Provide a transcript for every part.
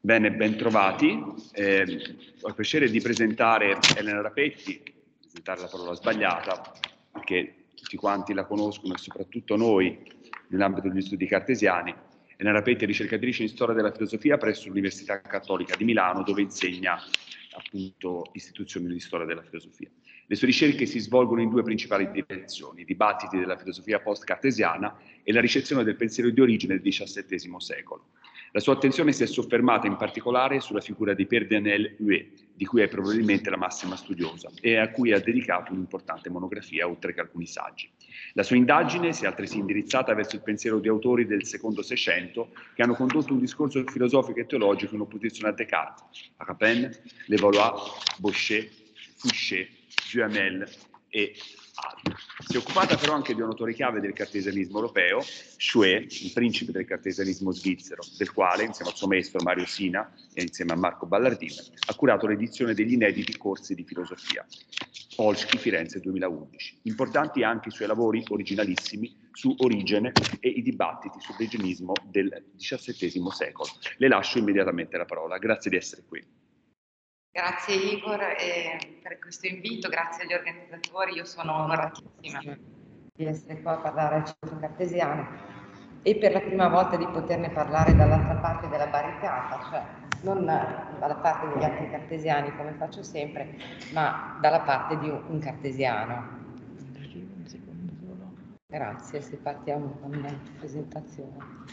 Bene, ben trovati. Ho il piacere di presentare Elena Rapetti, presentare la parola sbagliata, perché tutti quanti la conoscono e soprattutto noi nell'ambito degli studi cartesiani. Elena Rapetti è ricercatrice in storia della filosofia presso l'Università Cattolica di Milano, dove insegna appunto istituzioni di storia della filosofia. Le sue ricerche si svolgono in due principali direzioni: i dibattiti della filosofia post-cartesiana e la ricezione del pensiero di origine del XVII secolo. La sua attenzione si è soffermata in particolare sulla figura di Pierre Daniel Huet, di cui è probabilmente la massima studiosa e a cui ha dedicato un'importante monografia, oltre che alcuni saggi. La sua indagine si è altresì indirizzata verso il pensiero di autori del secondo Seicento che hanno condotto un discorso filosofico e teologico in opposizione a Descartes, a Rapin, Levallois, Bauchet, Fouché, Duhamel e altri. Si è occupata però anche di un autore chiave del cartesianismo europeo, Chouet, il principe del cartesianismo svizzero, del quale, insieme al suo maestro Mario Sina e insieme a Marco Ballardino, ha curato l'edizione degli inediti corsi di filosofia. Polski, Firenze 2011. Importanti anche i suoi lavori originalissimi su Origene e i dibattiti sul regionismo del XVII secolo. Le lascio immediatamente la parola. Grazie di essere qui. Grazie Igor per questo invito, grazie agli organizzatori, io sono onoratissima di essere qua a parlare al Centro Cartesiano e per la prima volta di poterne parlare dall'altra parte della barricata, cioè non dalla parte degli altri cartesiani come faccio sempre, ma dalla parte di un cartesiano. Grazie, se partiamo con la presentazione.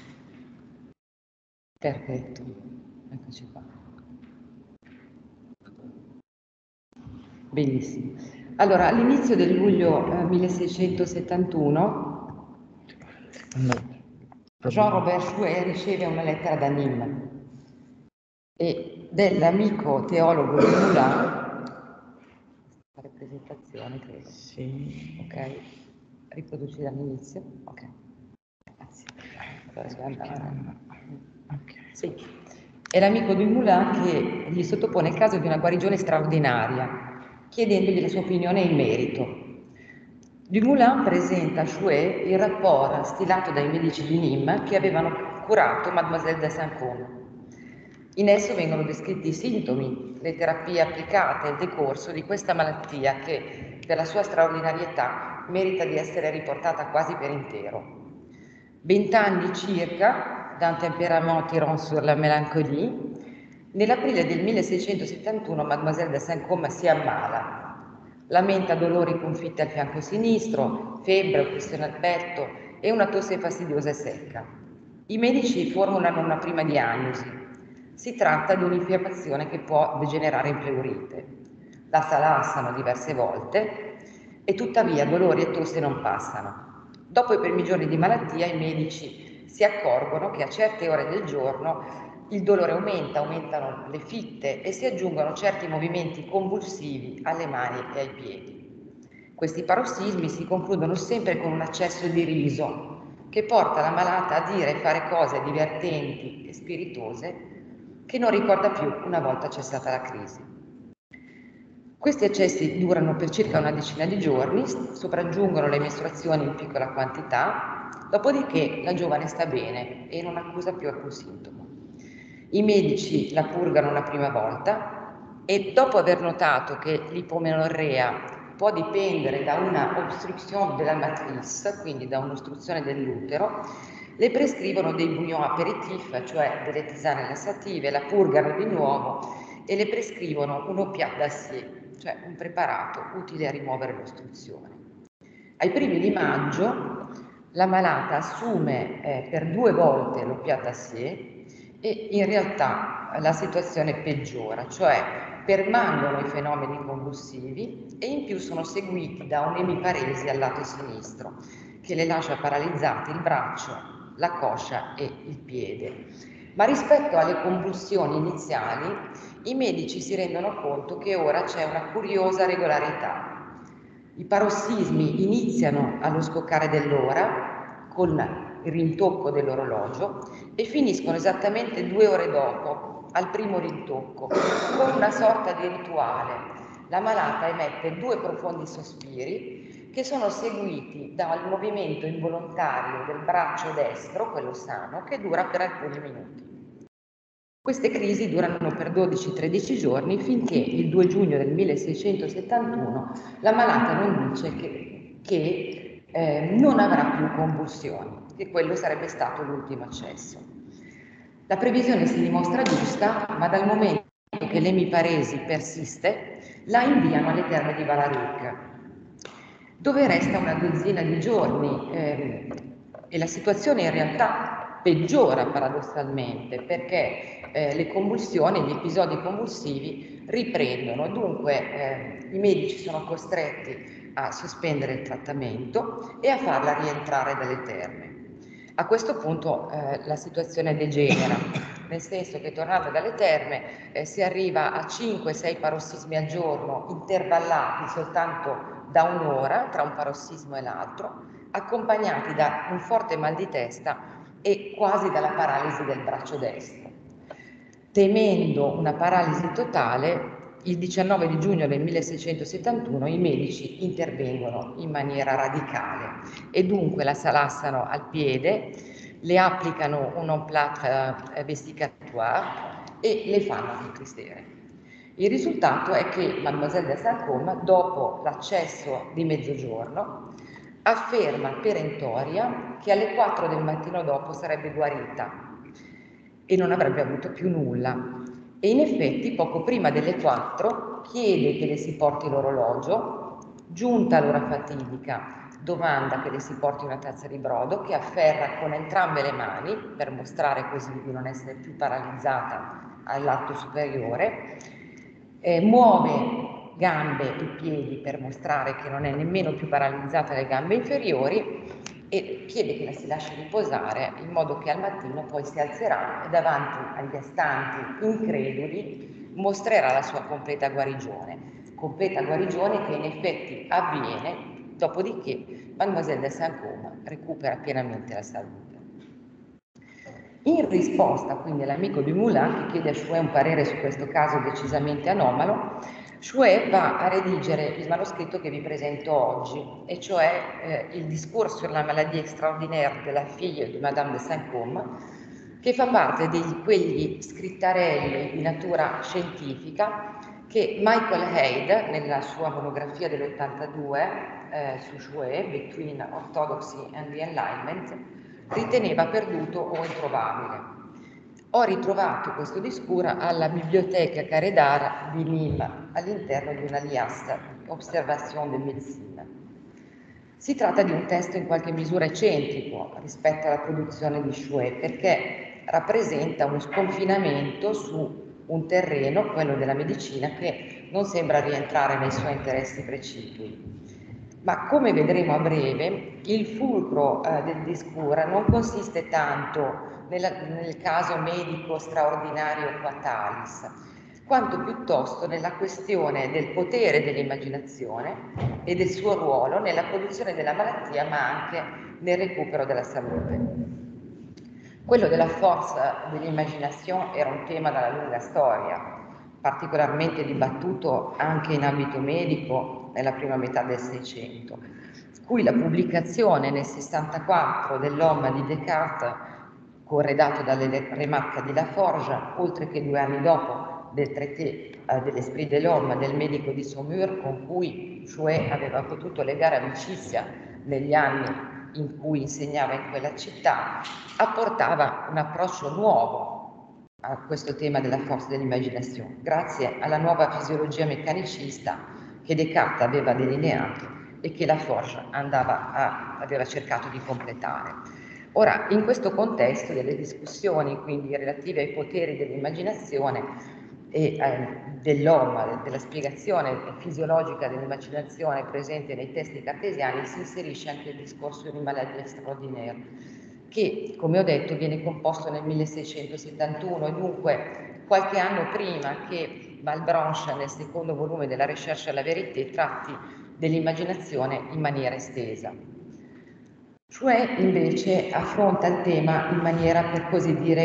Perfetto, eccoci qua. Benissimo. Allora, all'inizio del luglio 1671, Jean-Robert Chouet riceve una lettera da Nîmes e dell'amico teologo di Moulin, fare presentazione credo. Sì. Ok, riproduci dall'inizio. Ok, grazie. Okay. Sì. È l'amico di Moulin che gli sottopone il caso di una guarigione straordinaria, chiedendogli la sua opinione in merito. Dumoulin presenta a Chouet il rapport stilato dai medici di Nîmes che avevano curato Mademoiselle de Saint-Côme. In esso vengono descritti i sintomi, le terapie applicate e il decorso di questa malattia che, per la sua straordinarietà, merita di essere riportata quasi per intero. 20 anni circa, d'un tempérament tirant sur la mélancolie, nell'aprile del 1671 Mademoiselle de Saint-Côme si ammala. Lamenta dolori confitti al fianco sinistro, febbre, oppressione al petto e una tosse fastidiosa e secca. I medici formulano una prima diagnosi. Si tratta di un'infiammazione che può degenerare in pleurite. La salassano diverse volte e tuttavia dolori e tosse non passano. Dopo i primi giorni di malattia i medici si accorgono che a certe ore del giorno il dolore aumenta, aumentano le fitte e si aggiungono certi movimenti convulsivi alle mani e ai piedi. Questi parossismi si concludono sempre con un accesso di riso che porta la malata a dire e fare cose divertenti e spiritose che non ricorda più una volta cessata la crisi. Questi accessi durano per circa una decina di giorni, sopraggiungono le mestruazioni in piccola quantità, dopodiché la giovane sta bene e non accusa più alcun sintomo. I medici la purgano una prima volta e dopo aver notato che l'ipomenorrea può dipendere da una obstruction della matrice, quindi da un'ostruzione dell'utero, le prescrivono dei bouillon apéritif, cioè delle tisane lassative, la purgano di nuovo e le prescrivono un opiat d'acier, cioè un preparato utile a rimuovere l'ostruzione. Ai primi di maggio la malata assume per 2 volte l'opiat d'acier e in realtà la situazione peggiora, cioè permangono i fenomeni convulsivi e in più sono seguiti da un'emiparesi al lato sinistro che le lascia paralizzati il braccio, la coscia e il piede. Ma rispetto alle convulsioni iniziali, i medici si rendono conto che ora c'è una curiosa regolarità. I parossismi iniziano allo scoccare dell'ora, con il rintocco dell'orologio, e finiscono esattamente 2 ore dopo, al primo rintocco, con una sorta di rituale. La malata emette 2 profondi sospiri che sono seguiti dal movimento involontario del braccio destro, quello sano, che dura per alcuni minuti. Queste crisi durano per 12-13 giorni finché il 2 giugno del 1671 la malata non dice che non avrà più convulsioni, che quello sarebbe stato l'ultimo accesso. La previsione si dimostra giusta, ma dal momento che l'emiparesi persiste, la inviano alle terme di Valaruc, dove resta una dozzina di giorni e la situazione in realtà peggiora paradossalmente, perché le convulsioni, gli episodi convulsivi riprendono. Dunque i medici sono costretti a sospendere il trattamento e a farla rientrare dalle terme. A questo punto la situazione degenera, nel senso che tornando dalle terme si arriva a 5-6 parossismi al giorno, intervallati soltanto da un'ora tra un parossismo e l'altro, accompagnati da un forte mal di testa e quasi dalla paralisi del braccio destro. Temendo una paralisi totale, il 19 di giugno del 1671 i medici intervengono in maniera radicale e dunque la salassano al piede, le applicano un on-plate vesicatoire e le fanno decristere. Il risultato è che Mademoiselle de Saint-Côme, dopo l'accesso di mezzogiorno, afferma perentoria che alle 4 del mattino dopo sarebbe guarita e non avrebbe avuto più nulla. E in effetti, poco prima delle 4, chiede che le si porti l'orologio, giunta l'ora fatidica, domanda che le si porti una tazza di brodo, che afferra con entrambe le mani, per mostrare così di non essere più paralizzata all'atto superiore, muove gambe e piedi per mostrare che non è nemmeno più paralizzata le gambe inferiori e chiede che la si lasci riposare in modo che al mattino poi si alzerà e davanti agli astanti increduli mostrerà la sua completa guarigione che in effetti avviene, dopodiché Mademoiselle de Saint-Côme recupera pienamente la salute. In risposta quindi all'amico Dumoulin che chiede a Chouet un parere su questo caso decisamente anomalo, Chouet va a redigere il manoscritto che vi presento oggi, e cioè il discours sur la maladie extraordinaire de la fille de Madame de Saint-Côme, che fa parte di quegli scrittarelli di natura scientifica che Michael Haid, nella sua monografia dell'82 su Chouet, Between Orthodoxy and the Enlightenment, riteneva perduto o introvabile. Ho ritrovato questo discours alla Biblioteca Carré d'Art di Nîmes, all'interno di una liasse Observation de Médecine. Si tratta di un testo in qualche misura eccentrico rispetto alla produzione di Chouet, perché rappresenta uno sconfinamento su un terreno, quello della medicina, che non sembra rientrare nei suoi interessi precipui. Ma come vedremo a breve, il fulcro del discours non consiste tanto nel caso medico straordinario Quatalis, quanto piuttosto nella questione del potere dell'immaginazione e del suo ruolo nella produzione della malattia, ma anche nel recupero della salute. Quello della forza dell'immaginazione era un tema dalla lunga storia, particolarmente dibattuto anche in ambito medico nella prima metà del Seicento, cui la pubblicazione nel 64 dell'Homme di Descartes, corredato dalle Remarques di Laforge, oltre che 2 anni dopo del Traité de l'Esprit de l'Homme del medico di Saumur, con cui Chouet aveva potuto legare amicizia negli anni in cui insegnava in quella città, apportava un approccio nuovo a questo tema della forza dell'immaginazione, grazie alla nuova fisiologia meccanicista che Descartes aveva delineato e che Laforge aveva cercato di completare. Ora, in questo contesto delle discussioni quindi relative ai poteri dell'immaginazione e dell'OMA, della spiegazione fisiologica dell'immaginazione presente nei testi cartesiani, si inserisce anche il discorso di maladie extraordinaire, che, come ho detto, viene composto nel 1671 e dunque qualche anno prima che Malebranche, nel secondo volume della Recherche à la vérité, tratti dell'immaginazione in maniera estesa. Chouet invece affronta il tema in maniera per così dire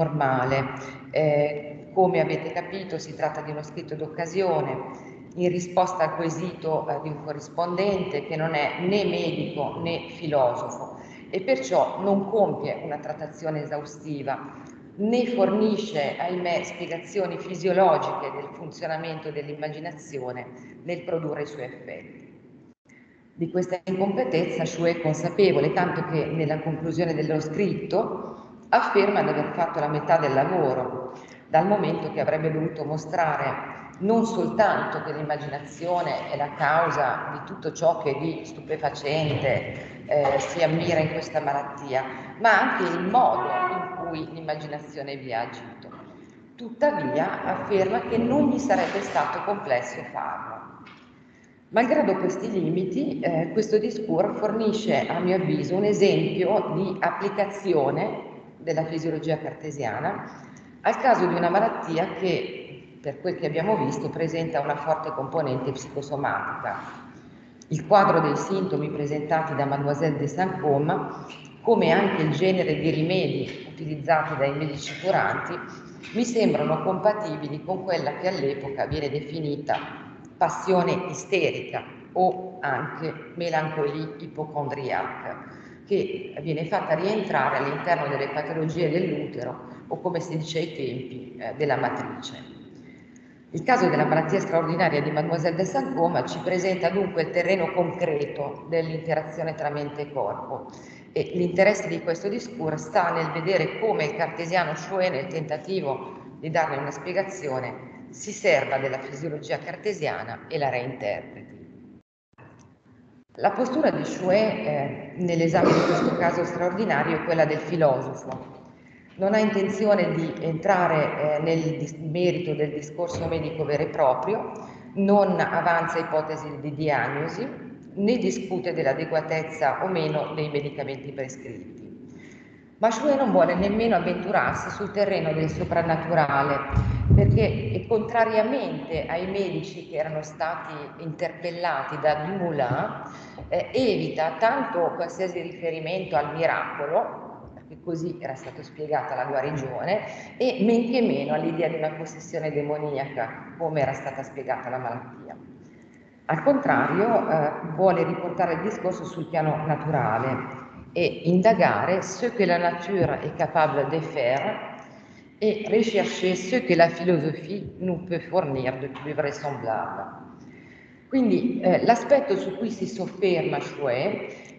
informale. Come avete capito, si tratta di uno scritto d'occasione in risposta al quesito di un corrispondente che non è né medico né filosofo e perciò non compie una trattazione esaustiva né fornisce, ahimè, spiegazioni fisiologiche del funzionamento dell'immaginazione nel produrre i suoi effetti. Di questa incompletezza Chouet è consapevole, tanto che nella conclusione dello scritto afferma di aver fatto la metà del lavoro, dal momento che avrebbe dovuto mostrare non soltanto che l'immaginazione è la causa di tutto ciò che di stupefacente si ammira in questa malattia, ma anche il modo in cui l'immaginazione vi ha agito. Tuttavia afferma che non gli sarebbe stato complesso farlo. Malgrado questi limiti, questo discorso fornisce, a mio avviso, un esempio di applicazione della fisiologia cartesiana al caso di una malattia che, per quel che abbiamo visto, presenta una forte componente psicosomatica. Il quadro dei sintomi presentati da Mademoiselle de Saint-Côme, come anche il genere di rimedi utilizzati dai medici curanti, mi sembrano compatibili con quella che all'epoca viene definita passione isterica o anche melancolia ipocondriaca, che viene fatta rientrare all'interno delle patologie dell'utero o, come si dice ai tempi, della matrice. Il caso della malattia straordinaria di Mademoiselle de Saint-Côme ci presenta dunque il terreno concreto dell'interazione tra mente e corpo, e l'interesse di questo discorso sta nel vedere come il cartesiano Chouet, nel tentativo di darne una spiegazione, si serva della fisiologia cartesiana e la reinterpreti. La postura di Chouet nell'esame di questo caso straordinario è quella del filosofo. Non ha intenzione di entrare nel merito del discorso medico vero e proprio, non avanza ipotesi di diagnosi, né discute dell'adeguatezza o meno dei medicamenti prescritti. Ma Chouet non vuole nemmeno avventurarsi sul terreno del soprannaturale, perché contrariamente ai medici che erano stati interpellati da Dumoulin, evita tanto qualsiasi riferimento al miracolo, perché così era stata spiegata la guarigione, e men che meno all'idea di una possessione demoniaca, come era stata spiegata la malattia. Al contrario, vuole riportare il discorso sul piano naturale et indagare ce que la nature est capable de faire et rechercher ce que la philosophie nous peut fournir de plus vraisemblable. Quindi l'aspetto su cui si sofferma Chouet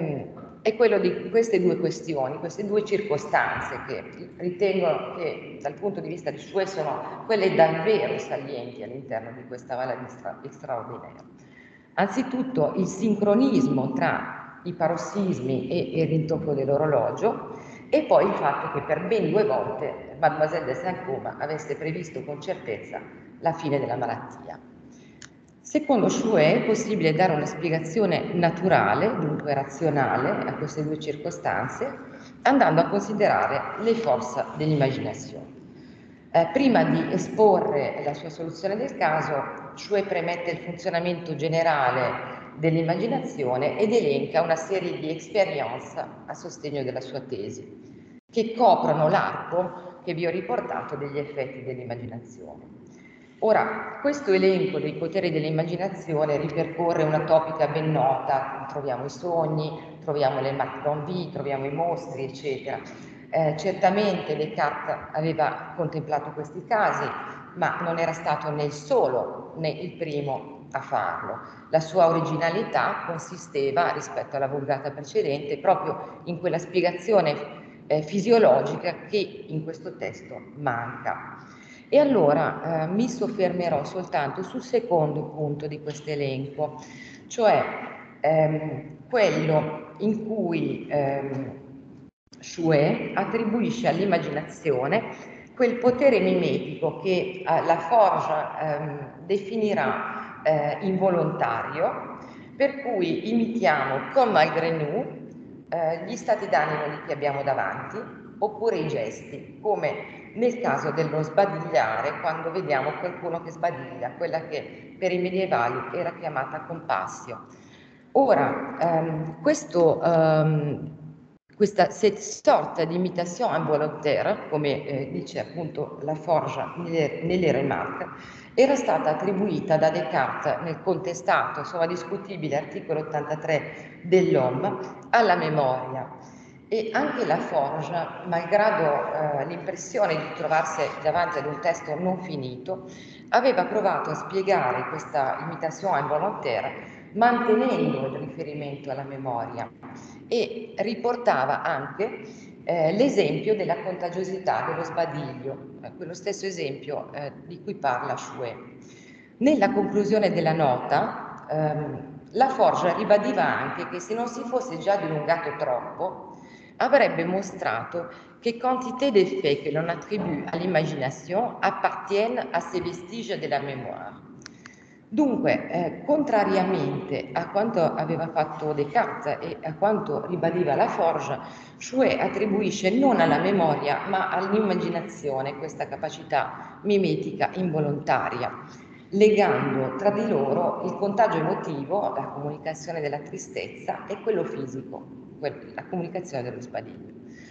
è quello di queste due questioni, queste due circostanze che ritengo che dal punto di vista di Chouet sono quelle davvero salienti all'interno di questa malattia straordinaria. Anzitutto il sincronismo tra i parossismi e il rintocco dell'orologio, e poi il fatto che per ben 2 volte Mademoiselle de Saint-Côme avesse previsto con certezza la fine della malattia. Secondo Chouet è possibile dare una spiegazione naturale, dunque razionale, a queste due circostanze, andando a considerare le forze dell'immaginazione. Prima di esporre la sua soluzione del caso, Chouet premette il funzionamento generale dell'immaginazione ed elenca una serie di esperienze a sostegno della sua tesi, che coprono l'arco che vi ho riportato degli effetti dell'immaginazione. Ora, questo elenco dei poteri dell'immaginazione ripercorre una topica ben nota: troviamo i sogni, troviamo le marque d'envie, troviamo i mostri, eccetera. Certamente Descartes aveva contemplato questi casi, ma non era stato né il solo né il primo a farlo. La sua originalità consisteva, rispetto alla vulgata precedente, proprio in quella spiegazione fisiologica che in questo testo manca. E allora mi soffermerò soltanto sul secondo punto di questo elenco, cioè quello in cui Chouet attribuisce all'immaginazione quel potere mimetico che la Forge definirà involontario, per cui imitiamo comme malgré nous gli stati d'animo di chi abbiamo davanti, oppure i gesti, come nel caso dello sbadigliare, quando vediamo qualcuno che sbadiglia, quella che per i medievali era chiamata compassio. Ora, questa sorta di imitation involontaire, come dice appunto la Forge nelle remarque, era stata attribuita da Descartes nel contestato, insomma discutibile articolo 83 dell'Homme alla memoria. E anche la Forge, malgrado l'impressione di trovarsi davanti ad un testo non finito, aveva provato a spiegare questa imitation involontaire mantenendo il riferimento alla memoria e riportava anche l'esempio della contagiosità dello sbadiglio, quello stesso esempio di cui parla Chouet. Nella conclusione della nota, la Forge ribadiva anche che se non si fosse già dilungato troppo, avrebbe mostrato che quantité d'effets que l'on attribue à l'imagination appartiennent à ces vestiges de la mémoire. Dunque, contrariamente a quanto aveva fatto Descartes e a quanto ribadiva la Forge, Chouet attribuisce non alla memoria ma all'immaginazione questa capacità mimetica involontaria, legando tra di loro il contagio emotivo, la comunicazione della tristezza, e quello fisico, la comunicazione dello sbadiglio.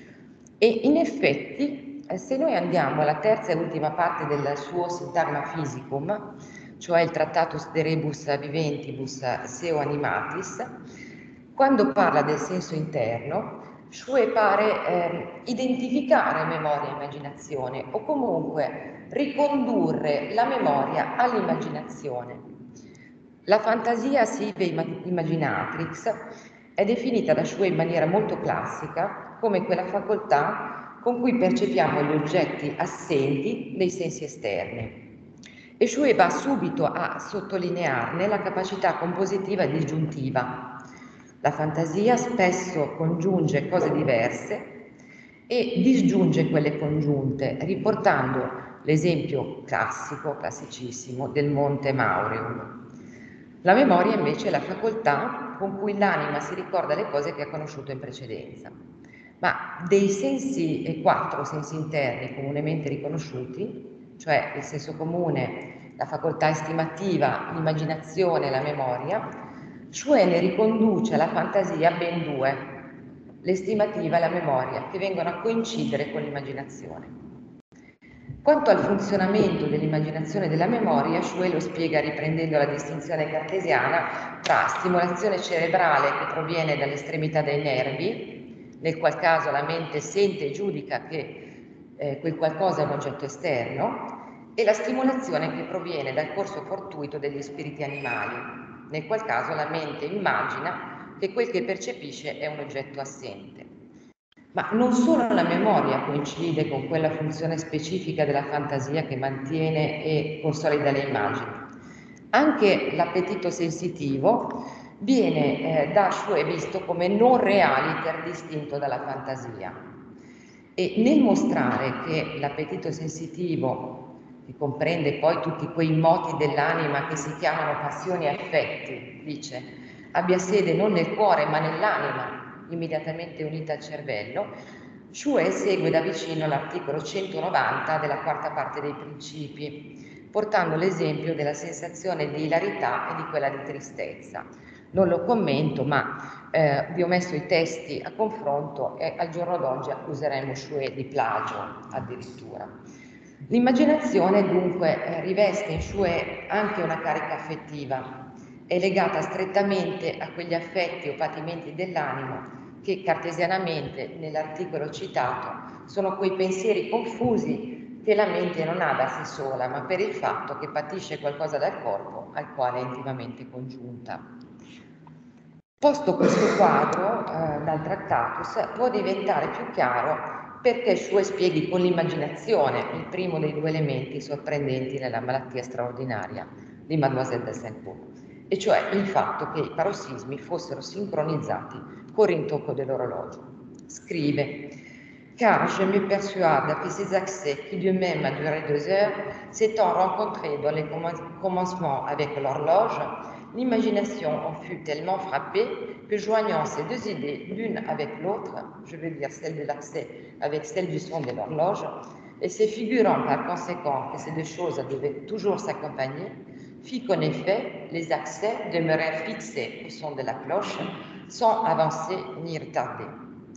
E in effetti, se noi andiamo alla terza e ultima parte del suo Sintagma Physicum, cioè il Tractatus de Rebus Viventibus Seu Animatis, quando parla del senso interno, Chouet pare identificare memoria e immaginazione o comunque ricondurre la memoria all'immaginazione. La fantasia sive imaginatrix è definita da Chouet in maniera molto classica come quella facoltà con cui percepiamo gli oggetti assenti dei sensi esterni. E Chouet va subito a sottolinearne la capacità compositiva disgiuntiva. La fantasia spesso congiunge cose diverse e disgiunge quelle congiunte, riportando l'esempio classicissimo del Monte Maureum. La memoria invece è la facoltà con cui l'anima si ricorda le cose che ha conosciuto in precedenza. Ma dei sensi, 4 sensi interni comunemente riconosciuti, cioè il senso comune, la facoltà estimativa, l'immaginazione e la memoria, Chouet ne riconduce alla fantasia ben 2, l'estimativa e la memoria, che vengono a coincidere con l'immaginazione. Quanto al funzionamento dell'immaginazione e della memoria, Chouet lo spiega riprendendo la distinzione cartesiana tra stimolazione cerebrale che proviene dall'estremità dei nervi, nel qual caso la mente sente e giudica che quel qualcosa è un oggetto esterno, e la stimolazione che proviene dal corso fortuito degli spiriti animali, nel qual caso la mente immagina che quel che percepisce è un oggetto assente. Ma non solo la memoria coincide con quella funzione specifica della fantasia che mantiene e consolida le immagini. Anche l'appetito sensitivo viene da Chouet visto come non realiter distinto dalla fantasia. E nel mostrare che l'appetito sensitivo, che comprende poi tutti quei moti dell'anima che si chiamano passioni e affetti, dice, abbia sede non nel cuore ma nell'anima, immediatamente unita al cervello, Chouet segue da vicino l'articolo 190 della quarta parte dei principi, portando l'esempio della sensazione di ilarità e di quella di tristezza. Non lo commento, ma vi ho messo i testi a confronto e al giorno d'oggi accuseremo Chouet di plagio addirittura. L'immaginazione dunque riveste in Chouet anche una carica affettiva, è legata strettamente a quegli affetti o patimenti dell'animo che cartesianamente nell'articolo citato sono quei pensieri confusi che la mente non ha da sé sola, ma per il fatto che patisce qualcosa dal corpo al quale è intimamente congiunta. Posto questo quadro dal Tractatus, può diventare più chiaro perché Chouet spieghi con l'immaginazione il primo dei 2 elementi sorprendenti nella malattia straordinaria di Mademoiselle de Saint-Pau, e cioè il fatto che i parossismi fossero sincronizzati col rintocco dell'orologio. Scrive: car je me persuade que ces accès qui d'eux-mêmes a duré 2 heures, s'étant rencontrés dans les commencements avec l'horloge, l'imagination en fut tellement frappée que joignant ces 2 idées l'une avec l'autre, je veux dire celle de l'accès avec celle du son de l'horloge, et se figurant par conséquent que ces 2 choses devaient toujours s'accompagner, fit qu'en effet les accès demeurèrent fixés au son de la cloche sans avancer ni retarder.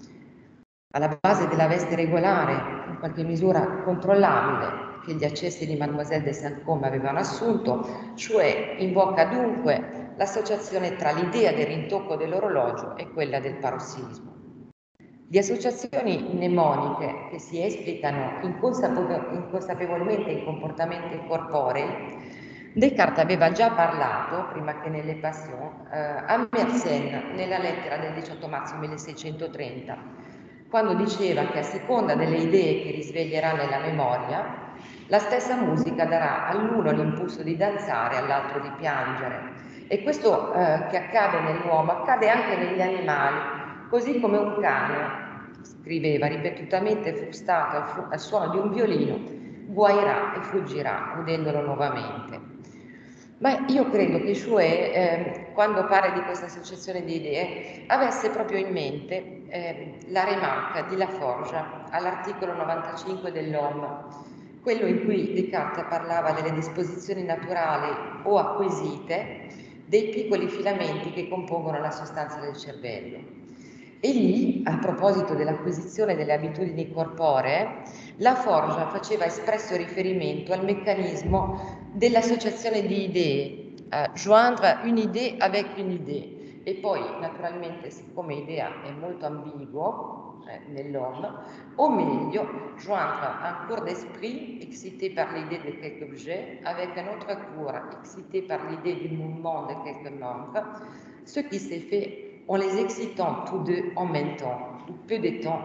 Alla base della veste regolare, in qualche misura controllabile, che gli accessi di Mademoiselle de Saint-Pau avevano assunto, Chouet invoca dunque l'associazione tra l'idea del rintocco dell'orologio e quella del parossismo. Di associazioni mnemoniche che si esplicano inconsapevolmente in comportamenti corporei, Descartes aveva già parlato, prima che nelle Passions, a Mersenne nella lettera del 18 marzo 1630, quando diceva che a seconda delle idee che risveglierà nella memoria, la stessa musica darà all'uno l'impulso di danzare, all'altro di piangere. E questo che accade nell'uomo accade anche negli animali, così come un cane, scriveva ripetutamente frustato al suono di un violino, guairà e fuggirà udendolo nuovamente. Ma io credo che Chouet, quando parla di questa associazione di idee, avesse proprio in mente la remarca di Laforge all'articolo 95 dell'Homme, quello in cui Descartes parlava delle disposizioni naturali o acquisite dei piccoli filamenti che compongono la sostanza del cervello. E lì, a proposito dell'acquisizione delle abitudini corporee, Laforge faceva espresso riferimento al meccanismo dell'associazione di idee, joindre une idée avec une idée. E poi, naturalmente, siccome idea è molto ambiguo nell'homme, o meglio, joindre un cours d'esprit excité par l'idée de quelque objet avec un autre cours excité par l'idée du mouvement de quelques membres, ce qui s'est fait en les excitant tous deux en même temps, ou peu de temps,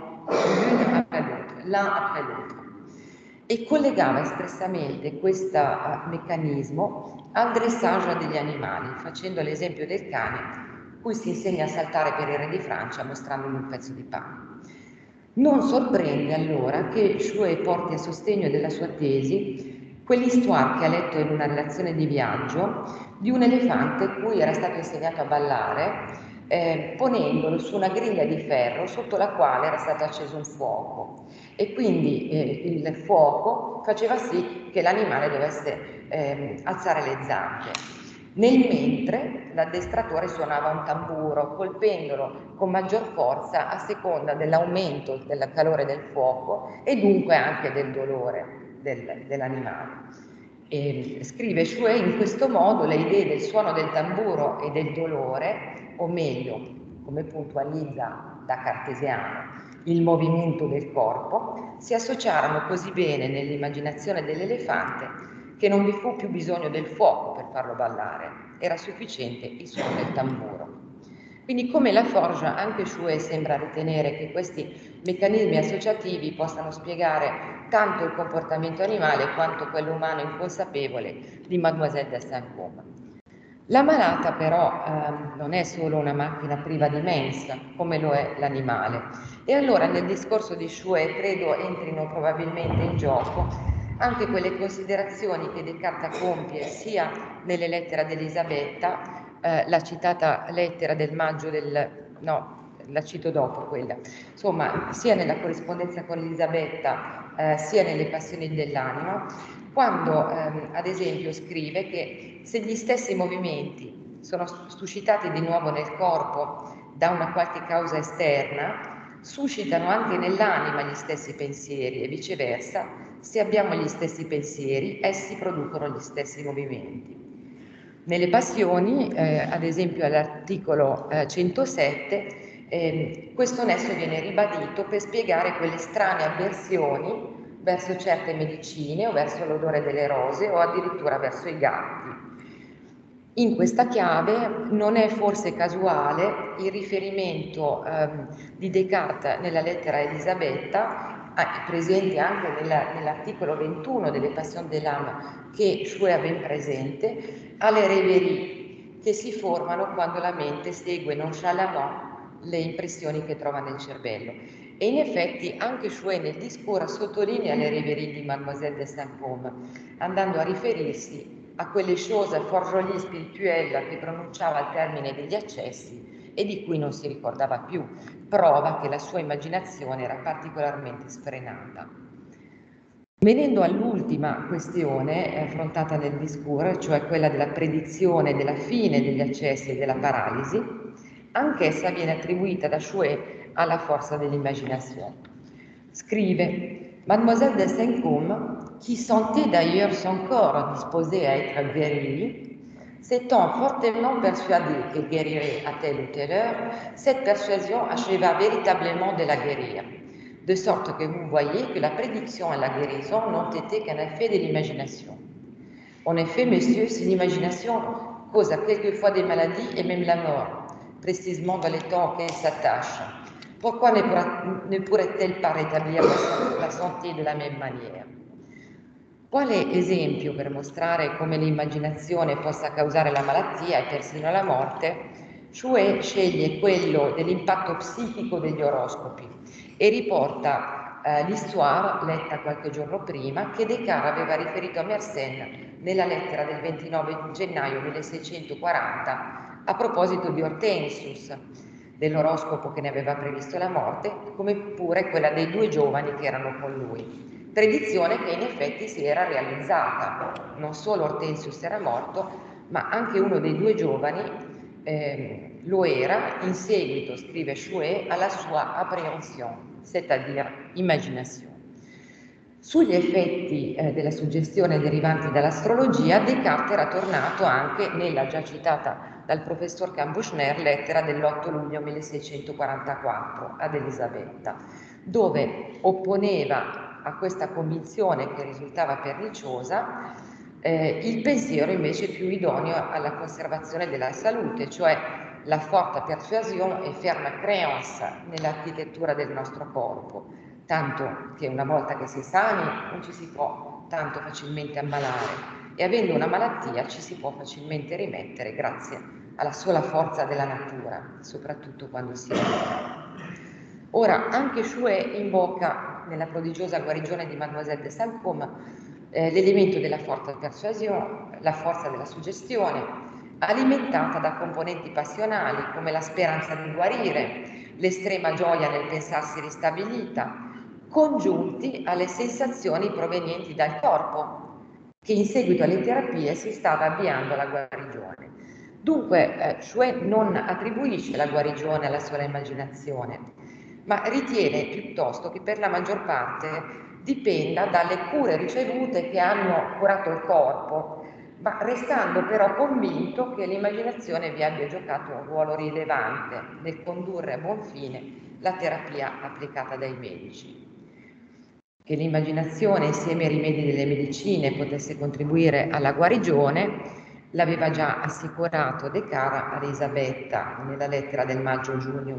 l'un après l'autre. E collegava espressamente questo meccanismo al dressage degli animali, facendo l'esempio del cane, cui si insegna a saltare per il re di Francia mostrandogli un pezzo di pane. Non sorprende allora che Chouet porti a sostegno della sua tesi quell'histoire che ha letto in una relazione di viaggio di un elefante cui era stato insegnato a ballare ponendolo su una griglia di ferro sotto la quale era stato acceso un fuoco e quindi il fuoco faceva sì che l'animale dovesse alzare le zampe. Nel mentre l'addestratore suonava un tamburo, colpendolo con maggior forza a seconda dell'aumento del calore del fuoco e dunque anche del dolore dell'animale. Scrive Chouet in questo modo le idee del suono del tamburo e del dolore, o meglio, come puntualizza da cartesiano, il movimento del corpo, si associarono così bene nell'immaginazione dell'elefante che non vi fu più bisogno del fuoco per farlo ballare, era sufficiente il suono del tamburo. Quindi come Laforge, anche Chouet sembra ritenere che questi meccanismi associativi possano spiegare tanto il comportamento animale quanto quello umano inconsapevole di Mademoiselle de Saint-Côme. La malata però non è solo una macchina priva di mensa, come lo è l'animale. E allora nel discorso di Chouet credo entrino probabilmente in gioco anche quelle considerazioni che Descartes compie sia nelle lettere ad Elisabetta, la citata lettera del maggio la cito dopo quella, insomma, sia nella corrispondenza con Elisabetta, sia nelle passioni dell'anima, quando ad esempio scrive che se gli stessi movimenti sono suscitati di nuovo nel corpo da una qualche causa esterna, suscitano anche nell'anima gli stessi pensieri e viceversa, se abbiamo gli stessi pensieri, essi producono gli stessi movimenti. Nelle passioni, ad esempio all'articolo 107, questo nesso viene ribadito per spiegare quelle strane avversioni verso certe medicine o verso l'odore delle rose o addirittura verso i gatti. In questa chiave non è forse casuale il riferimento di Descartes nella lettera a Elisabetta, presente anche nell'articolo 21 delle Passions de l'âme che Chouet ha ben presente, alle rêveries che si formano quando la mente segue nonchalamment le impressioni che trova nel cervello. E in effetti anche Chouet nel discorso sottolinea le rêveries di Mademoiselle de Saint-Côme, andando a riferirsi a quelle choses fort jolies spirituelles che pronunciava al termine degli accessi e di cui non si ricordava più, prova che la sua immaginazione era particolarmente sfrenata. Venendo all'ultima questione affrontata nel discorso, cioè quella della predizione della fine degli accessi e della paralisi, anch'essa viene attribuita da Chouet alla forza dell'immaginazione. Scrive: Mademoiselle de Saint-Côme, qui sentait d'ailleurs son corps disposé à être guérie, S'étant fortement persuadé qu'elle guérirait à telle ou telle heure, cette persuasion acheva véritablement de la guérir, de sorte que vous voyez que la prédiction et la guérison n'ont été qu'un effet de l'imagination. En effet, messieurs, si l'imagination cause quelquefois des maladies et même la mort, précisément dans les temps auxquels s'attache, pourquoi ne pourrait-elle pas rétablir la santé de la même maniera? Quale esempio per mostrare come l'immaginazione possa causare la malattia e persino la morte, Chouet sceglie quello dell'impatto psichico degli oroscopi e riporta l'histoire letta qualche giorno prima che Descartes aveva riferito a Mersenne nella lettera del 29 gennaio 1640 a proposito di Hortensius, dell'oroscopo che ne aveva previsto la morte, come pure quella dei due giovani che erano con lui. Predizione che in effetti si era realizzata. Non solo Hortensius era morto, ma anche uno dei due giovani lo era in seguito, scrive Chouet, alla sua appréhension, c'est-à-dire immaginazione. Sugli effetti della suggestione derivanti dall'astrologia, Descartes era tornato anche nella già citata dal professor Cambouchner lettera dell'8 luglio 1644 ad Elisabetta, dove opponeva a questa convinzione che risultava perniciosa il pensiero invece più idoneo alla conservazione della salute, cioè la forte persuasion e ferma créance nell'architettura del nostro corpo, tanto che una volta che si è sani non ci si può tanto facilmente ammalare e avendo una malattia ci si può facilmente rimettere grazie alla sola forza della natura, soprattutto quando si muore. Ora, anche Chouet invoca nella prodigiosa guarigione di Mademoiselle de Saint-Côme l'elemento della forte persuasion, la forza della suggestione, alimentata da componenti passionali come la speranza di guarire, l'estrema gioia nel pensarsi ristabilita, congiunti alle sensazioni provenienti dal corpo, che in seguito alle terapie si stava avviando alla guarigione. Dunque, Chouet non attribuisce la guarigione alla sola immaginazione, ma ritiene piuttosto che per la maggior parte dipenda dalle cure ricevute che hanno curato il corpo, ma restando però convinto che l'immaginazione vi abbia giocato un ruolo rilevante nel condurre a buon fine la terapia applicata dai medici. Che l'immaginazione insieme ai rimedi delle medicine potesse contribuire alla guarigione l'aveva già assicurato Descartes a Elisabetta nella lettera del maggio-giugno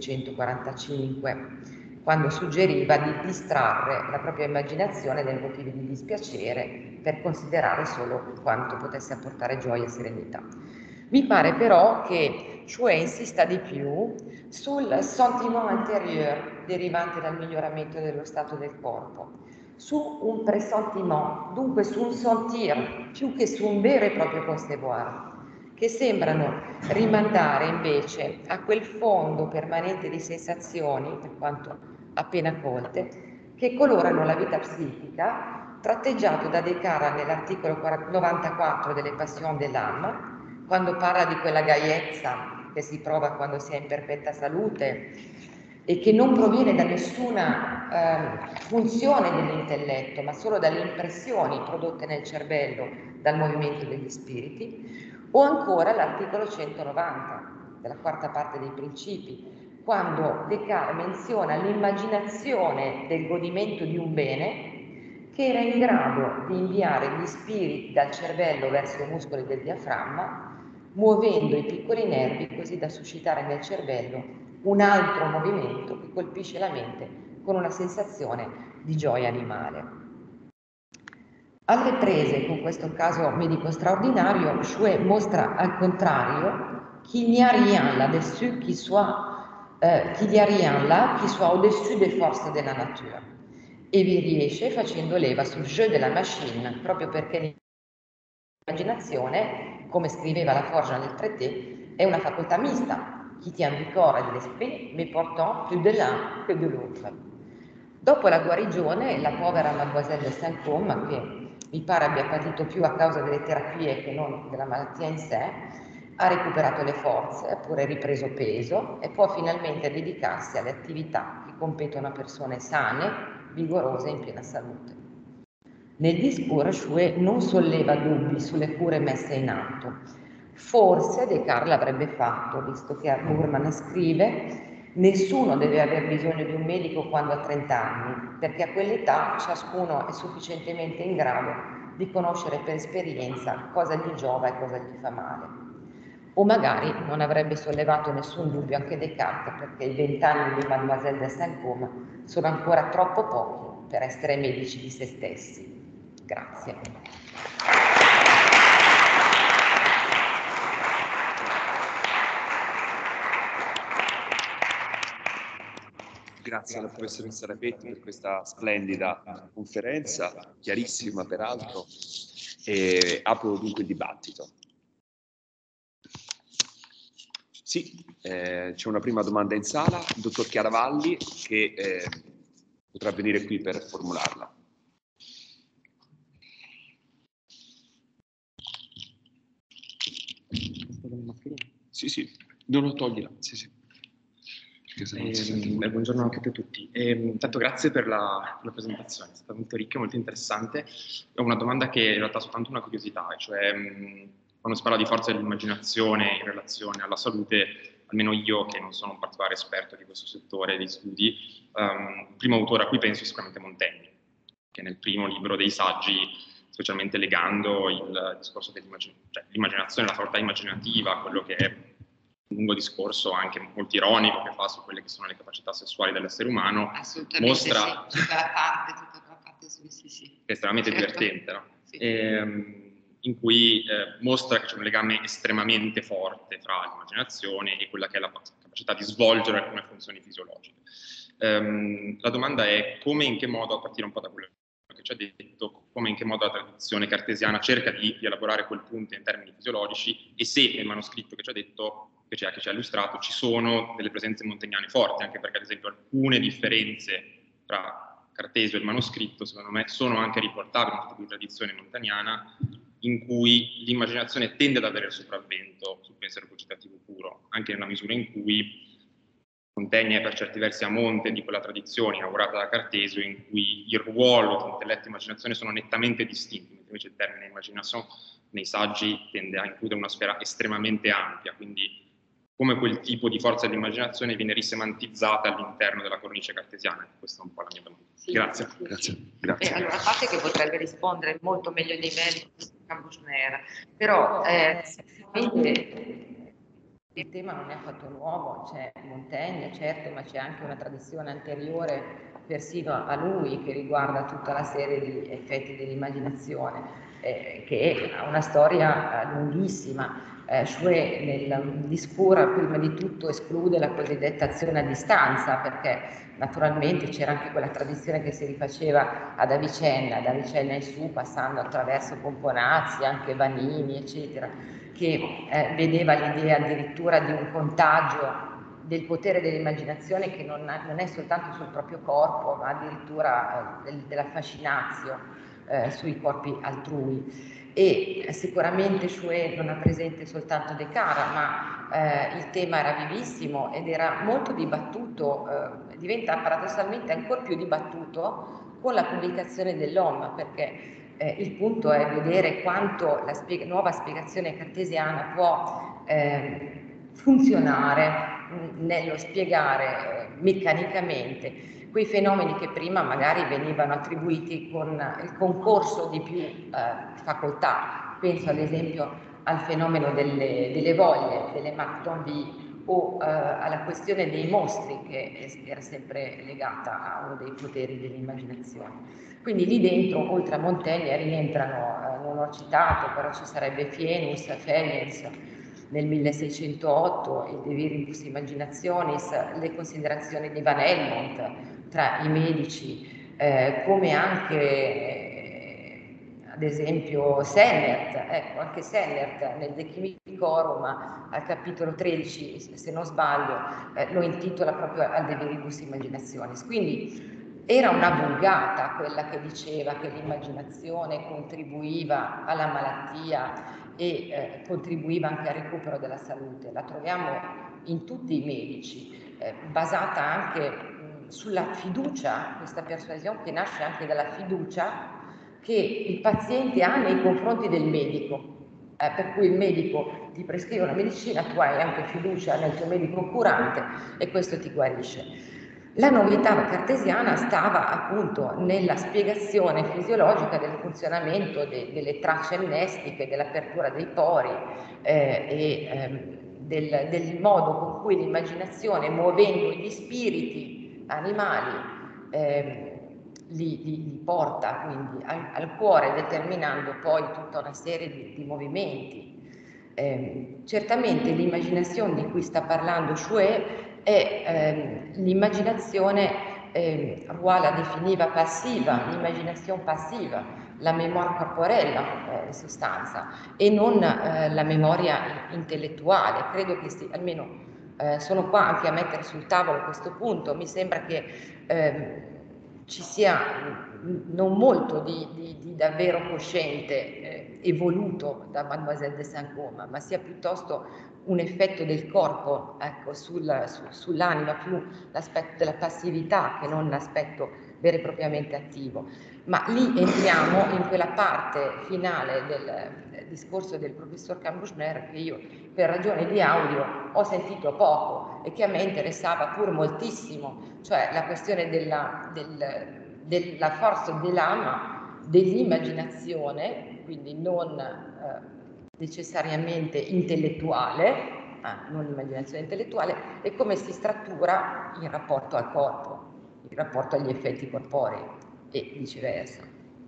1645, quando suggeriva di distrarre la propria immaginazione dai motivi di dispiacere per considerare solo quanto potesse apportare gioia e serenità. Mi pare però che Chouet insista di più sul sentiment intérieur derivante dal miglioramento dello stato del corpo, su un pressentiment, dunque su un sentir più che su un vero e proprio concevoir, che sembrano rimandare invece a quel fondo permanente di sensazioni, per quanto appena colte, che colorano la vita psichica, tratteggiato da Descartes nell'articolo 94 delle Passions de l'âme, quando parla di quella gaiezza che si prova quando si è in perfetta salute e che non proviene da nessuna funzione dell'intelletto, ma solo dalle impressioni prodotte nel cervello dal movimento degli spiriti, o ancora l'articolo 190 della quarta parte dei Principi, quando Descartes menziona l'immaginazione del godimento di un bene che era in grado di inviare gli spiriti dal cervello verso i muscoli del diaframma, muovendo i piccoli nervi così da suscitare nel cervello un altro movimento che colpisce la mente con una sensazione di gioia animale. Alle prese con questo caso medico straordinario, Chouet mostra al contrario qu'il n'y a rien là-dessus qui soit au-dessus des forces de la nature. E vi riesce facendo leva sul jeu de la machine, proprio perché l'immaginazione, come scriveva la Forge nel traité, è una facoltà mista, qui tient du corps et de l'esprit, mais portant plus de l'un que de l'autre. Dopo la guarigione, la povera Mademoiselle de Saint-Côme, che mi pare abbia patito più a causa delle terapie che non della malattia in sé, ha recuperato le forze, ha pure ripreso peso e può finalmente dedicarsi alle attività che competono a persone sane, vigorose e in piena salute. Nel discorso Chouet non solleva dubbi sulle cure messe in atto, Forse Descartes l'avrebbe fatto, visto che Burman scrive: nessuno deve aver bisogno di un medico quando ha 30 anni, perché a quell'età ciascuno è sufficientemente in grado di conoscere per esperienza cosa gli giova e cosa gli fa male. O magari non avrebbe sollevato nessun dubbio anche Descartes, perché i 20 anni di Mademoiselle de Saint-Côme sono ancora troppo pochi per essere medici di se stessi. Grazie. Grazie alla professoressa Rapetti per questa splendida conferenza, chiarissima peraltro, e apro dunque il dibattito. Sì, c'è una prima domanda in sala, il dottor Chiaravalli, che potrà venire qui per formularla. Sì, sì, non lo toglierà. Sì, sì. Buongiorno anche a tutti. Intanto grazie per la presentazione, è stata molto ricca, molto interessante. Ho una domanda che in realtà è soltanto una curiosità, cioè quando si parla di forza dell'immaginazione in relazione alla salute, almeno io che non sono un particolare esperto di questo settore di studi, il primo autore a cui penso è sicuramente Montaigne, che nel primo libro dei saggi, specialmente legando il discorso dell'immaginazione, la facoltà immaginativa, quello che è un lungo discorso anche molto ironico che fa su quelle che sono le capacità sessuali dell'essere umano, mostra sì, tutta quella parte sì. Che è estremamente divertente, no? Sì. In cui mostra che c'è un legame estremamente forte tra l'immaginazione e quella che è la capacità di svolgere alcune funzioni fisiologiche. La domanda è come, in che modo, a partire un po' da quello che ci ha detto, come in che modo la tradizione cartesiana cerca di elaborare quel punto in termini fisiologici, e se nel manoscritto che ci ha detto, che ci ha illustrato, ci sono delle presenze montaignane forti, anche perché ad esempio alcune differenze tra Cartesio e il manoscritto secondo me sono anche riportabili in questa tradizione montaignana, in cui l'immaginazione tende ad avere il sopravvento sul pensiero cogitativo puro, anche nella misura in cui Montaigne è per certi versi a monte di quella tradizione inaugurata da Cartesio, in cui il ruolo di intelletto e immaginazione sono nettamente distinti, mentre invece il termine immaginazione nei saggi tende a includere una sfera estremamente ampia, quindi come quel tipo di forza dell'immaginazione viene risemantizzata all'interno della cornice cartesiana. Questa è un po' la mia domanda. Sì, grazie. Sì. Grazie. Allora, a parte che potrebbe rispondere molto meglio di me Cambuschnera, però sicuramente il tema non è affatto nuovo, c'è Montaigne, certo, ma c'è anche una tradizione anteriore persino a lui che riguarda tutta la serie di effetti dell'immaginazione, che ha una storia lunghissima. Cioè nel discorso prima di tutto esclude la cosiddetta azione a distanza, perché naturalmente c'era anche quella tradizione che si rifaceva ad Avicenna in su, passando attraverso Pomponazzi, anche Vanini, eccetera, che vedeva l'idea addirittura di un contagio del potere dell'immaginazione che non è soltanto sul proprio corpo, ma addirittura della fascinazio sui corpi altrui. E sicuramente Chouet non ha presente soltanto Descartes, ma il tema era vivissimo ed era molto dibattuto, diventa paradossalmente ancora più dibattuto con la pubblicazione dell'Homme, perché il punto è vedere quanto la nuova spiegazione cartesiana può funzionare nello spiegare meccanicamente quei fenomeni che prima magari venivano attribuiti con il concorso di più facoltà. Penso ad esempio al fenomeno delle voglie, delle marque d'envie, o alla questione dei mostri, che era sempre legata a uno dei poteri dell'immaginazione. Quindi lì dentro, oltre a Montaigne, rientrano, non ho citato, però ci sarebbe Fienus, Fenius, nel 1608, il De Viribus Imaginationis, le considerazioni di Van Helmont tra i medici, come anche ad esempio Sennert, ecco, anche Sennert nel De Chimicorum al capitolo 13, se non sbaglio, lo intitola proprio al De Viribus Imaginationis. Quindi era una vulgata quella che diceva che l'immaginazione contribuiva alla malattia e contribuiva anche al recupero della salute. La troviamo in tutti i medici, basata anche sulla fiducia, questa persuasione che nasce anche dalla fiducia che il paziente ha nei confronti del medico. per cui il medico ti prescrive una medicina, tu hai anche fiducia nel tuo medico curante e questo ti guarisce. La novità cartesiana stava appunto nella spiegazione fisiologica del funzionamento delle tracce amnestiche, dell'apertura dei pori del modo con cui l'immaginazione, muovendo gli spiriti animali, li porta quindi al cuore, determinando poi tutta una serie di movimenti. Certamente l'immaginazione di cui sta parlando Chouet è l'immaginazione, Roy la definiva passiva, l'immaginazione passiva, la memoria corporella in sostanza, e non la memoria intellettuale. Credo che almeno sono qua anche a mettere sul tavolo questo punto. Mi sembra che ci sia non molto di davvero cosciente evoluto da Mademoiselle de Saint-Côme, ma sia piuttosto un effetto del corpo, ecco, sull'anima, più l'aspetto della passività che non l'aspetto vero e propriamente attivo. Ma lì entriamo in quella parte finale del discorso del professor Cambouchner che io, per ragioni di audio, ho sentito poco e che a me interessava pur moltissimo, cioè la questione della forza dell'ama, dell'immaginazione, quindi non necessariamente intellettuale, non l'immaginazione intellettuale, e come si struttura in rapporto al corpo, in rapporto agli effetti corporei e viceversa.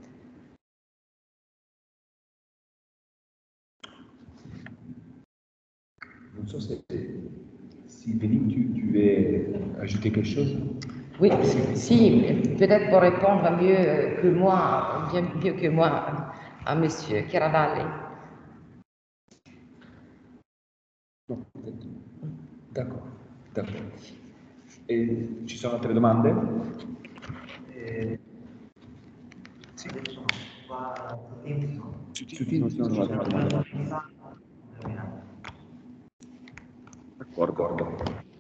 Non so si Philippe, tu veux ajouter quelque chose? Oui, si, peut-être pour répondre mieux que moi, bien mieux que moi, à Monsieur Chiaravalli. D'accordo, d'accordo. E ci sono altre domande? Sì, sono qua Tutti non sono altre domande. D'accordo.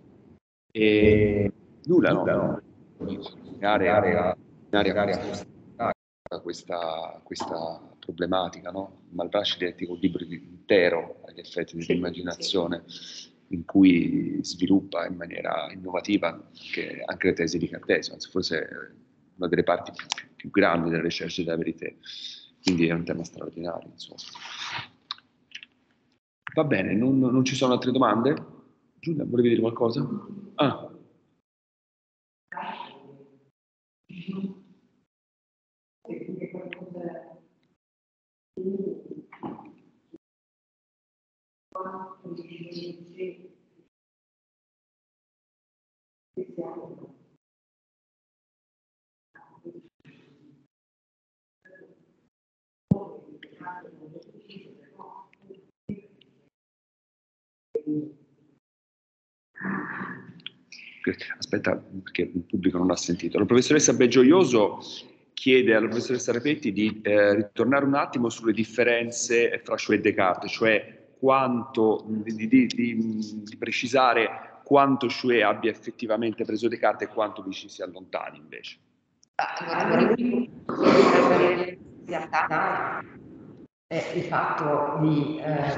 E nulla, no? In area questa problematica, no? Malebranche dedica un libro intero agli effetti dell'immaginazione, in cui sviluppa in maniera innovativa anche le tesi di Cartesio, anzi forse una delle parti più grandi della ricerca della verità, quindi è un tema straordinario, insomma. Va bene, non ci sono altre domande? Giulia, volevi dire qualcosa? Ah. Aspetta, perché il pubblico non ha sentito. La professoressa Begioioso chiede alla professoressa Rapetti di ritornare un attimo sulle differenze fra Chouet e Descartes, cioè di precisare quanto Chouet abbia effettivamente preso Descartes e quanto vi ci si allontani invece. Allora, l'unico è il fatto di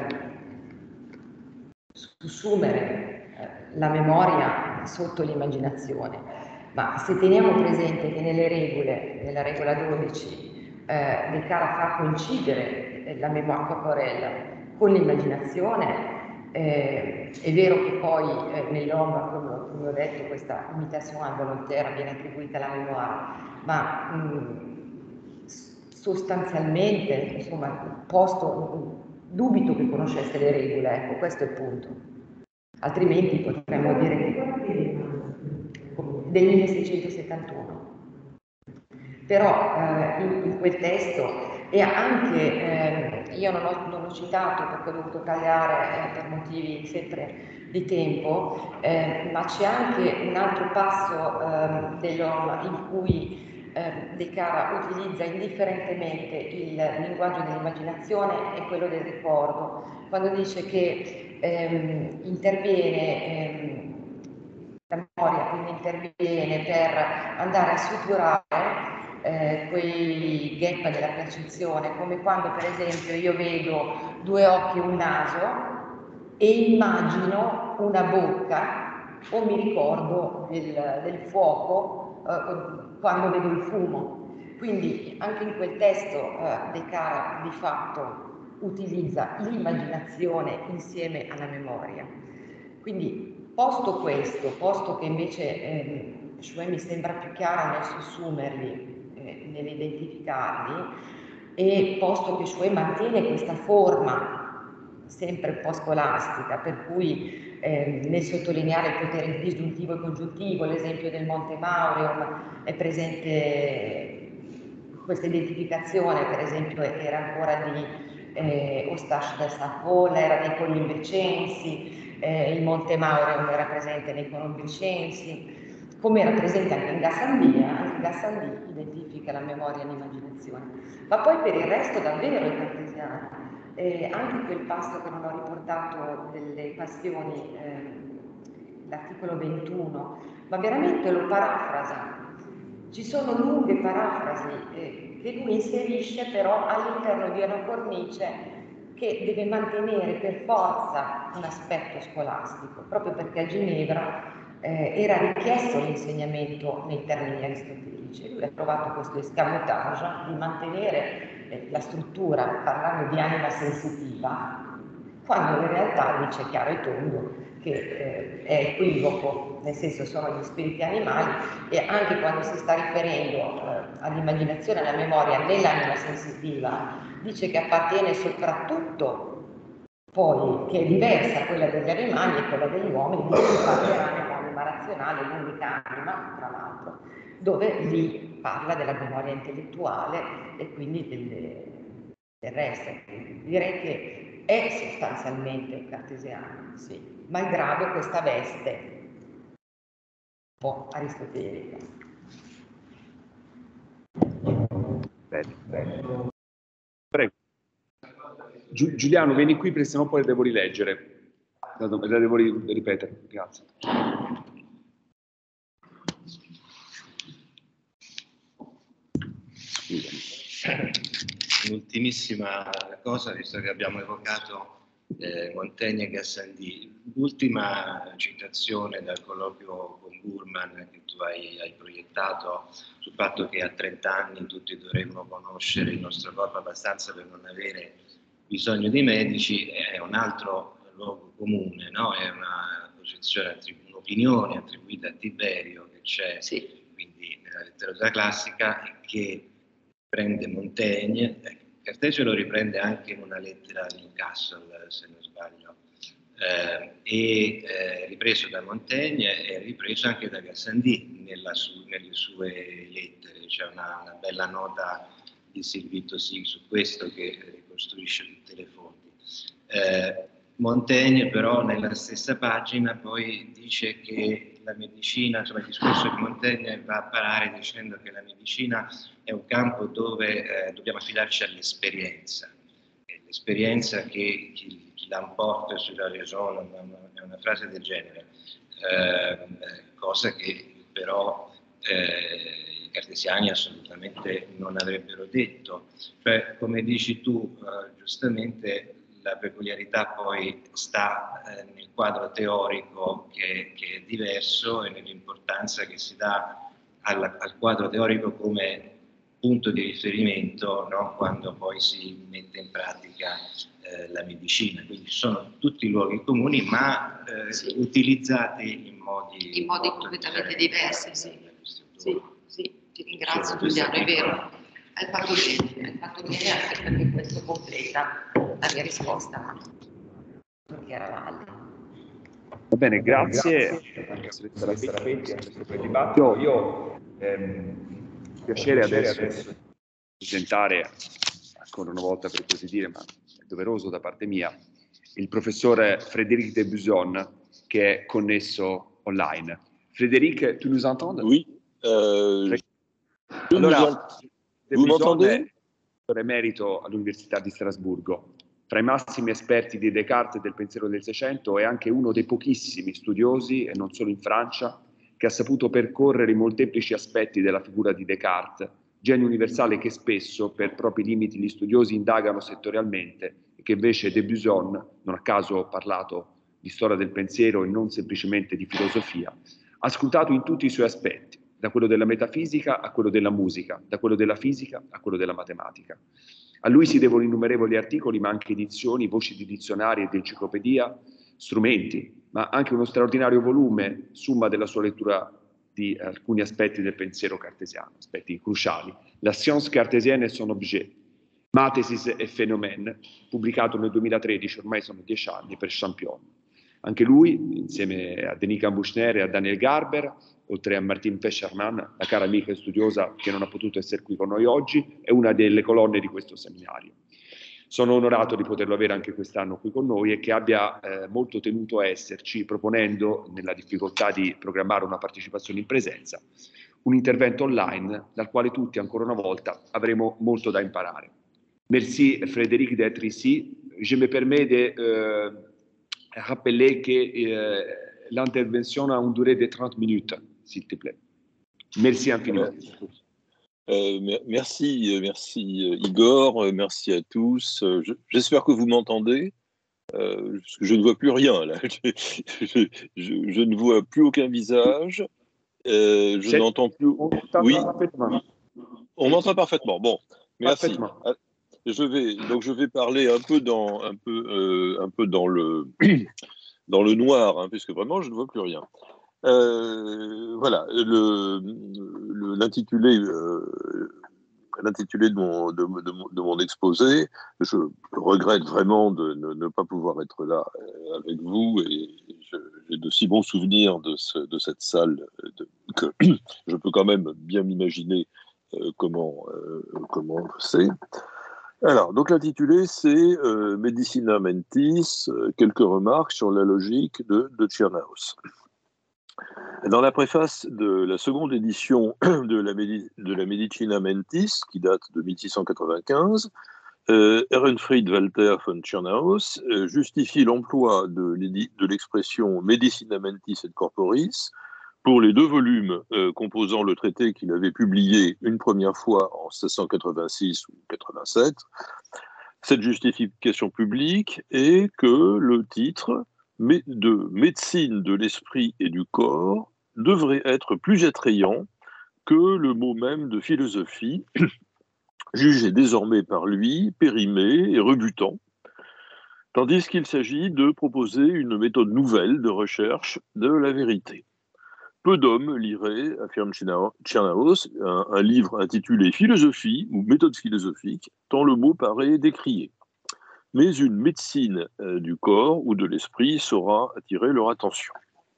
sussumere la memoria sotto l'immaginazione, ma se teniamo presente che nelle regole, nella regola 12, Descartes fa coincidere la memoria corporella con l'immaginazione, è vero che poi nell'Homme, come ho detto, questa imitation involontaire viene attribuita alla memoria, ma sostanzialmente, insomma, dubito che conoscesse le regole, ecco, questo è il punto. Altrimenti potremmo dire che del 1671. Però in quel testo, e anche, io non ho citato perché ho dovuto tagliare per motivi sempre di tempo, ma c'è anche un altro passo dell'Homme in cui Descartes utilizza indifferentemente il linguaggio dell'immaginazione e quello del ricordo, quando dice che interviene la memoria, quindi interviene per andare a suturare quei gap della percezione, come quando per esempio io vedo 2 occhi e un naso e immagino una bocca o mi ricordo del fuoco quando vedo il fumo. Quindi anche in quel testo Descartes di fatto utilizza l'immaginazione insieme alla memoria. Quindi posto questo, posto che invece Chouet mi sembra più chiaro nel sussumerli, nell'identificarli, e posto che Chouet mantiene questa forma sempre un po' scolastica, per cui nel sottolineare il potere disgiuntivo e congiuntivo, l'esempio del Monte Maureum, è presente questa identificazione, per esempio era ancora di Eustache da Savola, era dei Collimbecensi, il Monte Maureum era presente nei Collimbecensi, come era presente anche in Gassendi identifica la memoria e l'immaginazione. Ma poi per il resto davvero è cartesiano. Anche quel passo che non ho riportato delle passioni, l'articolo 21, ma veramente lo parafrasa. Ci sono lunghe parafrasi che lui inserisce però all'interno di una cornice che deve mantenere per forza un aspetto scolastico, proprio perché a Ginevra era richiesto l'insegnamento nei termini aristotelici. Lui ha trovato questo escamotage di mantenere la struttura parlando di anima sensitiva, quando in realtà dice chiaro e tondo che è equivoco, nel senso sono gli spiriti animali, e anche quando si sta riferendo all'immaginazione e alla memoria nell'anima sensitiva, dice che appartiene soprattutto poi, che è diversa quella degli animali e quella degli uomini, di cui parlerà nell'anima razionale, l'unica anima, tra l'altro, dove lì parla della memoria intellettuale e quindi del resto. Direi che è sostanzialmente cartesiano, sì, malgrado questa veste un po' aristotelica. Bene. Prego. Giuliano, vieni qui perché sennò poi la devo rileggere. La devo ripetere. Grazie. Un'ultimissima cosa, visto che abbiamo evocato Montaigne e Gassendi. L'ultima citazione dal colloquio con Burman che tu hai proiettato sul fatto che a 30 anni tutti dovremmo conoscere il nostro corpo abbastanza per non avere bisogno di medici, è un altro luogo comune, no? È una posizione, un'opinione attribuita a Tiberio che c'è quindi nella letteratura classica e che prende Montaigne. Cartesio lo riprende anche in una lettera di Newcastle, se non sbaglio, ripreso da Montaigne e ripreso anche da Gassendi nelle sue lettere. C'è una bella nota di Sylvie Tosi su questo che ricostruisce tutte le fonti. Montaigne però nella stessa pagina poi dice che la medicina, insomma il discorso di Montaigne va a parare dicendo che la medicina è un campo dove dobbiamo affidarci all'esperienza. L'esperienza che chi l'emporte sulla ragione, è una frase del genere, cosa che però i cartesiani assolutamente non avrebbero detto. Cioè, come dici tu giustamente, la peculiarità poi sta nel quadro teorico che è diverso e nell'importanza che si dà al quadro teorico come punto di riferimento, no? Quando poi si mette in pratica la medicina. Quindi sono tutti luoghi comuni ma utilizzati in modi completamente diversi. Sì, ti ringrazio Giuliano, è vero. Hai fatto bene anche perché questo completa la mia risposta. Va bene, grazie. Per essere attenti a questo dibattito. Io piacere adesso presentare, ancora una volta per così dire, ma è doveroso da parte mia, il professore Frédéric de Buzon, che è connesso online. Frédéric, tu nous entends? Oui. Allora, de vous Buzon m'entendez? è professore emerito all'Università di Strasburgo. Tra i massimi esperti di Descartes e del pensiero del Seicento è anche uno dei pochissimi studiosi, e non solo in Francia, che ha saputo percorrere i molteplici aspetti della figura di Descartes, genio universale che spesso, per propri limiti, gli studiosi indagano settorialmente e che invece Debussy, non a caso ho parlato di storia del pensiero e non semplicemente di filosofia, ha scrutato in tutti i suoi aspetti, da quello della metafisica a quello della musica, da quello della fisica a quello della matematica. A lui si devono innumerevoli articoli, ma anche edizioni, voci di dizionari e di enciclopedia, strumenti, ma anche uno straordinario volume, summa della sua lettura di alcuni aspetti del pensiero cartesiano, aspetti cruciali. La Science cartésienne et son objet, Mathesis e Phénomène, pubblicato nel 2013, ormai sono 10 anni, per Champion. Anche lui, insieme a Denis Cambuchner e a Daniel Garber, oltre a Martine Fescherman, la cara amica e studiosa che non ha potuto essere qui con noi oggi, è una delle colonne di questo seminario. Sono onorato di poterlo avere anche quest'anno qui con noi e che abbia molto tenuto a esserci, proponendo, nella difficoltà di programmare una partecipazione in presenza, un intervento online dal quale tutti, ancora una volta, avremo molto da imparare. Merci Frédéric d'être ici. Je me permets de rappeler que l'intervention a une durée de 30 minutes, s'il te plaît. Merci infiniment. Merci Igor, merci à tous. J'espère que vous m'entendez. Parce que je ne vois plus rien là. Je ne vois plus aucun visage. Je n'entends plus. Oui. On m'entend parfaitement. Bon, merci. Parfaitement. Je vais parler un peu dans le noir, hein, puisque vraiment je ne vois plus rien. Voilà, l'intitulé de mon exposé. Je regrette vraiment de ne pas pouvoir être là avec vous, et j'ai de si bons souvenirs de cette salle que je peux quand même bien m'imaginer comment c'est. Alors, donc l'intitulé, c'est Medicina Mentis, quelques remarques sur la logique de Tchernaus. Dans la préface de la seconde édition de la Medicina Mentis, qui date de 1695, Ehrenfried Walter von Tchernaus justifie l'emploi de l'expression Medicina Mentis et Corporis pour les 2 volumes composant le traité qu'il avait publié une première fois en 1686 ou 87. Cette justification publique est que le titre de médecine de l'esprit et du corps devrait être plus attrayant que le mot même de philosophie, jugé désormais par lui périmé et rebutant, tandis qu'il s'agit de proposer une méthode nouvelle de recherche de la vérité. Peu d'hommes liraient, affirme Tchernaus, un livre intitulé Philosophie ou méthode philosophique, tant le mot paraît décrié. Mais une médecine du corps ou de l'esprit saura attirer leur attention.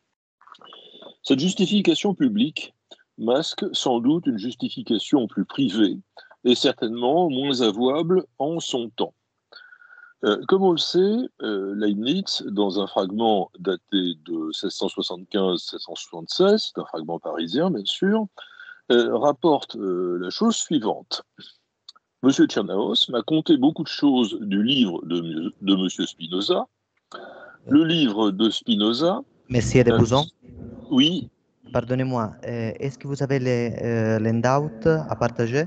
Cette justification publique masque sans doute une justification plus privée et certainement moins avouable en son temps. Comme on le sait, Leibniz, dans un fragment daté de 1675-1676, c'est un fragment parisien bien sûr, rapporte la chose suivante. Monsieur Tchernaus m'a conté beaucoup de choses du livre de Monsieur Spinoza. Le livre de Spinoza... Monsieur Debuson? Oui. Pardonnez-moi, est-ce que vous avez l'handout à partager?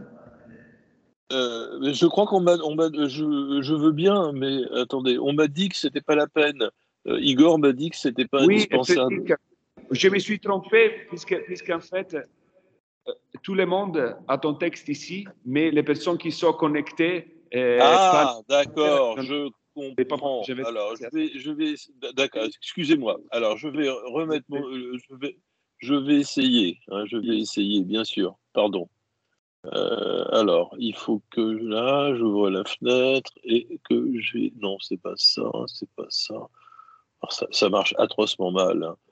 Je crois je veux bien, mais attendez, on m'a dit que c'était pas la peine. Igor m'a dit que c'était pas indispensable. Je me suis trompé, puisqu'en fait, tout le monde a ton texte ici, mais les personnes qui sont connectées... d'accord, je comprends. Alors, je vais d'accord, excusez-moi. Alors, je vais remettre je vais essayer, hein, bien sûr, pardon. Alors, il faut que là, j'ouvre la fenêtre et que j'ai... Non, c'est pas ça. Alors, ça marche atrocement mal. Hein.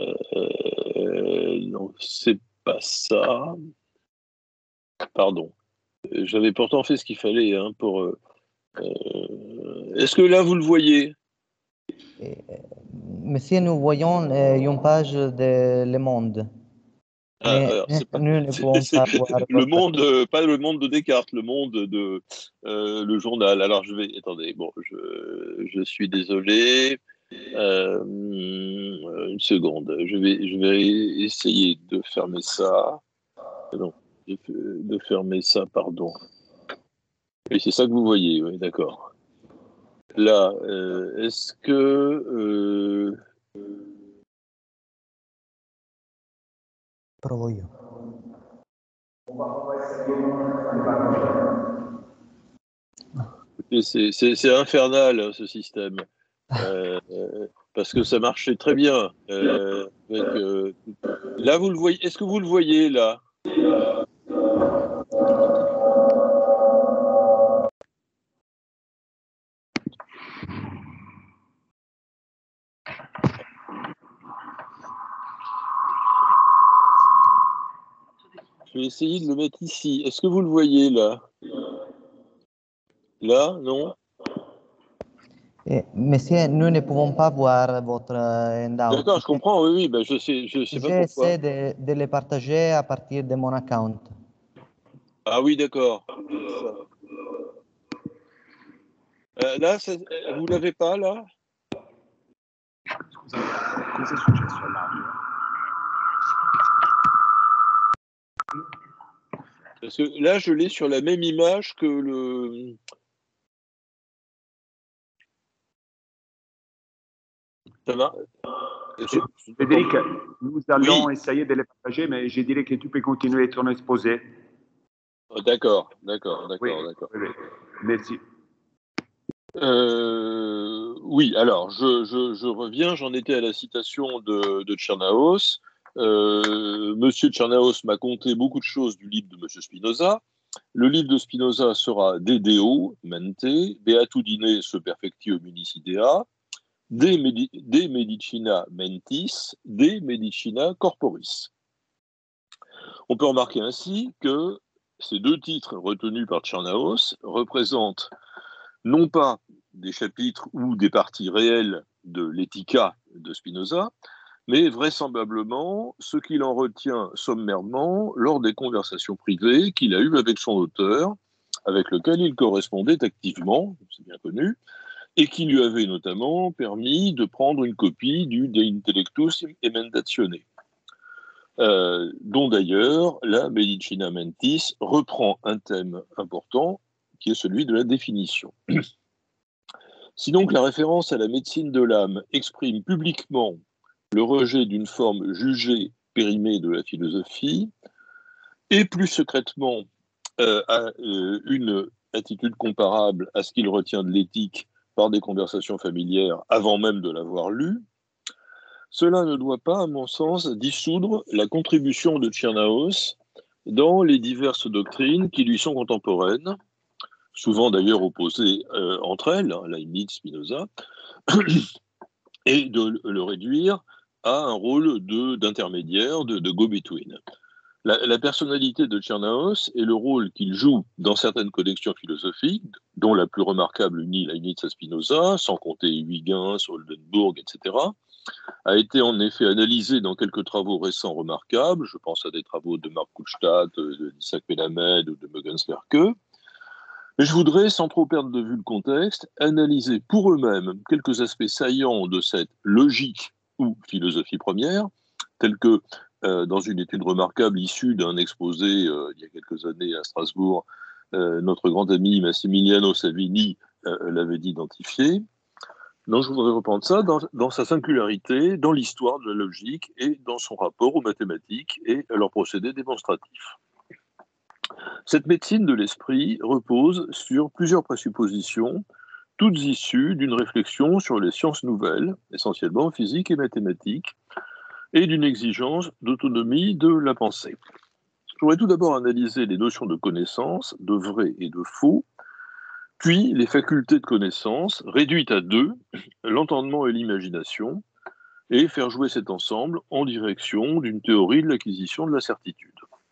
Non, c'est pas ça. Pardon. J'avais pourtant fait ce qu'il fallait hein, pour... Est-ce que là, vous le voyez? Monsieur, nous voyons une page de Le Monde. Alors, le monde, pas le monde de Descartes, le monde de le journal. Alors attendez, bon, je suis désolé. Une seconde, je vais essayer de fermer ça. Non, de fermer ça, pardon. Et c'est ça que vous voyez, oui, d'accord. Là, est-ce que... Provo io. C'est infernal, hein, ce système. Parce que ça marchait très bien. Là, vous le voyez. Est-ce que vous le voyez, là? Je vais essayer de le mettre ici. Est-ce que vous le voyez, là? Là, non? Monsieur, nous ne pouvons pas voir votre handout. D'accord, je comprends, oui, oui, ben je sais pas pourquoi. J'essaie de le partager à partir de mon account. Ah oui, d'accord. Là, vous l'avez pas, là? Scusa, cosa è successo all'audio? Parce que là, je l'ai sur la même image que le... Ça va? Frédéric, nous allons essayer de les partager, mais je dirais que tu peux continuer ton exposé. D'accord. Oui. Merci. Oui, alors, je reviens, j'en étais à la citation de Tchernaos. Monsieur Tchernaos m'a conté beaucoup de choses du livre de Monsieur Spinoza. Le livre de Spinoza sera De Deo, Mente, Beatudine se perfectio municidea, De Medicina Mentis, De Medicina Corporis. On peut remarquer ainsi que ces deux titres retenus par Tchernaos représentent non pas des chapitres ou des parties réelles de l'Éthica de Spinoza, mais vraisemblablement ce qu'il en retient sommairement lors des conversations privées qu'il a eues avec son auteur, avec lequel il correspondait activement, c'est bien connu, et qui lui avait notamment permis de prendre une copie du De Intellectus Emendatione, dont d'ailleurs la Medicina Mentis reprend un thème important qui est celui de la définition. Si donc la référence à la médecine de l'âme exprime publiquement le rejet d'une forme jugée périmée de la philosophie, et plus secrètement à une attitude comparable à ce qu'il retient de l'éthique par des conversations familières avant même de l'avoir lu, cela ne doit pas, à mon sens, dissoudre la contribution de Tchernaos dans les diverses doctrines qui lui sont contemporaines, souvent d'ailleurs opposées entre elles, Leibniz, Spinoza, et de le réduire à un rôle d'intermédiaire, de go-between. La personnalité de Tchernaos et le rôle qu'il joue dans certaines collections philosophiques, dont la plus remarquable unit Leibniz à Spinoza, sans compter Huygens, Oldenburg, etc., a été en effet analysé dans quelques travaux récents remarquables. Je pense à des travaux de Marc Kutstadt, d'Isaac Melamed ou de Mogens Lerche. Mais je voudrais, sans trop perdre de vue le contexte, analyser pour eux-mêmes quelques aspects saillants de cette logique ou philosophie première, tels que dans une étude remarquable issue d'un exposé il y a quelques années à Strasbourg, notre grand ami Massimiliano Savini l'avait identifié. Donc je voudrais reprendre ça dans sa singularité, dans l'histoire de la logique et dans son rapport aux mathématiques et à leurs procédés démonstratifs. Cette médecine de l'esprit repose sur plusieurs présuppositions, toutes issues d'une réflexion sur les sciences nouvelles, essentiellement physique et mathématiques, et d'une exigence d'autonomie de la pensée. Je voudrais tout d'abord analyser les notions de connaissance, de vrai et de faux, puis les facultés de connaissance, réduites à deux, l'entendement et l'imagination, et faire jouer cet ensemble en direction d'une théorie de l'acquisition de la certitude.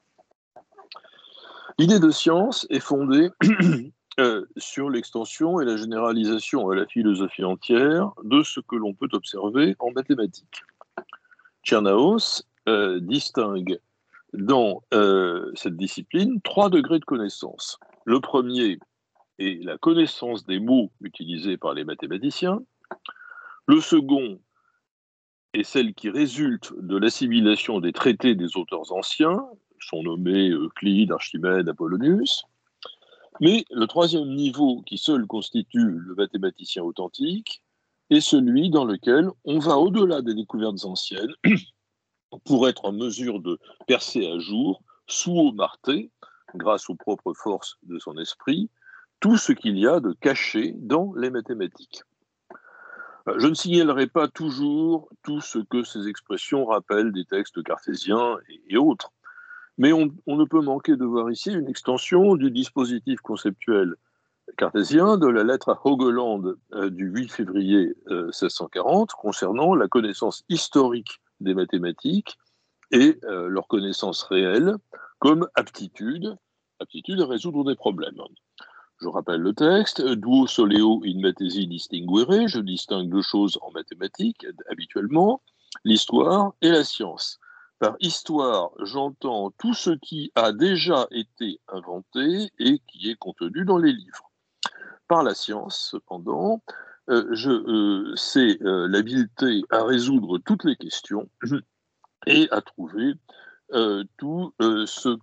L'idée de science est fondée sur l'extension et la généralisation à la philosophie entière de ce que l'on peut observer en mathématiques. Tchernaos distingue dans cette discipline 3 degrés de connaissance. Le premier est la connaissance des mots utilisés par les mathématiciens. Le second est celle qui résulte de l'assimilation des traités des auteurs anciens, sont nommés Euclide, Archimède, Apollonius. Mais le troisième niveau, qui seul constitue le mathématicien authentique, est celui dans lequel on va au-delà des découvertes anciennes pour être en mesure de percer à jour, sous eau martée, grâce aux propres forces de son esprit, tout ce qu'il y a de caché dans les mathématiques. Je ne signalerai pas toujours tout ce que ces expressions rappellent des textes cartésiens et autres, mais on ne peut manquer de voir ici une extension du dispositif conceptuel cartésien de la lettre à Hogeland du 8 février 1640 concernant la connaissance historique des mathématiques et leur connaissance réelle comme aptitude à résoudre des problèmes. Je rappelle le texte. Duo soleo in mathesi distinguere. Je distingue deux choses en mathématiques habituellement, l'histoire et la science. Par histoire, j'entends tout ce qui a déjà été inventé et qui est contenu dans les livres. Par la science, cependant, c'est l'habileté à résoudre toutes les questions et à trouver tout ce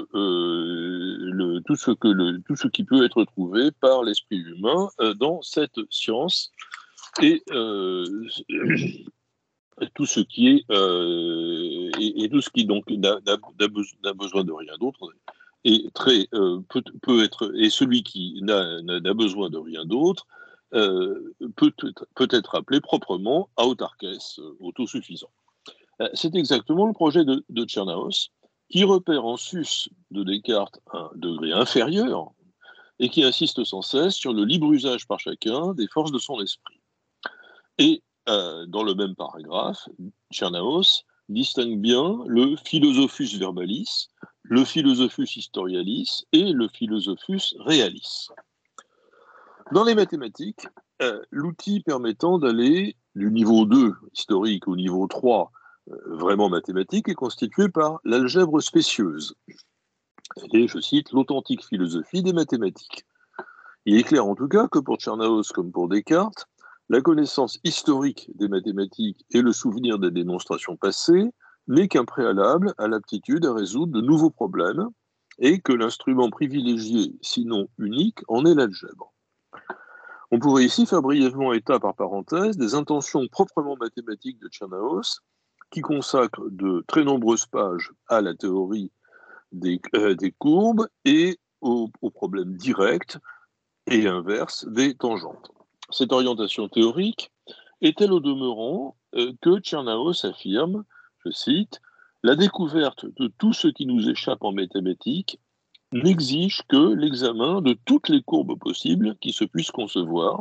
qui peut être trouvé par l'esprit humain dans cette science et tout ce qui est et tout ce qui donc n'a besoin de rien d'autre et peut être, et celui qui n'a besoin de rien d'autre peut être appelé proprement autarkes, autosuffisant. C'est exactement le projet de Tchernaos, qui repère en sus de Descartes un degré inférieur et qui insiste sans cesse sur le libre usage par chacun des forces de son esprit. Et dans le même paragraphe, Tchernaos distingue bien le philosophus verbalis, le philosophus historialis et le philosophus realis. Dans les mathématiques, l'outil permettant d'aller du niveau 2 historique au niveau 3 vraiment mathématique est constitué par l'algèbre spécieuse. Elle est, je cite, l'authentique philosophie des mathématiques. Il est clair en tout cas que pour Tchernaos comme pour Descartes, la connaissance historique des mathématiques et le souvenir des démonstrations passées n'est qu'un préalable à l'aptitude à résoudre de nouveaux problèmes et que l'instrument privilégié, sinon unique, en est l'algèbre. On pourrait ici faire brièvement état par parenthèse des intentions proprement mathématiques de Tchernaos qui consacre de très nombreuses pages à la théorie des courbes et aux problèmes directs et inverses des tangentes. Cette orientation théorique est telle au demeurant que Tchernaos affirme, je cite, « La découverte de tout ce qui nous échappe en mathématiques n'exige que l'examen de toutes les courbes possibles qui se puissent concevoir,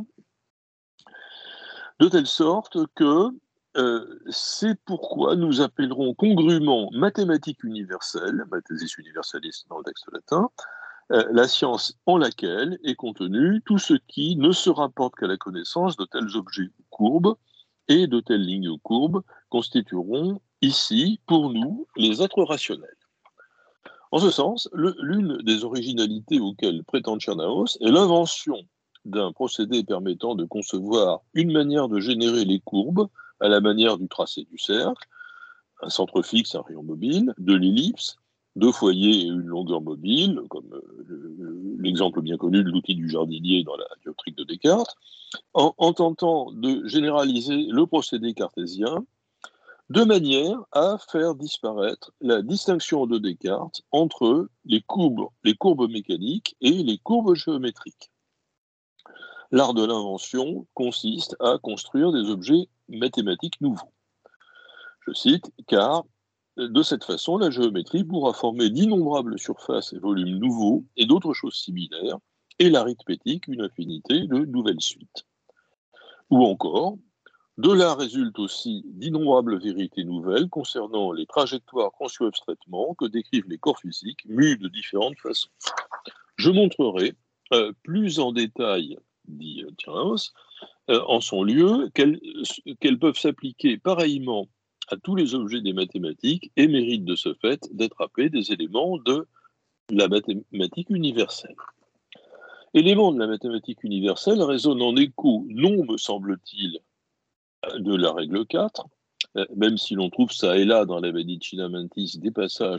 de telle sorte que c'est pourquoi nous appellerons congrument mathématiques universelles, mathesis universalis dans le texte latin, la science en laquelle est contenu tout ce qui ne se rapporte qu'à la connaissance de tels objets courbes et de telles lignes courbes constitueront ici, pour nous, les êtres rationnels. En ce sens, l'une des originalités auxquelles prétend Tchernaos est l'invention d'un procédé permettant de concevoir une manière de générer les courbes à la manière du tracé du cercle, un centre fixe, un rayon mobile, de l'ellipse, deux foyers et une longueur mobile, comme l'exemple bien connu de l'outil du jardinier dans la dioptrique de Descartes, en tentant de généraliser le procédé cartésien de manière à faire disparaître la distinction de Descartes entre les courbes mécaniques et les courbes géométriques. L'art de l'invention consiste à construire des objets mathématiques nouveaux. Je cite, car de cette façon, la géométrie pourra former d'innombrables surfaces et volumes nouveaux et d'autres choses similaires, et l'arithmétique une infinité de nouvelles suites. Ou encore, de là résultent aussi d'innombrables vérités nouvelles concernant les trajectoires conçues abstraitement que décrivent les corps physiques, mus de différentes façons. Je montrerai plus en détail, dit Tchernaos, en son lieu, qu'elles peuvent s'appliquer pareillement à tous les objets des mathématiques et méritent de ce fait d'être appelés des éléments de la mathématique universelle. Éléments de la mathématique universelle résonnent en écho, non, me semble-t-il, de la règle 4, même si l'on trouve ça et là dans la Medicina Mentis des passages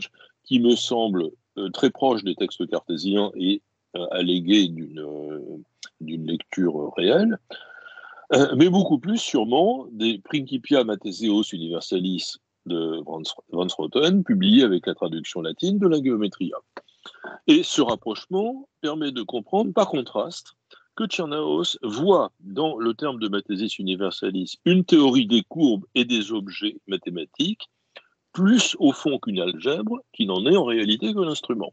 qui me semble très proche des textes cartésiens et allégué d'une lecture réelle, mais beaucoup plus sûrement des Principia Matheseos Universalis de Van Schroten, publié avec la traduction latine de la Geometria. Et ce rapprochement permet de comprendre, par contraste, que Tchernaos voit dans le terme de Mathesis Universalis une théorie des courbes et des objets mathématiques, plus au fond qu'une algèbre, qui n'en est en réalité que l'instrument.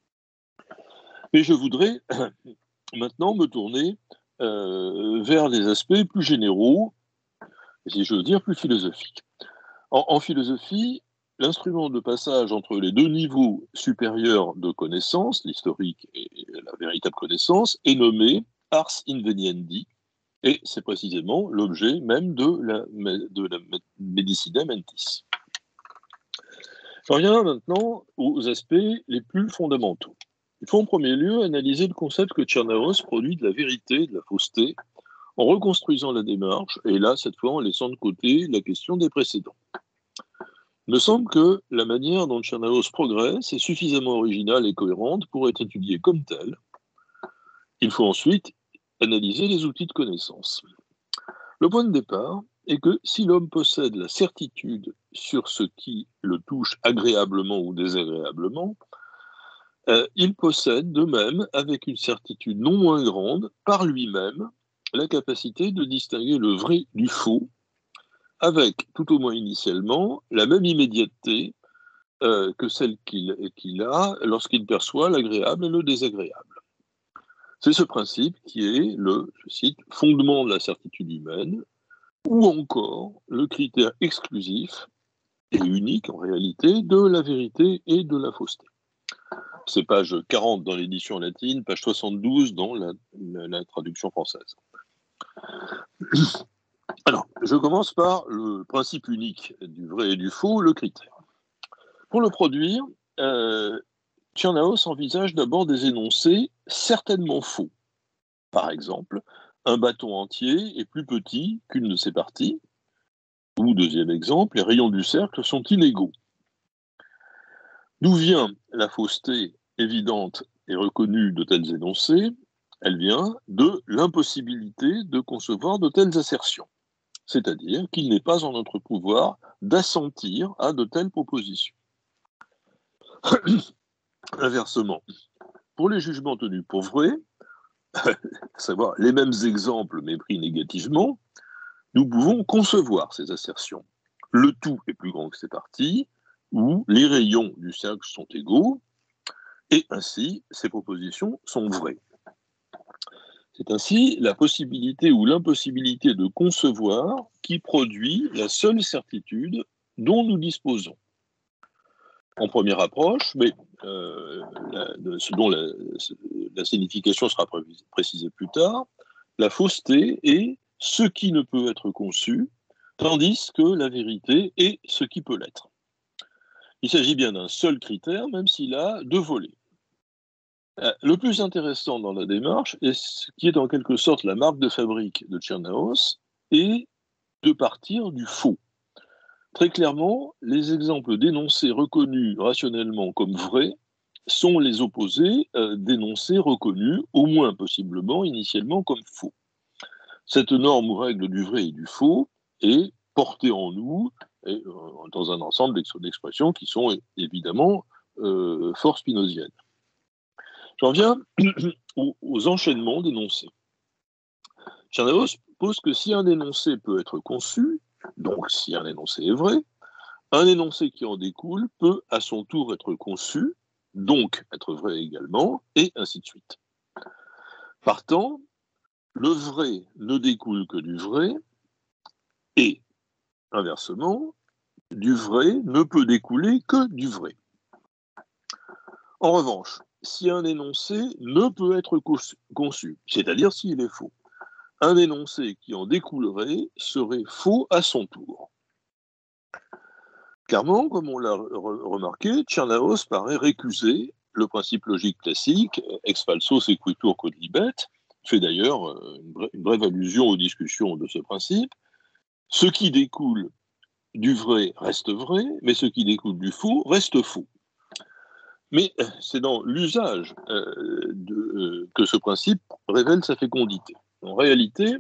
Mais je voudrais maintenant me tourner vers des aspects plus généraux, si je veux dire plus philosophiques. En philosophie, l'instrument de passage entre les deux niveaux supérieurs de connaissance, l'historique et la véritable connaissance, est nommé ars inveniendi, et c'est précisément l'objet même de la Medicina Mentis. J'en viens maintenant aux aspects les plus fondamentaux. Il faut en premier lieu analyser le concept que Tchernaos produit de la vérité et de la fausseté en reconstruisant la démarche, et là, cette fois, en laissant de côté la question des précédents. Il me semble que la manière dont Tchernaos progresse est suffisamment originale et cohérente pour être étudiée comme telle. Il faut ensuite analyser les outils de connaissance. Le point de départ est que si l'homme possède la certitude sur ce qui le touche agréablement ou désagréablement, il possède de même, avec une certitude non moins grande, par lui-même, la capacité de distinguer le vrai du faux, avec, tout au moins initialement, la même immédiateté que celle qu'il a lorsqu'il perçoit l'agréable et le désagréable. C'est ce principe qui est le, je cite, fondement de la certitude humaine, ou encore le critère exclusif et unique en réalité de la vérité et de la fausseté. C'est page 40 dans l'édition latine, page 72 dans la traduction française. Alors, je commence par le principe unique du vrai et du faux, le critère. Pour le produire, Tchernaos envisage d'abord des énoncés certainement faux. Par exemple, un bâton entier est plus petit qu'une de ses parties. Ou, deuxième exemple, les rayons du cercle sont inégaux. D'où vient la fausseté évidente et reconnue de tels énoncés? Elle vient de l'impossibilité de concevoir de telles assertions, c'est-à-dire qu'il n'est pas en notre pouvoir d'assentir à de telles propositions. Inversement, pour les jugements tenus pour vrais, à savoir les mêmes exemples mais pris négativement, nous pouvons concevoir ces assertions. Le tout est plus grand que ses parties, ou les rayons du cercle sont égaux, et ainsi ces propositions sont vraies. C'est ainsi la possibilité ou l'impossibilité de concevoir qui produit la seule certitude dont nous disposons. En première approche, mais dont la signification sera précisée plus tard, la fausseté est ce qui ne peut être conçu, tandis que la vérité est ce qui peut l'être. Il s'agit bien d'un seul critère, même s'il a deux volets. Le plus intéressant dans la démarche, et ce qui est en quelque sorte la marque de fabrique de Tchernaos, est de partir du faux. Très clairement, les exemples d'énoncés reconnus rationnellement comme vrais sont les opposés d'énoncés reconnus, au moins possiblement initialement comme faux. Cette norme ou règle du vrai et du faux est portée en nous et, dans un ensemble d'expressions qui sont évidemment fort spinoziennes. J'en viens aux enchaînements d'énoncés. Tchernaos pose que si un énoncé peut être conçu, donc si un énoncé est vrai, un énoncé qui en découle peut à son tour être conçu, donc être vrai également, et ainsi de suite. Partant, le vrai ne découle que du vrai, et inversement, du vrai ne peut découler que du vrai. En revanche, si un énoncé ne peut être conçu, c'est-à-dire s'il est faux, un énoncé qui en découlerait serait faux à son tour. Clairement, comme on l'a remarqué, Tchernaos paraît récuser le principe logique classique, ex falso sequitur quod libet, fait d'ailleurs une brève allusion aux discussions de ce principe. Ce qui découle du vrai reste vrai, mais ce qui découle du faux reste faux. Mais c'est dans l'usage que ce principe révèle sa fécondité. En réalité,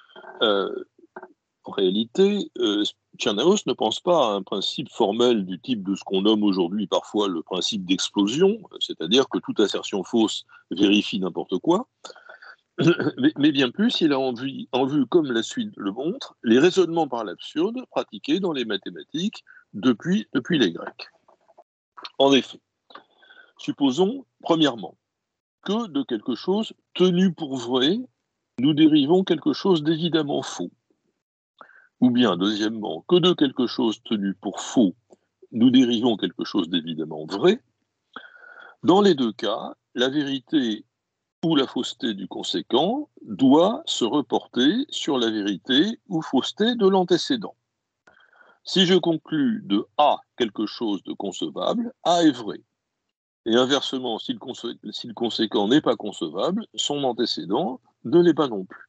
Tchernaos ne pense pas à un principe formel du type de ce qu'on nomme aujourd'hui parfois le principe d'explosion, c'est-à-dire que toute assertion fausse vérifie n'importe quoi, mais bien plus, il a en vue, comme la suite le montre, les raisonnements par l'absurde pratiqués dans les mathématiques depuis les Grecs. En effet, supposons, premièrement, que de quelque chose tenu pour vrai, nous dérivons quelque chose d'évidemment faux. Ou bien, deuxièmement, que de quelque chose tenu pour faux, nous dérivons quelque chose d'évidemment vrai. Dans les deux cas, la vérité ou la fausseté du conséquent doit se reporter sur la vérité ou fausseté de l'antécédent. Si je conclus de A quelque chose de concevable, A est vrai. Et inversement, si le conséquent n'est pas concevable, son antécédent ne l'est pas non plus.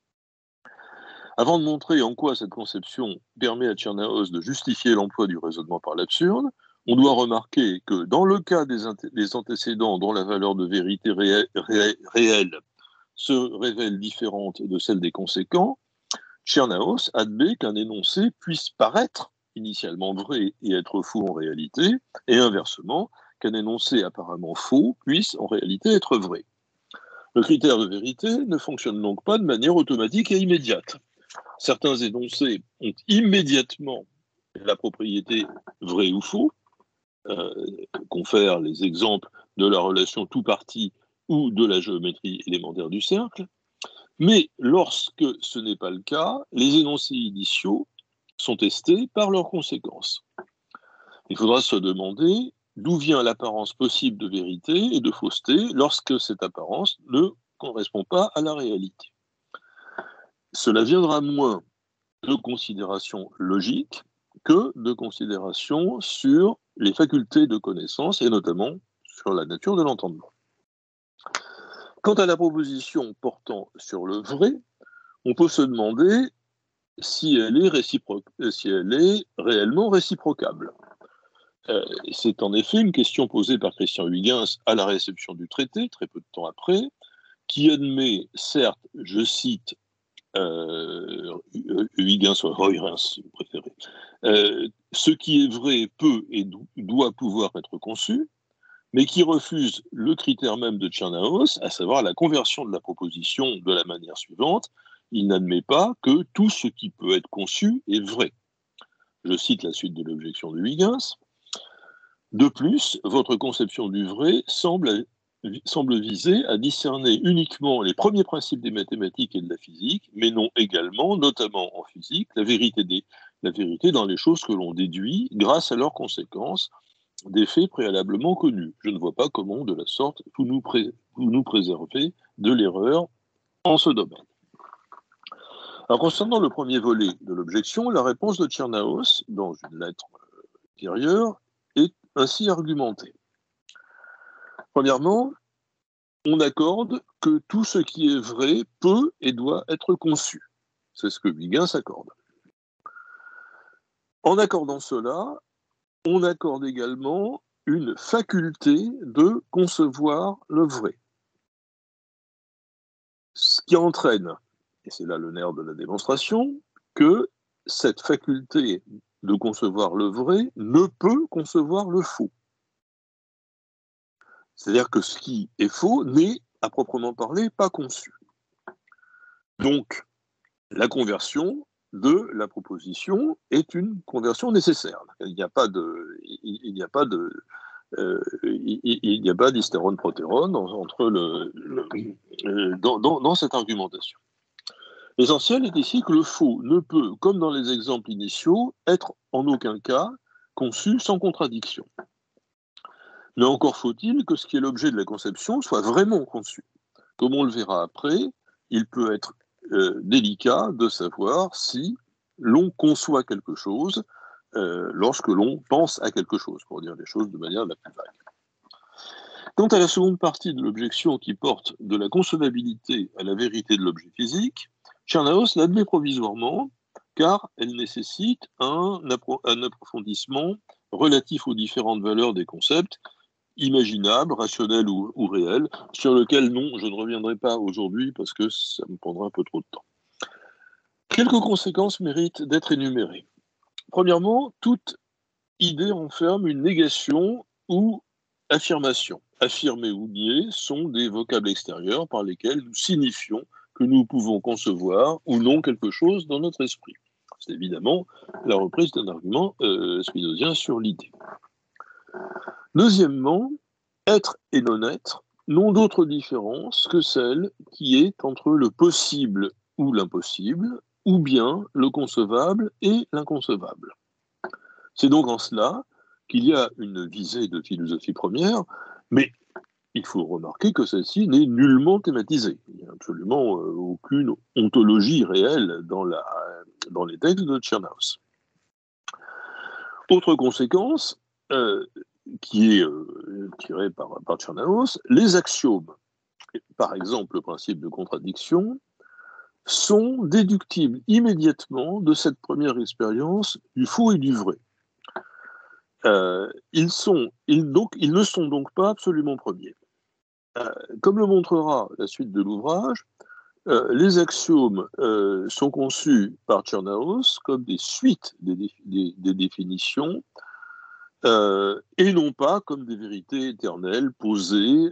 Avant de montrer en quoi cette conception permet à Tchernaos de justifier l'emploi du raisonnement par l'absurde, on doit remarquer que dans le cas des antécédents dont la valeur de vérité réelle se révèle différente de celle des conséquents, Tchernaos admet qu'un énoncé puisse paraître initialement vrai et être faux en réalité, et inversement, qu'un énoncé apparemment faux puisse en réalité être vrai. Le critère de vérité ne fonctionne donc pas de manière automatique et immédiate. Certains énoncés ont immédiatement la propriété vrai ou faux, confèrent les exemples de la relation tout-parti ou de la géométrie élémentaire du cercle, mais lorsque ce n'est pas le cas, les énoncés initiaux sont testés par leurs conséquences. Il faudra se demander d'où vient l'apparence possible de vérité et de fausseté lorsque cette apparence ne correspond pas à la réalité. Cela viendra moins de considérations logiques que de considérations sur les facultés de connaissance et notamment sur la nature de l'entendement. Quant à la proposition portant sur le vrai, on peut se demander si elle est réellement réciprocable. C'est en effet une question posée par Christian Huygens à la réception du traité, très peu de temps après, qui admet, certes, je cite Huygens ou Huygens, si vous préférez, ce qui est vrai peut et doit pouvoir être conçu, mais qui refuse le critère même de Tchernaos, à savoir la conversion de la proposition de la manière suivante. Il n'admet pas que tout ce qui peut être conçu est vrai. Je cite la suite de l'objection de Huygens. De plus, votre conception du vrai semble viser à discerner uniquement les premiers principes des mathématiques et de la physique, mais non également, notamment en physique, la vérité dans les choses que l'on déduit grâce à leurs conséquences, des faits préalablement connus. Je ne vois pas comment, de la sorte, vous nous préservez de l'erreur en ce domaine. Alors, concernant le premier volet de l'objection, la réponse de Tchernaos, dans une lettre antérieure, est ainsi argumentée. Premièrement, on accorde que tout ce qui est vrai peut et doit être conçu. C'est ce que Huygens accorde. En accordant cela, on accorde également une faculté de concevoir le vrai. Ce qui entraîne, et c'est là le nerf de la démonstration, que cette faculté de concevoir le vrai ne peut concevoir le faux. C'est-à-dire que ce qui est faux n'est, à proprement parler, pas conçu. Donc, la conversion de la proposition est une conversion nécessaire. Il n'y a pas d'hystérone-protérone dans cette argumentation. L'essentiel est ici que le faux ne peut, comme dans les exemples initiaux, être en aucun cas conçu sans contradiction. Mais encore faut-il que ce qui est l'objet de la conception soit vraiment conçu. Comme on le verra après, il peut être délicat de savoir si l'on conçoit quelque chose lorsque l'on pense à quelque chose, pour dire les choses de manière la plus vague. Quant à la seconde partie de l'objection qui porte de la concevabilité à la vérité de l'objet physique, Tchernaos l'admet provisoirement car elle nécessite un approfondissement relatif aux différentes valeurs des concepts imaginable, rationnel ou réel, sur lequel, non, je ne reviendrai pas aujourd'hui parce que ça me prendra un peu trop de temps. Quelques conséquences méritent d'être énumérées. Premièrement, toute idée renferme une négation ou affirmation. Affirmer ou nier sont des vocables extérieurs par lesquels nous signifions que nous pouvons concevoir ou non quelque chose dans notre esprit. C'est évidemment la reprise d'un argument spinozien sur l'idée. Deuxièmement, être et non-être n'ont d'autre différence que celle qui est entre le possible ou l'impossible, ou bien le concevable et l'inconcevable. C'est donc en cela qu'il y a une visée de philosophie première, mais il faut remarquer que celle-ci n'est nullement thématisée. Il n'y a absolument aucune ontologie réelle dans les textes de Tchernhaus. Autre conséquence, qui est tirée par Tchernhaus, les axiomes, par exemple le principe de contradiction, sont déductibles immédiatement de cette première expérience du faux et du vrai. Ils ne sont donc pas absolument premiers. Comme le montrera la suite de l'ouvrage, les axiomes sont conçus par Tchernhaus comme des suites des définitions et non pas comme des vérités éternelles posées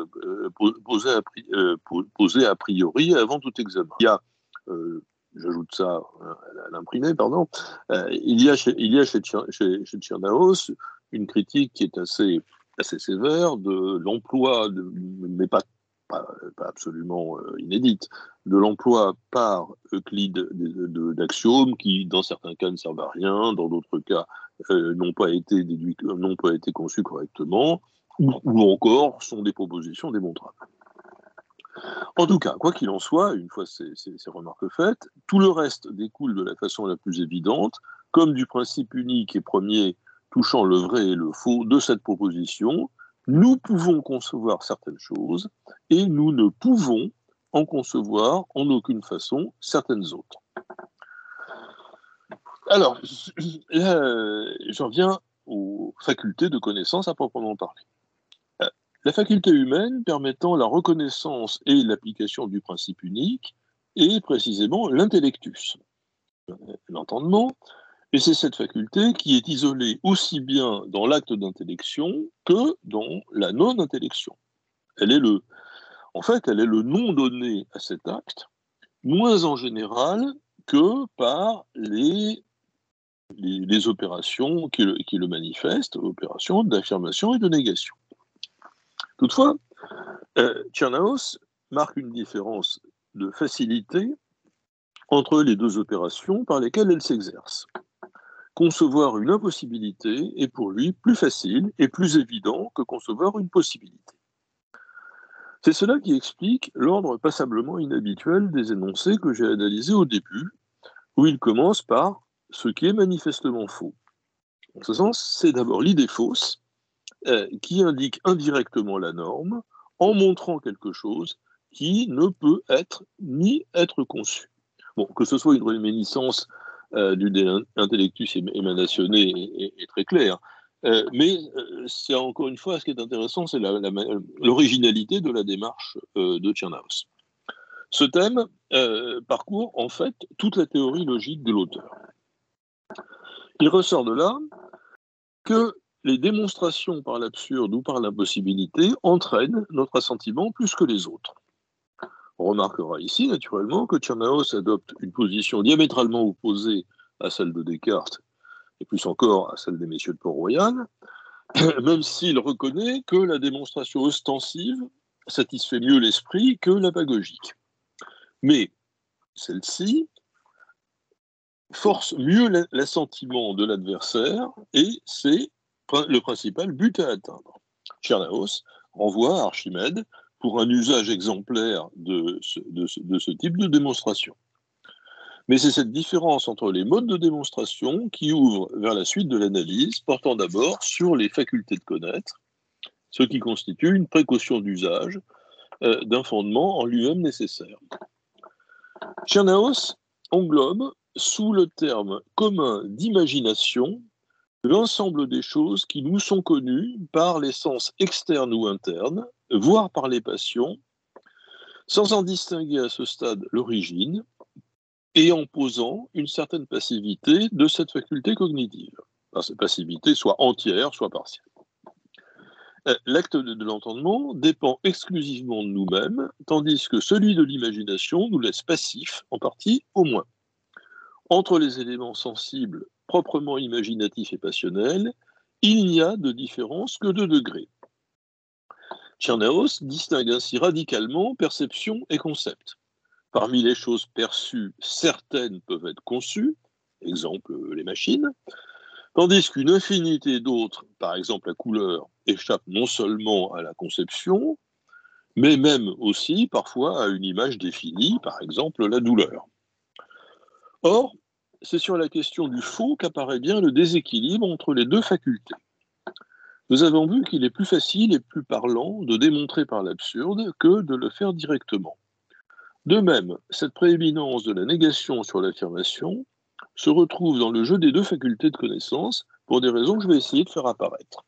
a priori avant tout examen. Il y a, j'ajoute ça à l'imprimé, pardon, il y a chez Tchernhaus une critique qui est assez sévère de l'emploi, mais pas absolument inédite, de l'emploi par Euclide d'axiomes qui, dans certains cas, ne servent à rien, dans d'autres cas, n'ont pas été conçus correctement, ou encore sont des propositions démontrables. En tout cas, quoi qu'il en soit, une fois ces remarques faites, tout le reste découle de la façon la plus évidente, comme du principe unique et premier touchant le vrai et le faux de cette proposition. Nous pouvons concevoir certaines choses et nous ne pouvons en concevoir en aucune façon certaines autres. Alors, j'en viens aux facultés de connaissance à proprement parler. La faculté humaine permettant la reconnaissance et l'application du principe unique est précisément l'intellectus, l'entendement, et c'est cette faculté qui est isolée aussi bien dans l'acte d'intellection que dans la non-intellection. Elle est le nom donné à cet acte, moins en général que par les opérations qui le manifestent, opérations d'affirmation et de négation. Toutefois, Tchernhaus marque une différence de facilité entre les deux opérations par lesquelles elle s'exerce. Concevoir une impossibilité est pour lui plus facile et plus évident que concevoir une possibilité. C'est cela qui explique l'ordre passablement inhabituel des énoncés que j'ai analysés au début, où il commence par ce qui est manifestement faux. En ce sens, c'est d'abord l'idée fausse qui indique indirectement la norme en montrant quelque chose qui ne peut être ni être conçu. Bon, que ce soit une réminiscence du De Intellectus Emanationé est très clair. Mais c'est encore une fois, ce qui est intéressant, c'est l'originalité de la démarche de Tchernhaus. Ce thème parcourt en fait toute la théorie logique de l'auteur. Il ressort de là que les démonstrations par l'absurde ou par l'impossibilité entraînent notre assentiment plus que les autres. On remarquera ici, naturellement, que Tchernhaus adopte une position diamétralement opposée à celle de Descartes, et plus encore à celle des messieurs de Port-Royal, même s'il reconnaît que la démonstration ostensive satisfait mieux l'esprit que la pédagogique. Mais celle-ci force mieux l'assentiment de l'adversaire, et c'est le principal but à atteindre. Tchernhaus renvoie à Archimède pour un usage exemplaire de ce type de démonstration. Mais c'est cette différence entre les modes de démonstration qui ouvre vers la suite de l'analyse, portant d'abord sur les facultés de connaître, ce qui constitue une précaution d'usage d'un fondement en lui-même nécessaire. Tchernhaus englobe, sous le terme commun d'imagination, l'ensemble des choses qui nous sont connues par les sens externes ou internes, voire par les passions, sans en distinguer à ce stade l'origine, et en posant une certaine passivité de cette faculté cognitive. Alors, cette passivité soit entière, soit partielle. L'acte de l'entendement dépend exclusivement de nous-mêmes, tandis que celui de l'imagination nous laisse passifs, en partie au moins. Entre les éléments sensibles proprement imaginatifs et passionnels, il n'y a de différence que de degrés. Tchernaos distingue ainsi radicalement perception et concept. Parmi les choses perçues, certaines peuvent être conçues, exemple les machines, tandis qu'une infinité d'autres, par exemple la couleur, échappent non seulement à la conception, mais même aussi parfois à une image définie, par exemple la douleur. Or, c'est sur la question du faux qu'apparaît bien le déséquilibre entre les deux facultés. Nous avons vu qu'il est plus facile et plus parlant de démontrer par l'absurde que de le faire directement. De même, cette prééminence de la négation sur l'affirmation se retrouve dans le jeu des deux facultés de connaissance pour des raisons que je vais essayer de faire apparaître.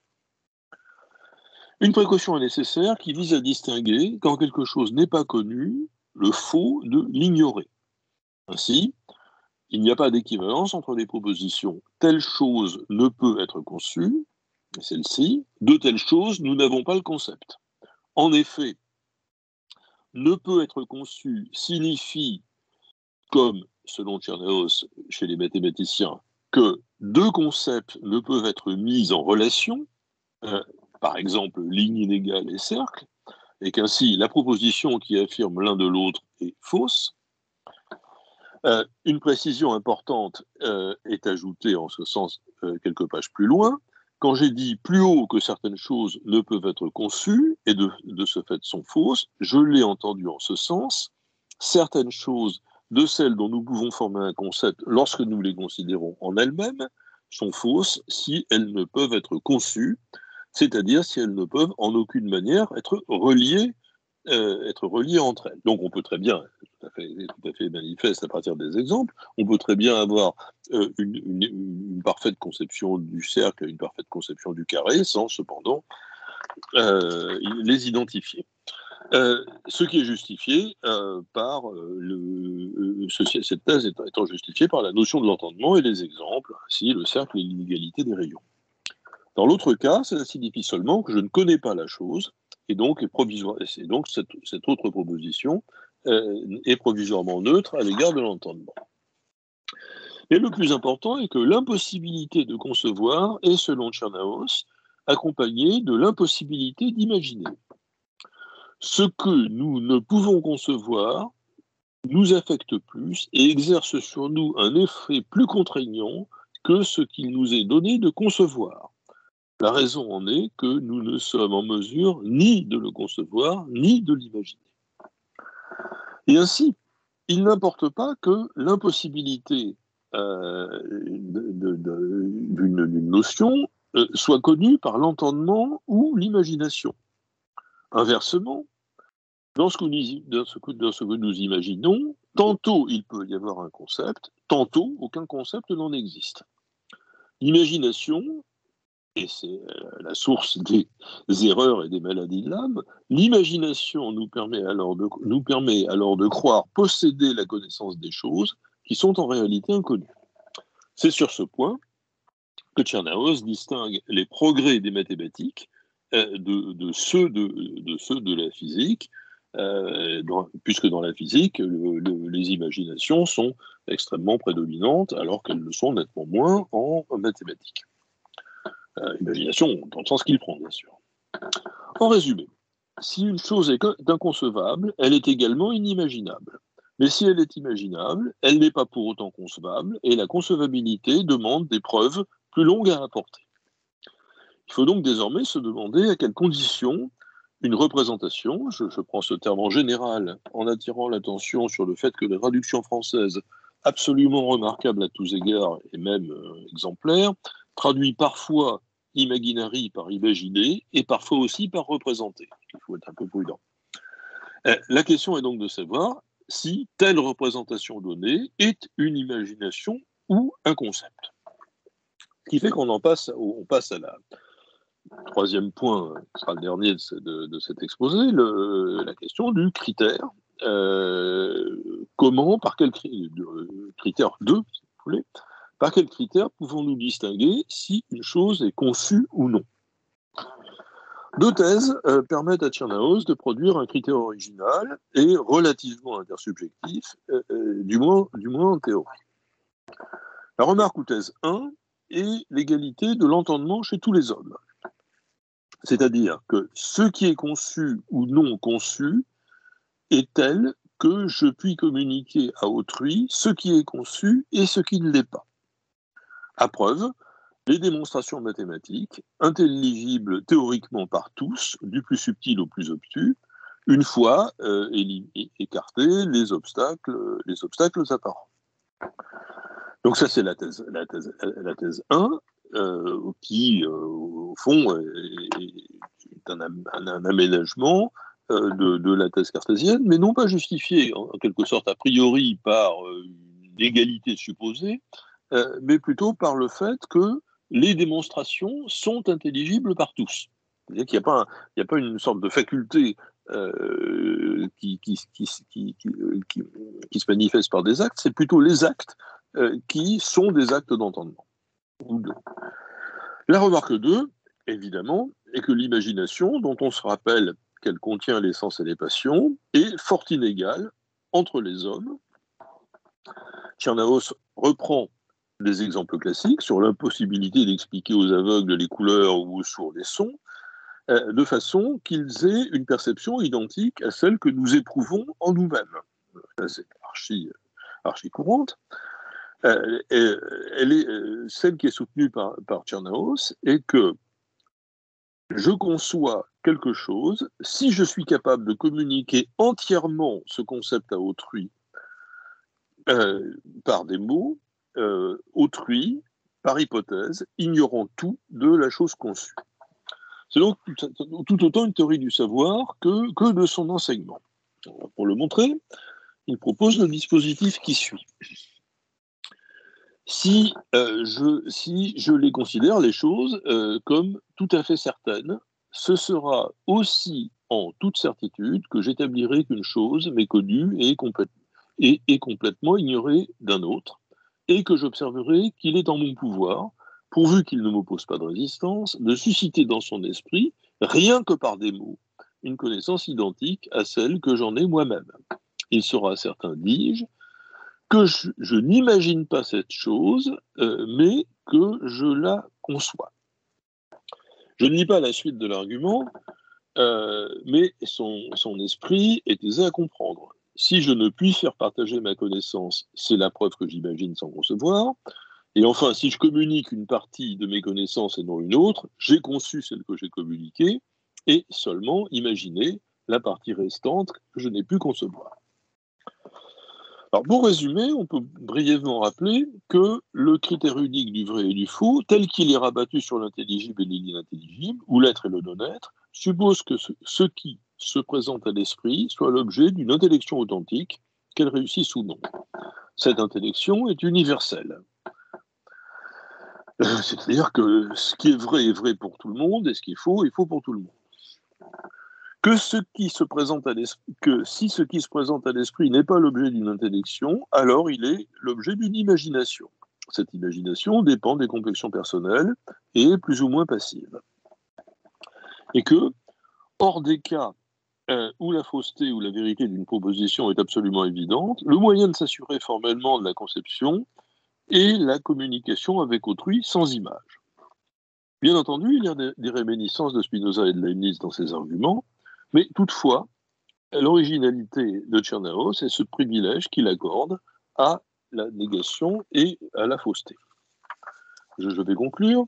Une précaution est nécessaire qui vise à distinguer, quand quelque chose n'est pas connu, le faux de l'ignorer. Ainsi, il n'y a pas d'équivalence entre les propositions « telle chose ne peut être conçue » et celle-ci « de telle chose, nous n'avons pas le concept ». En effet, ne peut être conçu signifie, comme selon Tchernaos chez les mathématiciens, que deux concepts ne peuvent être mis en relation, par exemple ligne inégale et cercle, et qu'ainsi la proposition qui affirme l'un de l'autre est fausse. Une précision importante est ajoutée en ce sens quelques pages plus loin. Quand j'ai dit plus haut que certaines choses ne peuvent être conçues et de ce fait sont fausses, je l'ai entendu en ce sens. Certaines choses de celles dont nous pouvons former un concept lorsque nous les considérons en elles-mêmes sont fausses si elles ne peuvent être conçues, c'est-à-dire si elles ne peuvent en aucune manière être reliées entre elles. Donc on peut très bien, tout à fait manifeste à partir des exemples, on peut très bien avoir une parfaite conception du cercle et une parfaite conception du carré sans cependant les identifier. Ce qui est justifié par cette thèse étant justifiée par la notion de l'entendement et les exemples, ainsi le cercle et l'inégalité des rayons. Dans l'autre cas, cela signifie seulement que je ne connais pas la chose, et donc cette autre proposition est provisoirement neutre à l'égard de l'entendement. Mais le plus important est que l'impossibilité de concevoir est, selon Tchernaos, accompagnée de l'impossibilité d'imaginer. Ce que nous ne pouvons concevoir nous affecte plus et exerce sur nous un effet plus contraignant que ce qu'il nous est donné de concevoir. La raison en est que nous ne sommes en mesure ni de le concevoir, ni de l'imaginer. Et ainsi, il n'importe pas que l'impossibilité d'une notion soit connue par l'entendement ou l'imagination. Inversement, dans ce que nous imaginons, tantôt il peut y avoir un concept, tantôt aucun concept n'en existe. L'imagination, et c'est la source des erreurs et des maladies de l'âme, l'imagination nous permet alors de croire posséder la connaissance des choses qui sont en réalité inconnues. C'est sur ce point que Tchernaos distingue les progrès des mathématiques de ceux de la physique, puisque dans la physique, les imaginations sont extrêmement prédominantes, alors qu'elles le sont nettement moins en mathématiques. Imagination dans le sens qu'il prend, bien sûr. En résumé, si une chose est inconcevable, elle est également inimaginable. Mais si elle est imaginable, elle n'est pas pour autant concevable, et la concevabilité demande des preuves plus longues à apporter. Il faut donc désormais se demander à quelles conditions une représentation, je prends ce terme en général en attirant l'attention sur le fait que la traduction française, absolument remarquable à tous égards et même exemplaire, traduit parfois imaginary par imaginer et parfois aussi par représenter. Il faut être un peu prudent. La question est donc de savoir si telle représentation donnée est une imagination ou un concept. Ce qui fait qu'on passe à la troisième point, qui sera le dernier de cet exposé, la question du critère. Par quel critère 2, si vous voulez, par quel critère pouvons-nous distinguer si une chose est conçue ou non? Deux thèses permettent à Tchernaos de produire un critère original et relativement intersubjectif, du moins en théorie. La remarque ou thèse 1 est l'égalité de l'entendement chez tous les hommes. C'est-à-dire que ce qui est conçu ou non conçu est tel que je puis communiquer à autrui ce qui est conçu et ce qui ne l'est pas. À preuve, les démonstrations mathématiques, intelligibles théoriquement par tous, du plus subtil au plus obtus, une fois écartés les obstacles apparents. Donc ça, c'est la thèse 1, qui, au fond, est un aménagement de la thèse cartésienne, mais non pas justifié, en quelque sorte, a priori, par une égalité supposée, mais plutôt par le fait que les démonstrations sont intelligibles par tous. C'est-à-dire qu'il n'y a pas une sorte de faculté qui se manifeste par des actes, c'est plutôt les actes qui sont des actes d'entendement. La remarque 2, évidemment, est que l'imagination, dont on se rappelle qu'elle contient l'essence et les passions, est fort inégale entre les hommes. Tchernaos reprend des exemples classiques sur l'impossibilité d'expliquer aux aveugles les couleurs ou aux sourds les sons, de façon qu'ils aient une perception identique à celle que nous éprouvons en nous-mêmes. C'est archi courante. Celle qui est soutenue par Tchernaos est que je conçois quelque chose si je suis capable de communiquer entièrement ce concept à autrui par des mots, autrui, par hypothèse, ignorant tout de la chose conçue. C'est donc tout autant une théorie du savoir que de son enseignement. Pour le montrer, il propose le dispositif qui suit. Si je les considère, les choses, comme tout à fait certaines, ce sera aussi en toute certitude que j'établirai qu'une chose m'est connue et complètement ignorée d'un autre, et que j'observerai qu'il est en mon pouvoir, pourvu qu'il ne m'oppose pas de résistance, de susciter dans son esprit, rien que par des mots, une connaissance identique à celle que j'en ai moi-même. Il sera certain, dis-je, que je n'imagine pas cette chose, mais que je la conçois. Je ne lis pas la suite de l'argument, mais son esprit est aisé à comprendre. Si je ne puis faire partager ma connaissance, c'est la preuve que j'imagine sans concevoir. Et enfin, si je communique une partie de mes connaissances et non une autre, j'ai conçu celle que j'ai communiquée et seulement imaginé la partie restante que je n'ai pu concevoir. Alors, pour résumer, on peut brièvement rappeler que le critère unique du vrai et du faux, tel qu'il est rabattu sur l'intelligible et l'inintelligible, ou l'être et le non-être, suppose que ce qui se présente à l'esprit soit l'objet d'une intellection authentique, qu'elle réussisse ou non. Cette intellection est universelle. C'est-à-dire que ce qui est vrai pour tout le monde, et ce qui est faux pour tout le monde. Que si ce qui se présente à l'esprit n'est pas l'objet d'une intellection, alors il est l'objet d'une imagination. Cette imagination dépend des convictions personnelles et est plus ou moins passive. Et que, hors des cas où la fausseté ou la vérité d'une proposition est absolument évidente, le moyen de s'assurer formellement de la conception est la communication avec autrui sans image. Bien entendu, il y a des réminiscences de Spinoza et de Leibniz dans ces arguments, mais toutefois, l'originalité de Tchernaos est ce privilège qu'il accorde à la négation et à la fausseté. Je vais conclure.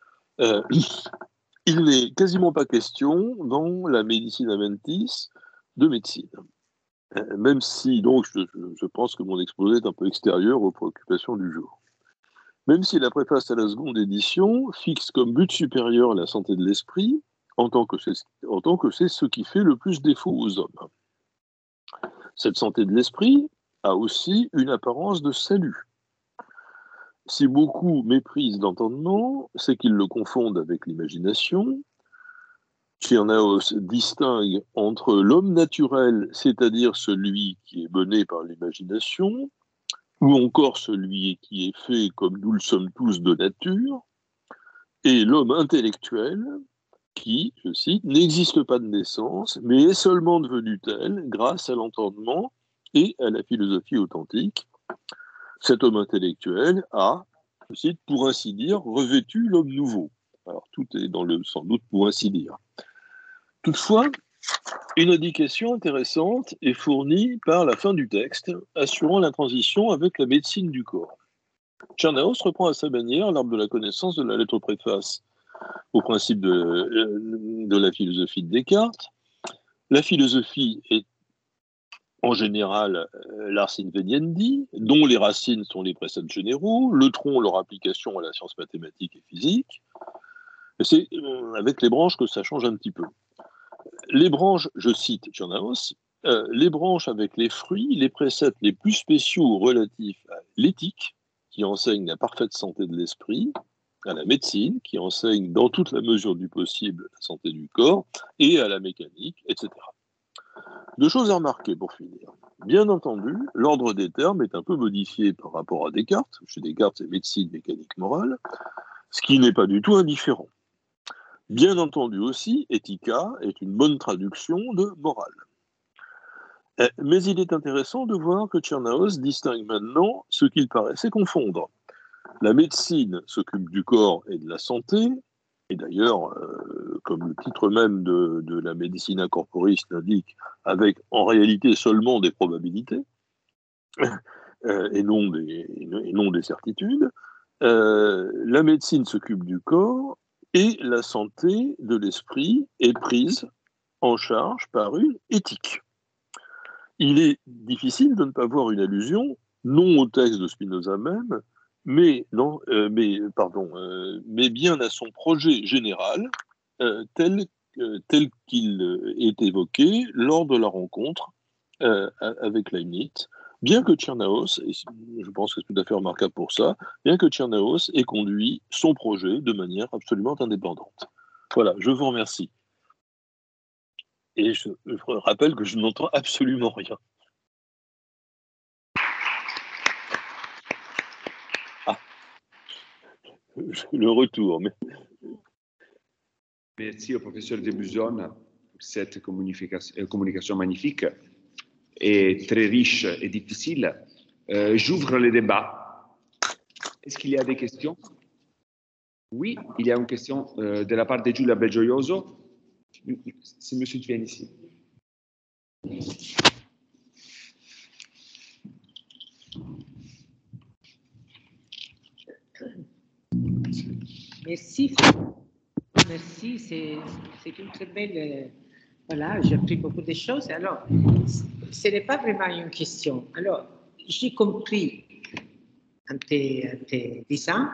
Il n'est quasiment pas question dans la médicine Aventis de médecine. Même si, donc, je pense que mon exposé est un peu extérieur aux préoccupations du jour. Même si la préface à la seconde édition fixe comme but supérieur la santé de l'esprit, en tant que c'est ce qui fait le plus défaut aux hommes. Cette santé de l'esprit a aussi une apparence de salut. si beaucoup méprisent l'entendement, c'est qu'ils le confondent avec l'imagination. Tchernaos distingue entre l'homme naturel, c'est-à-dire celui qui est mené par l'imagination, ou encore celui qui est fait comme nous le sommes tous de nature, et l'homme intellectuel qui, je cite, n'existe pas de naissance, mais est seulement devenu tel grâce à l'entendement et à la philosophie authentique. Cet homme intellectuel a, je cite, pour ainsi dire, revêtu l'homme nouveau. Alors tout est dans le sans doute pour ainsi dire. Toutefois, une indication intéressante est fournie par la fin du texte, assurant la transition avec la médecine du corps. Tchernaos reprend à sa manière l'arbre de la connaissance de la lettre préface au principe de la philosophie de Descartes. La philosophie est en général l'ars inveniendi, dont les racines sont les préceptes généraux, le tronc leur application à la science mathématique et physique. Et c'est avec les branches que ça change un petit peu. Les branches, je cite Tchernaos, les branches avec les fruits, les préceptes les plus spéciaux relatifs à l'éthique, qui enseigne la parfaite santé de l'esprit, à la médecine, qui enseigne dans toute la mesure du possible la santé du corps, et à la mécanique, etc. Deux choses à remarquer pour finir. Bien entendu, l'ordre des termes est un peu modifié par rapport à Descartes. Chez Descartes, c'est médecine, mécanique, morale, ce qui n'est pas du tout indifférent. Bien entendu aussi, éthica est une bonne traduction de morale. Mais il est intéressant de voir que Tchernaos distingue maintenant ce qu'il paraissait confondre. La médecine s'occupe du corps et de la santé, et d'ailleurs, comme le titre même de la médecine corporis l'indique, avec en réalité seulement des probabilités, et non des certitudes, la médecine s'occupe du corps, et la santé de l'esprit est prise en charge par une éthique. Il est difficile de ne pas voir une allusion, non au texte de Spinoza même, mais bien à son projet général, tel qu'il est évoqué lors de la rencontre avec Leibniz, bien que Tchernaos, et je pense que c'est tout à fait remarquable pour ça, bien que Tchernaos ait conduit son projet de manière absolument indépendante. Voilà, je vous remercie. Et je rappelle que je n'entends absolument rien. Ah, le retour. Mais... Merci au professeur de Buson pour cette communication magnifique et très riche et difficile. J'ouvre le débat. Est-ce qu'il y a des questions? Oui, il y a une question de la part de Giulia Belgioioso. C'est monsieur qui vient ici. Merci. Merci, c'est une très belle... voilà, j'ai appris beaucoup de choses. Alors, ce n'est pas vraiment une question. Alors, j'ai compris en te disant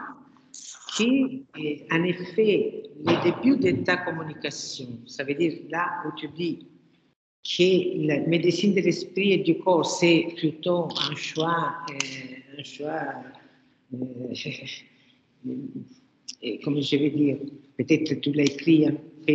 qu'en effet, le début de ta communication, ça veut dire là où tu dis que la médecine de l'esprit et du corps, c'est plutôt un choix comme je vais dire, peut-être tu l'as écrit un peu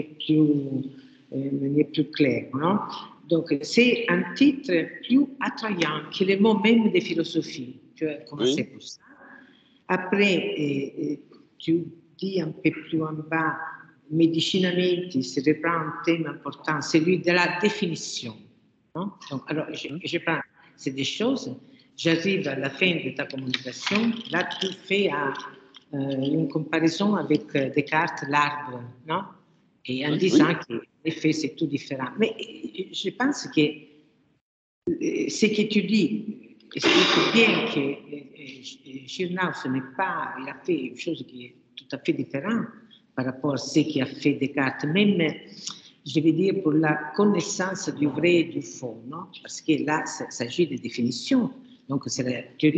plus clair, non? Donc, c'est un titre plus attrayant que le mot même de philosophie. Tu as commencé pour ça. Après, tu dis un peu plus en bas, medicinamenti, se reprend un thème important, celui de la définition. Non? Donc, alors, je prends ces deux choses. J'arrive à la fin de ta communication. Là, tu fais une comparaison avec Descartes, l'arbre, non? Et en disant qu'en effet, c'est tout différent. Mais je pense que ce que tu dis explique bien que Tchernaos il a fait une chose qui est tout à fait différente par rapport à ce qu'a fait Descartes, même, je vais dire, pour la connaissance du vrai et du faux, non? Parce que là, il s'agit de définition. Donc, c'est la théorie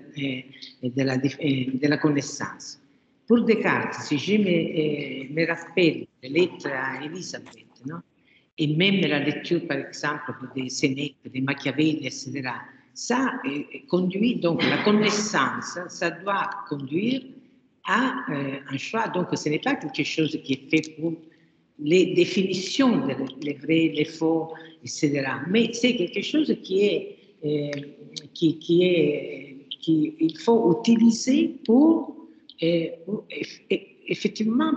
de la connaissance. Pour Descartes, si je me rappelle les lettres à Elisabeth, non? Et même la lecture, par exemple, des Sénèque, des Machiavelli, etc., Ça conduit, donc la connaissance, ça doit conduire à un choix. Donc ce n'est pas quelque chose qui est fait pour les définitions, les vrais, les faux, etc. Mais c'est quelque chose qu'il faut utiliser pour effectivement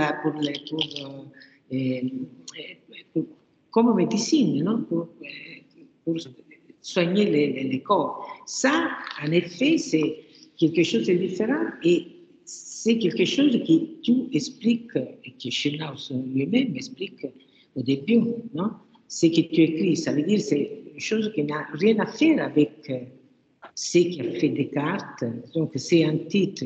comme médecine, non? Pour soigner les corps. Ça, en effet, c'est quelque chose de différent et c'est quelque chose que tu expliques et que Schnenaus lui-même explique au début, non? Ce que tu écris, ça veut dire que c'est une chose qui n'a rien à faire avec ce qu'a fait Descartes. Donc, c'est un titre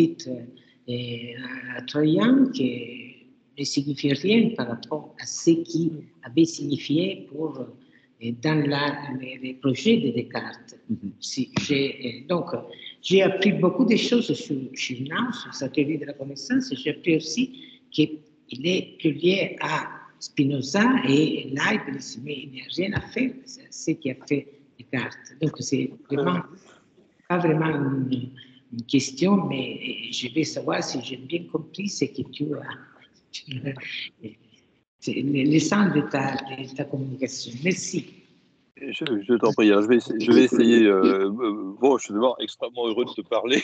troyen qui ne signifie rien par rapport à ce qui avait signifié dans les projets de Descartes. Donc, j'ai appris beaucoup de choses sur Schnenaus, sur sa théorie de la connaissance, et j'ai appris aussi qu'il est plus lié à Spinoza et Leibniz, mais il n'y a rien à faire avec ce qui a fait Descartes. Donc, c'est vraiment pas vraiment une question, mais je vais savoir si j'ai bien compris ce que tu as. C'est l'essence de ta communication. Merci. Je t'en prie, hein, je vais essayer. Bon, je suis d'abord extrêmement heureux de te parler.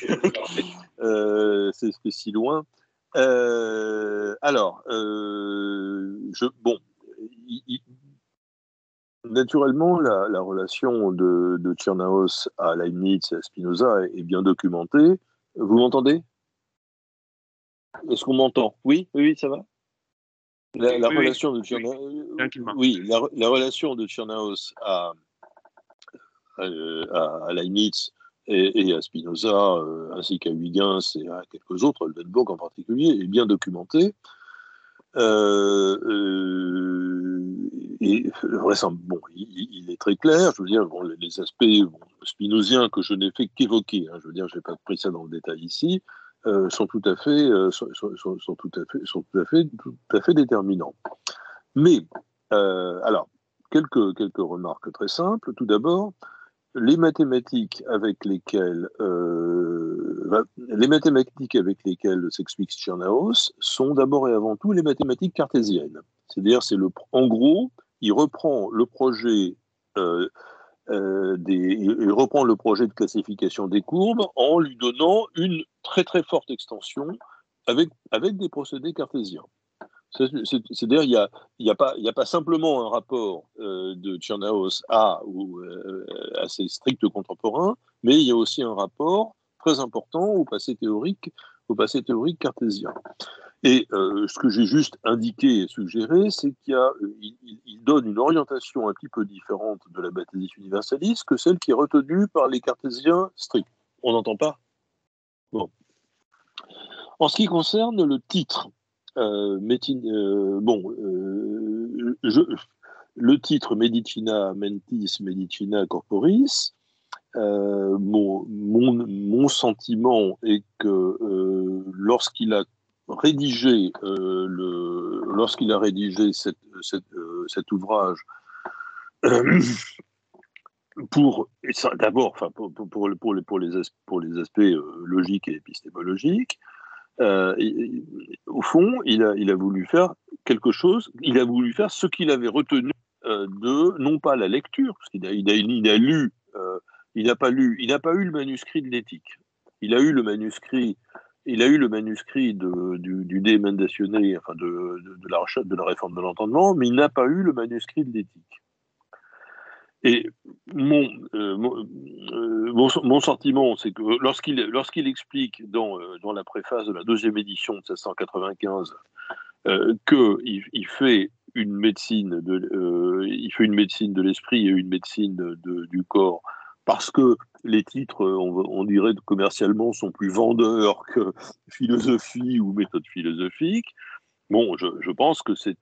C'est si loin. Naturellement, la relation de Tchernaos à Leibniz et à Spinoza est bien documentée. Vous m'entendez? Est-ce qu'on m'entend? Oui, ça va? La relation de Tchernaos, la relation de Tchernaos à Leibniz et à Spinoza, ainsi qu'à Huygens et à quelques autres, Oldenburg en particulier, est bien documentée. Et bon, il est très clair, je veux dire, bon, les aspects spinoziens que je n'ai fait qu'évoquer, hein, je veux dire, je n'ai pas pris ça dans le détail ici, sont tout à fait déterminants. Mais, alors, quelques remarques très simples. Tout d'abord, les mathématiques avec lesquelles s'explique Tchernaos sont d'abord et avant tout les mathématiques cartésiennes. C'est-à-dire, en gros, il reprend le projet de classification des courbes en lui donnant une très très forte extension avec des procédés cartésiens. C'est-à-dire, il n'y a pas simplement un rapport de Tchernaos à ses stricts contemporains, mais il y a aussi un rapport très important au passé théorique cartésien. Et ce que j'ai juste indiqué et suggéré, c'est qu'il donne une orientation un petit peu différente de la baptésie universaliste que celle qui est retenue par les cartésiens stricts. On n'entend pas? Bon. En ce qui concerne le titre, le titre Medicina Mentis, Medicina Corporis, mon sentiment est que lorsqu'il a rédigé cet ouvrage, pour les aspects logiques et épistémologiques, au fond, il a voulu faire quelque chose, il a voulu faire ce qu'il avait retenu non pas la lecture, parce qu'il n'a pas eu le manuscrit de l'éthique. Il a eu le manuscrit du De Mendatione, enfin de la réforme de l'entendement, mais il n'a pas eu le manuscrit de l'éthique. Et mon sentiment, c'est que lorsqu'il explique dans la préface de la deuxième édition de 1695 qu'il fait une médecine de l'esprit et une médecine du corps, parce que les titres, on dirait commercialement, sont plus vendeurs que philosophie ou méthode philosophique. Bon, je pense que c'est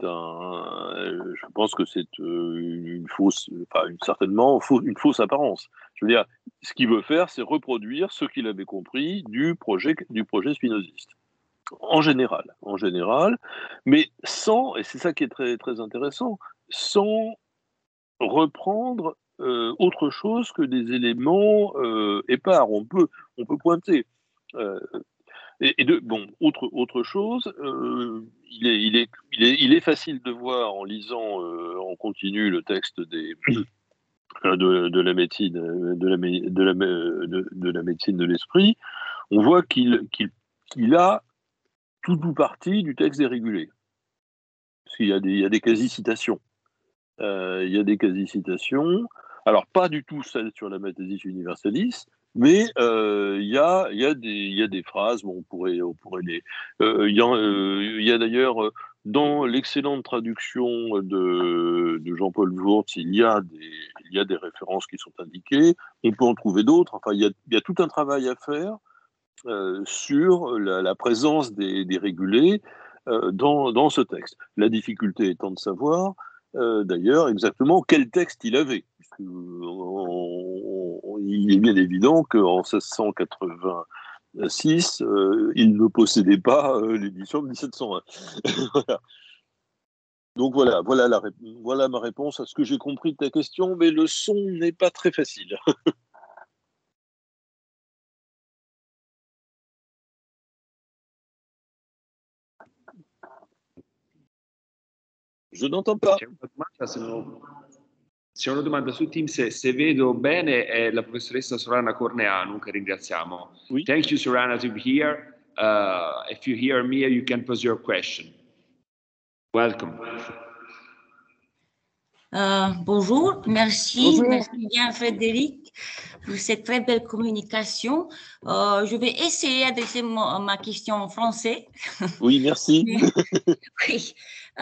une fausse apparence. Je veux dire, ce qu'il veut faire, c'est reproduire ce qu'il avait compris du projet spinoziste. En général, mais sans, et c'est ça qui est très, très intéressant, sans reprendre autre chose que des éléments épars. On peut pointer. Autre chose, il est facile de voir en lisant en continu le texte de la médecine de l'esprit. On voit qu'il a tout ou partie du texte dérégulé. Parce qu'il y a des quasi-citations. Il y a des quasi-citations. Alors, pas du tout celles sur la métaphysique universaliste, mais il y a des phrases, bon, on pourrait les... il y a d'ailleurs, dans l'excellente traduction de Jean-Paul Wurtz, il y a des références qui sont indiquées. On peut en trouver d'autres. Enfin, il y a tout un travail à faire sur la présence des régulés dans ce texte. La difficulté étant de savoir, d'ailleurs, exactement quel texte il avait. Il est bien évident qu'en 1686, il ne possédait pas l'édition de 1701. Voilà. Donc voilà ma réponse à ce que j'ai compris de ta question, mais le son n'est pas très facile. Je n'entends pas. C'è una domanda su Teams, se vedo bene, è la professoressa Sorana Corneanu, che ringraziamo. Oui. Thank you, Sorana, to be here. If you hear me, you can pose your question. Welcome. Bonjour, merci bien Frédéric pour cette très belle communication. Je vais essayer d'adresser ma question en français. Oui, merci. Oui.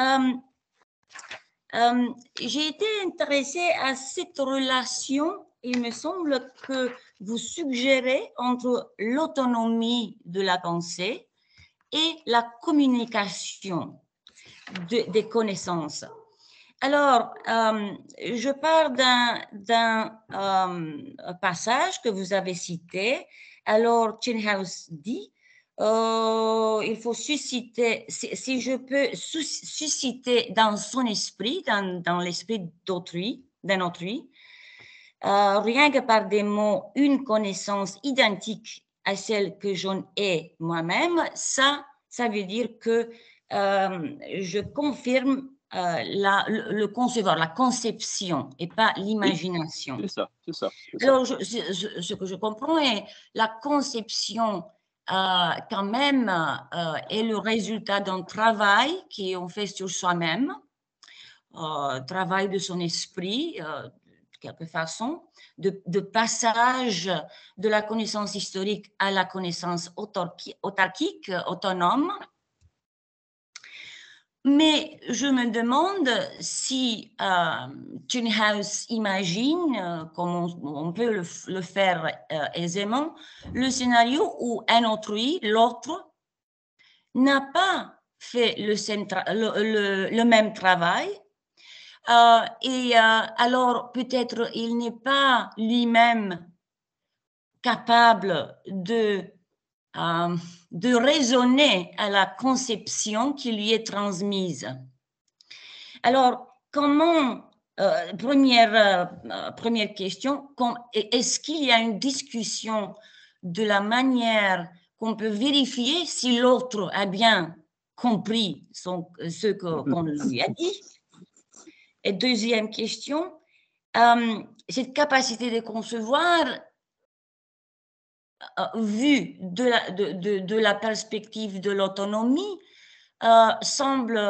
J'ai été intéressée à cette relation. Il me semble que vous suggérez entre l'autonomie de la pensée et la communication des connaissances. Alors, je pars d'un passage que vous avez cité. Alors, Tschenhaus dit, il faut susciter, si je peux susciter dans son esprit, dans l'esprit d'un autrui, rien que par des mots, une connaissance identique à celle que j'en ai moi-même, ça veut dire que je confirme le concevoir, la conception et pas l'imagination. Oui, c'est ça. Alors, ce que je comprends est la conception quand même est le résultat d'un travail qu'on fait sur soi-même, travail de son esprit, de quelque façon, de passage de la connaissance historique à la connaissance autarkique, autonome. Mais je me demande si Tschenhaus imagine, comme on peut le faire aisément, le scénario où un autrui, l'autre, n'a pas fait le même travail et alors peut-être il n'est pas lui-même capable de raisonner à la conception qui lui est transmise. Alors, comment, première question, est-ce qu'il y a une discussion de la manière qu'on peut vérifier si l'autre a bien compris ce qu'on lui a dit? Et deuxième question, cette capacité de concevoir vu de la perspective de l'autonomie, semble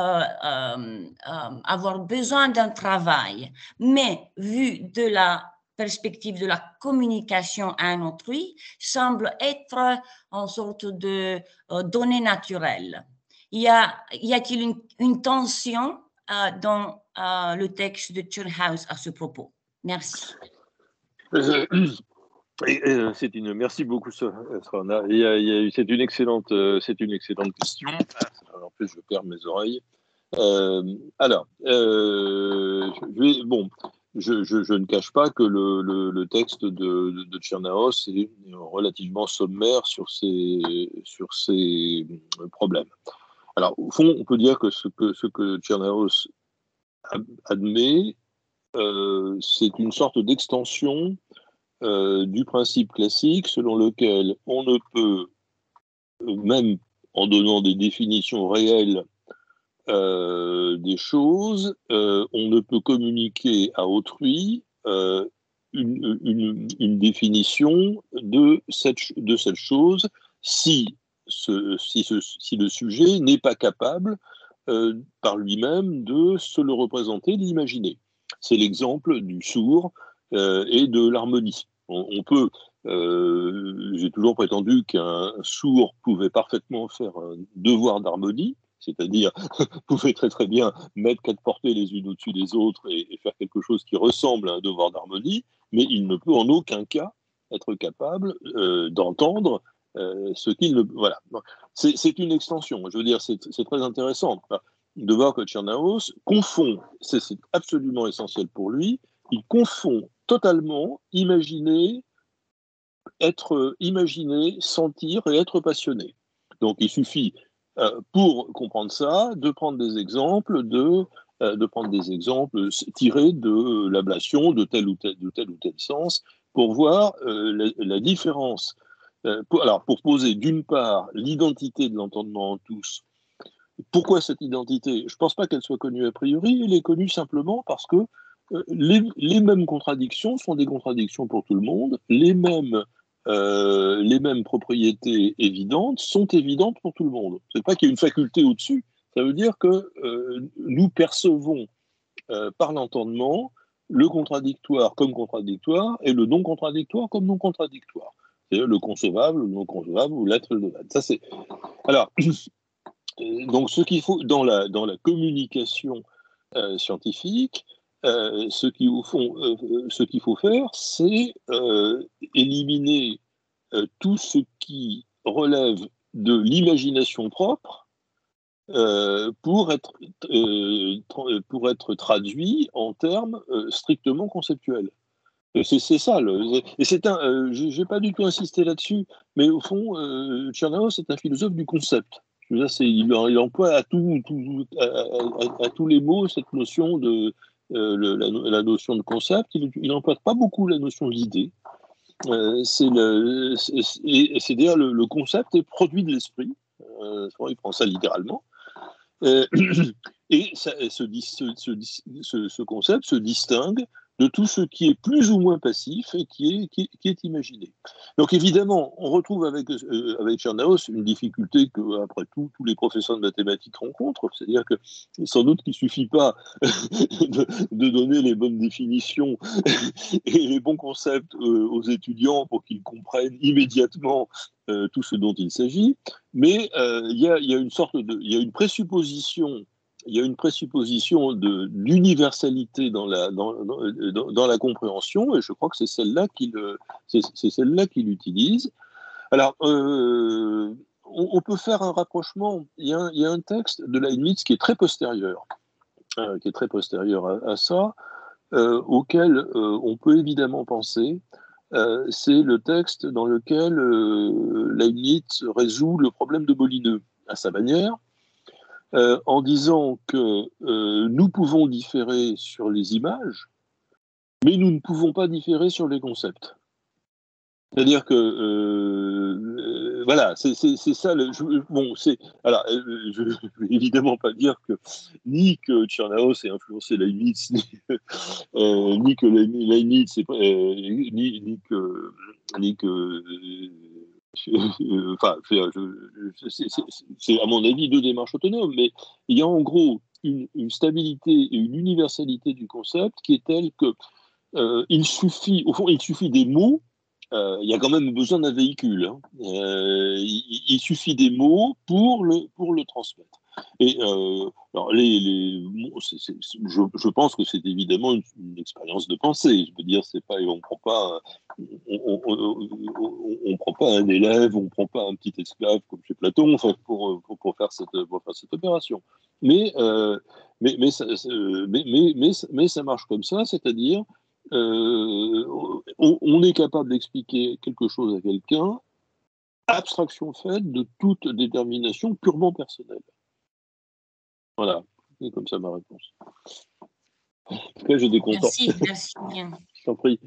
avoir besoin d'un travail, mais vu de la perspective de la communication à un autrui, semble être en sorte de donnée naturelle. Y a-t-il une tension dans le texte de Tschenhaus à ce propos? Merci. Merci beaucoup, Sorana. C'est une excellente question. En plus, je perds mes oreilles. Je ne cache pas que le texte de Tschenhaus est relativement sommaire sur ces problèmes. Alors, au fond, on peut dire que ce que Tschenhaus admet c'est une sorte d'extension du principe classique selon lequel on ne peut, même en donnant des définitions réelles des choses, on ne peut communiquer à autrui une définition de cette chose si le sujet n'est pas capable par lui-même de se le représenter, de l'imaginer. C'est l'exemple du sourd et de l'harmonie. On peut, j'ai toujours prétendu qu'un sourd pouvait parfaitement faire un devoir d'harmonie, c'est-à-dire pouvait très très bien mettre 4 portées les unes au-dessus des autres et faire quelque chose qui ressemble à un devoir d'harmonie, mais il ne peut en aucun cas être capable d'entendre ce qu'il ne... Voilà. C'est une extension. Je veux dire, c'est très intéressant de voir que Tchernaos confond, c'est absolument essentiel pour lui, il confond totalement imaginer, sentir et être passionné. Donc il suffit, pour comprendre ça, de prendre des exemples tirés de l'ablation de tel ou tel sens pour voir la différence. Pour poser d'une part l'identité de l'entendement en tous. Pourquoi cette identité? Je ne pense pas qu'elle soit connue a priori, elle est connue simplement parce que les mêmes contradictions sont des contradictions pour tout le monde, les mêmes propriétés évidentes sont évidentes pour tout le monde. Ce n'est pas qu'il y a une faculté au-dessus, ça veut dire que nous percevons par l'entendement le contradictoire comme contradictoire et le non contradictoire comme non contradictoire. C'est le concevable, le non concevable ou l'être et le non-être. Ça, c'est... Alors, donc ce qu'il faut dans la communication scientifique, ce qu'il faut faire, c'est éliminer tout ce qui relève de l'imagination propre pour être traduit en termes strictement conceptuels. C'est ça. Et j'ai pas du tout insisté là-dessus, mais au fond, Tchernaos est un philosophe du concept. Je veux dire, il emploie à tous les mots cette notion de la notion de concept. Il n'emploie pas beaucoup la notion d'idée. C'est-à-dire le concept est produit de l'esprit. Il prend ça littéralement. Et ce concept se distingue de tout ce qui est plus ou moins passif et qui est imaginé. Donc évidemment, on retrouve avec Tchernaos une difficulté que, après tout, tous les professeurs de mathématiques rencontrent, c'est-à-dire que sans doute qu'il ne suffit pas de donner les bonnes définitions et les bons concepts aux étudiants pour qu'ils comprennent immédiatement tout ce dont il s'agit, mais il y a une présupposition. Il y a une présupposition d'universalité dans la compréhension, et je crois que c'est celle-là qu'il utilise. Alors, on peut faire un rapprochement. Il y a un texte de Leibniz qui est très postérieur, à ça, auquel on peut évidemment penser. C'est le texte dans lequel Leibniz résout le problème de Molineux à sa manière, en disant que nous pouvons différer sur les images, mais nous ne pouvons pas différer sur les concepts. C'est-à-dire que voilà, c'est ça. Je ne vais évidemment pas dire que ni que Tchernaos ait influencé Leibniz, ni que Leibniz ni que enfin, c'est à mon avis 2 démarches autonomes, mais il y a en gros une stabilité et une universalité du concept qui est telle que il suffit des mots. Il y a quand même besoin d'un véhicule. Hein. Il suffit des mots pour le transmettre. Et alors je pense que c'est évidemment une expérience de pensée. Je veux dire, c'est pas, on prend pas un élève, on prend pas un petit esclave comme chez Platon, enfin, pour faire cette opération. Mais ça marche comme ça, c'est-à-dire on est capable d'expliquer quelque chose à quelqu'un, abstraction faite de toute détermination purement personnelle. Voilà, c'est comme ça ma réponse. En tout cas, j'étais content. Merci bien. Je t'en prie.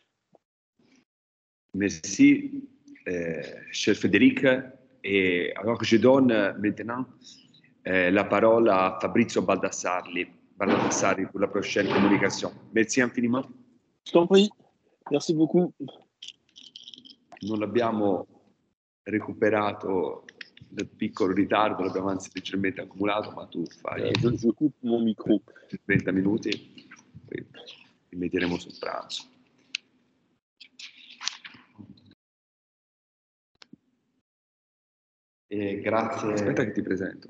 Merci, cher Frédéric. Et alors, je donne maintenant la parole à Fabrizio Baldassarri pour la prochaine communication. Merci infiniment. Je t'en prie. Merci beaucoup. Non abbiamo recuperato del piccolo ritardo, l'abbiamo anzi leggermente accumulato, ma tu fai je coupe mon micro. 30 minuti, poi li metteremo sul pranzo. Grazie. Aspetta che ti presento.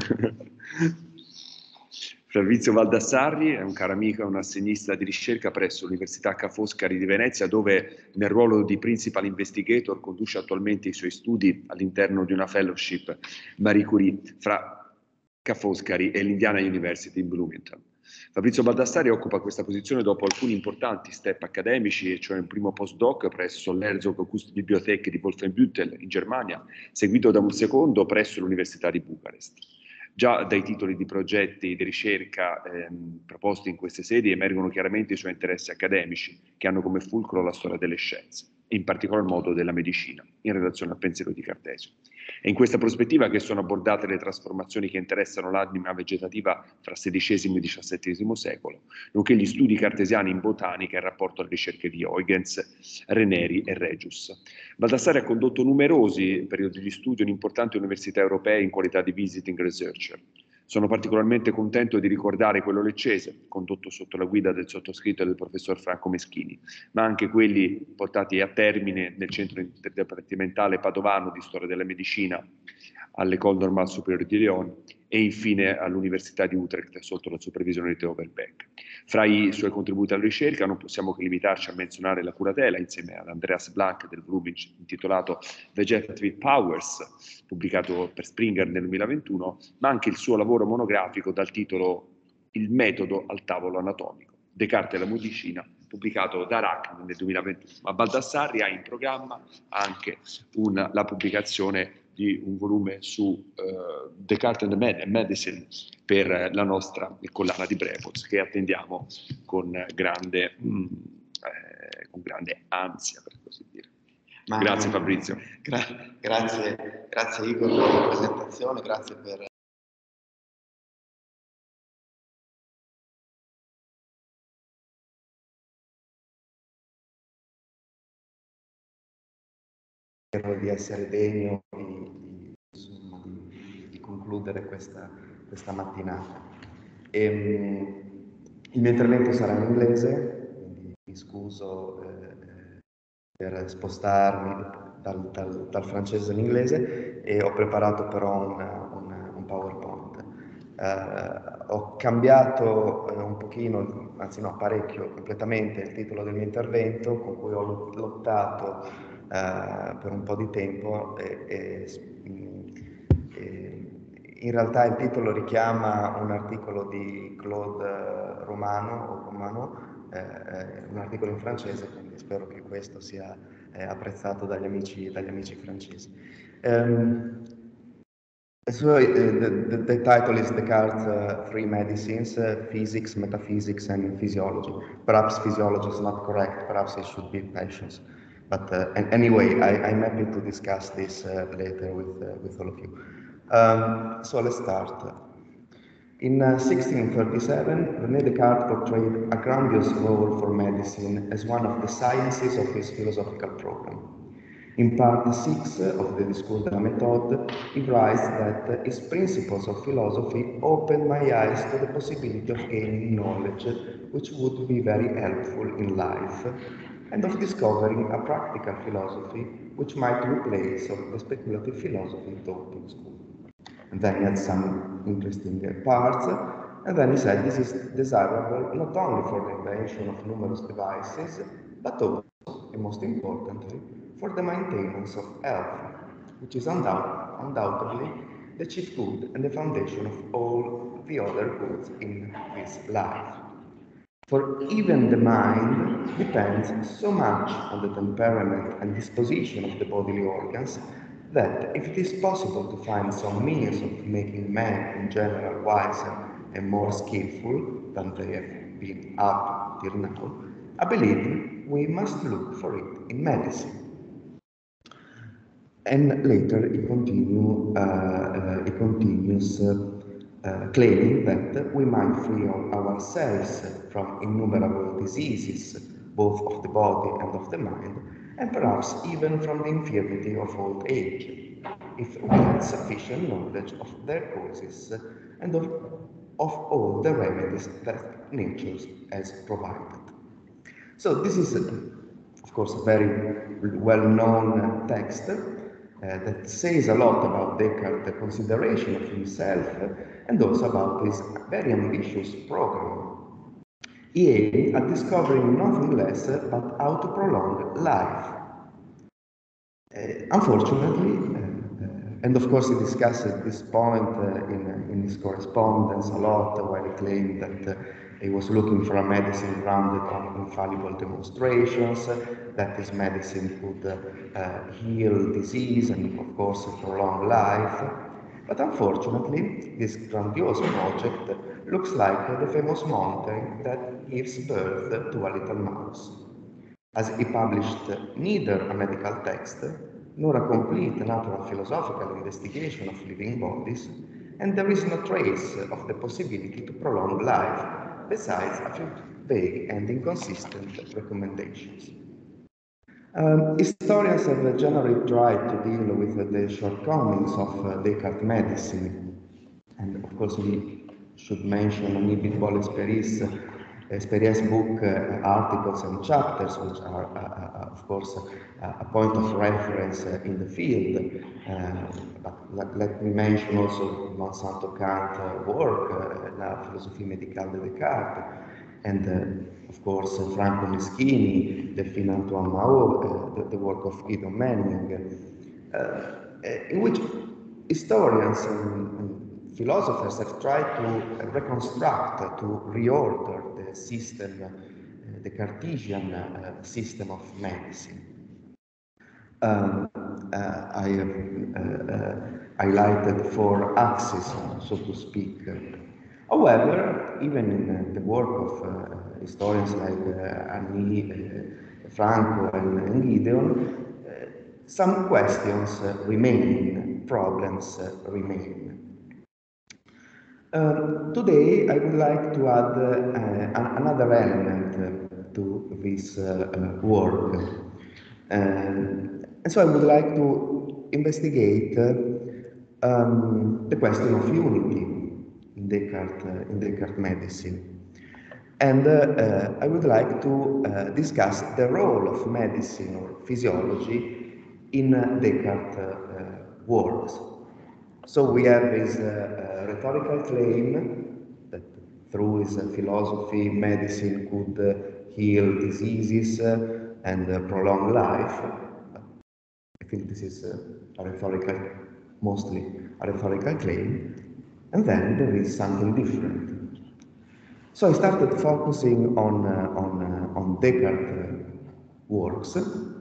Fabrizio Baldassarri è un caro amico e un assegnista di ricerca presso l'Università Ca' Foscari di Venezia, dove nel ruolo di Principal Investigator conduce attualmente i suoi studi all'interno di una fellowship Marie Curie fra Ca' Foscari e l'Indiana University in Bloomington. Fabrizio Baldassarri occupa questa posizione dopo alcuni importanti step accademici, e cioè un primo postdoc presso l'Herzog August Bibliothek di Wolfenbüttel in Germania, seguito da un secondo presso l'Università di Bucarest. Già dai titoli di progetti di ricerca proposti in queste sedi emergono chiaramente i suoi interessi accademici, che hanno come fulcro la storia delle scienze, e in particolar modo della medicina, in relazione al pensiero di Cartesio. È in questa prospettiva che sono abbordate le trasformazioni che interessano l'anima vegetativa fra XVI e XVII secolo, nonché gli studi cartesiani in botanica e il rapporto alle ricerche di Huygens, Reneri e Regius. Baldassarri ha condotto numerosi periodi di studio in importanti università europee in qualità di visiting researcher. Sono particolarmente contento di ricordare quello leccese, condotto sotto la guida del sottoscritto e del professor Franco Meschini, ma anche quelli portati a termine nel centro interdipartimentale padovano di storia della medicina all'École Normale Supérieure di Lyon e infine all'Università di Utrecht sotto la supervisione di Theo Verbeek. Fra i suoi contributi alla ricerca non possiamo che limitarci a menzionare la curatela insieme ad Andreas Blank del volume intitolato Vegetative Powers, pubblicato per Springer nel 2021, ma anche il suo lavoro monografico dal titolo Il metodo al tavolo anatomico, Descartes e la medicina, pubblicato da Arachne nel 2021. Ma Baldassarri ha in programma anche la pubblicazione di un volume su Descartes and Medicine per la nostra collana di Brepols, che attendiamo con grande ansia, per così dire. Grazie Fabrizio. Grazie Igor per la presentazione, grazie per di essere degno di concludere questa mattinata. Il mio intervento sarà in inglese, quindi mi scuso per spostarmi dal francese all'inglese, e ho preparato però un PowerPoint. Ho cambiato un pochino, anzi no, parecchio, completamente il titolo del mio intervento, con cui ho lottato per un po' di tempo, in realtà il titolo richiama un articolo di Claude Romano, un articolo in francese, quindi spero che questo sia apprezzato dagli amici francesi. So the title is Descartes' Three Medicines, Physics, Metaphysics and Physiology. Perhaps physiology is not correct, perhaps it should be patience. But anyway, I'm happy to discuss this later with all of you. So let's start. In 1637, René Descartes portrayed a grandiose role for medicine as one of the sciences of his philosophical program. In part 6 of the Discours de la Méthode, he writes that his principles of philosophy opened my eyes to the possibility of gaining knowledge which would be very helpful in life, and of discovering a practical philosophy which might replace the speculative philosophy taught in school. And then he had some interesting parts, and then he said this is desirable not only for the invention of numerous devices, but also, and most importantly, for the maintenance of health, which is undoubtedly the chief good and the foundation of all the other goods in this life. For even the mind depends so much on the temperament and disposition of the bodily organs that if it is possible to find some means of making men in general wiser and more skillful than they have been up till now, I believe we must look for it in medicine. And later he continues claiming that we might free ourselves from innumerable diseases, both of the body and of the mind, and perhaps even from the infirmity of old age, if we had sufficient knowledge of their causes and of all the remedies that nature has provided. So this is, of course, a very well-known text that says a lot about Descartes' consideration of himself and also about his very ambitious program. He aimed at discovering nothing less but how to prolong life. Unfortunately, and of course he discusses this point in his correspondence a lot, where he claimed that he was looking for a medicine grounded on infallible demonstrations, that this medicine could heal disease and of course prolong life. But unfortunately, this grandiose project looks like the famous mountain that gives birth to a little mouse, as he published neither a medical text nor a complete natural philosophical investigation of living bodies, and there is no trace of the possibility to prolong life, besides a few vague and inconsistent recommendations. Historians have generally tried to deal with the shortcomings of Descartes' medicine, and of course we should mention Nibit Esperi's book, articles and chapters, which are, of course, a point of reference in the field. But let me mention also Monsanto Kant's work, La philosophie médicale de Descartes, and of course Franco Meschini, Delphine Antoine Mao, the work of Guido Manning, in which historians and philosophers have tried to reconstruct, to reorder the system, the Cartesian system of medicine. I highlighted 4 axes, so to speak. However, even in the work of historians like Annie, Franco, and Gideon, some questions remain, problems remain. Today, I would like to add another element to this work. And so I would like to investigate the question of unity in Descartes medicine. And I would like to discuss the role of medicine or physiology in Descartes' works. So we have his rhetorical claim that through his philosophy, medicine could heal diseases and prolong life. I think this is mostly a rhetorical claim. And then there is something different. So I started focusing on Descartes' works,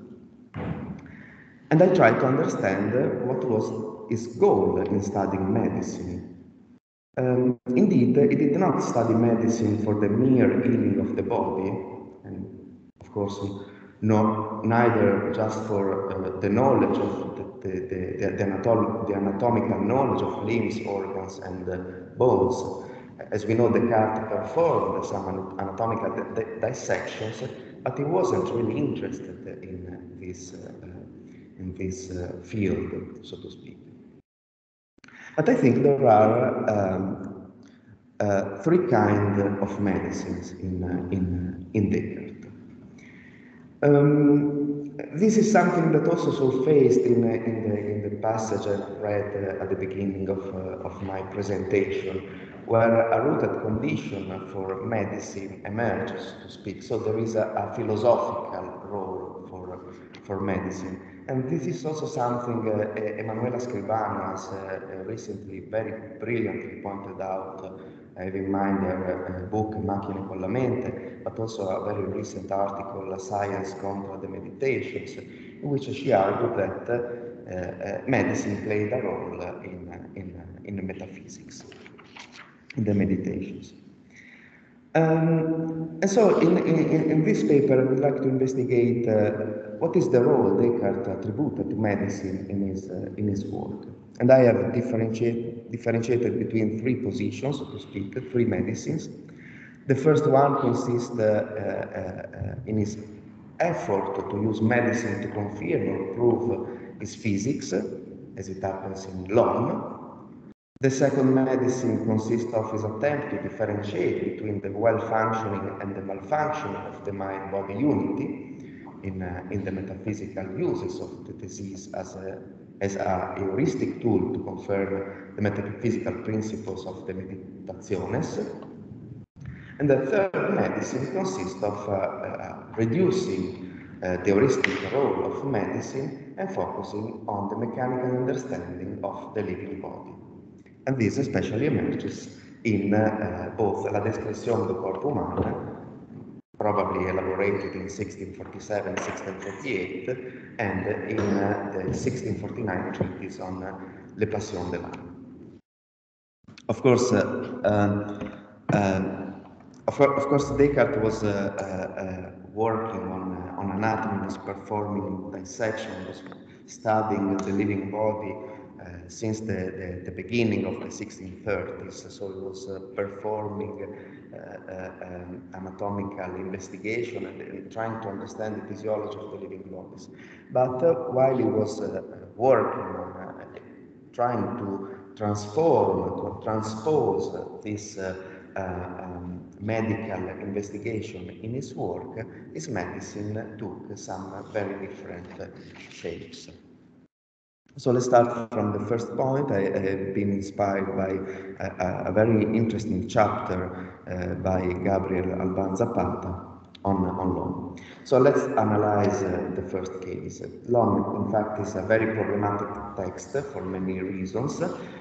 and I tried to understand what was his goal in studying medicine. Indeed, he did not study medicine for the mere healing of the body, and of course, neither just for the knowledge of the anatomical knowledge of limbs, organs, and bones. As we know, Descartes performed some anatomical dissections, but he wasn't really interested in this field, so to speak. But I think there are 3 kinds of medicines in Descartes. This is something that also surfaced in the passage I read at the beginning of my presentation, where a rooted condition for medicine emerges, to speak. So there is a philosophical role for medicine. And this is also something Emanuela Scribano has recently very brilliantly pointed out. I have in mind her book Macchine con la mente, but also a very recent article, Science contra the Meditations, in which she argued that medicine played a role in the metaphysics, in the meditations. And so in this paper, I would like to investigate what is the role Descartes attributed to medicine in his work. And I have differentiated between three positions, so to speak, three medicines. The first one consists in his effort to use medicine to confirm or prove his physics, as it happens in L'Homme. The second medicine consists of his attempt to differentiate between the well-functioning and the malfunctioning of the mind-body unity in the metaphysical uses of the disease as a heuristic tool to confirm the metaphysical principles of the meditationes. And the third medicine consists of reducing the heuristic role of medicine and focusing on the mechanical understanding of the living body. And this especially emerges in both La Description du Corps Humain, probably elaborated in 1647, 1648, and in the 1649 treatise on Les Passions de l'âme. Of course, Descartes was working on anatomy, was performing dissection, was studying the living body since the beginning of the 1630s. So he was performing anatomical investigation and trying to understand the physiology of the living bodies. But while he was working on trying to transform, to transpose this medical investigation in his work, his medicine took some very different shapes. So let's start from the first point. I have been inspired by a very interesting chapter by Gabriel Alban Zapata on L'Homme. So let's analyze the first case. L'Homme, in fact, is a very problematic text for many reasons.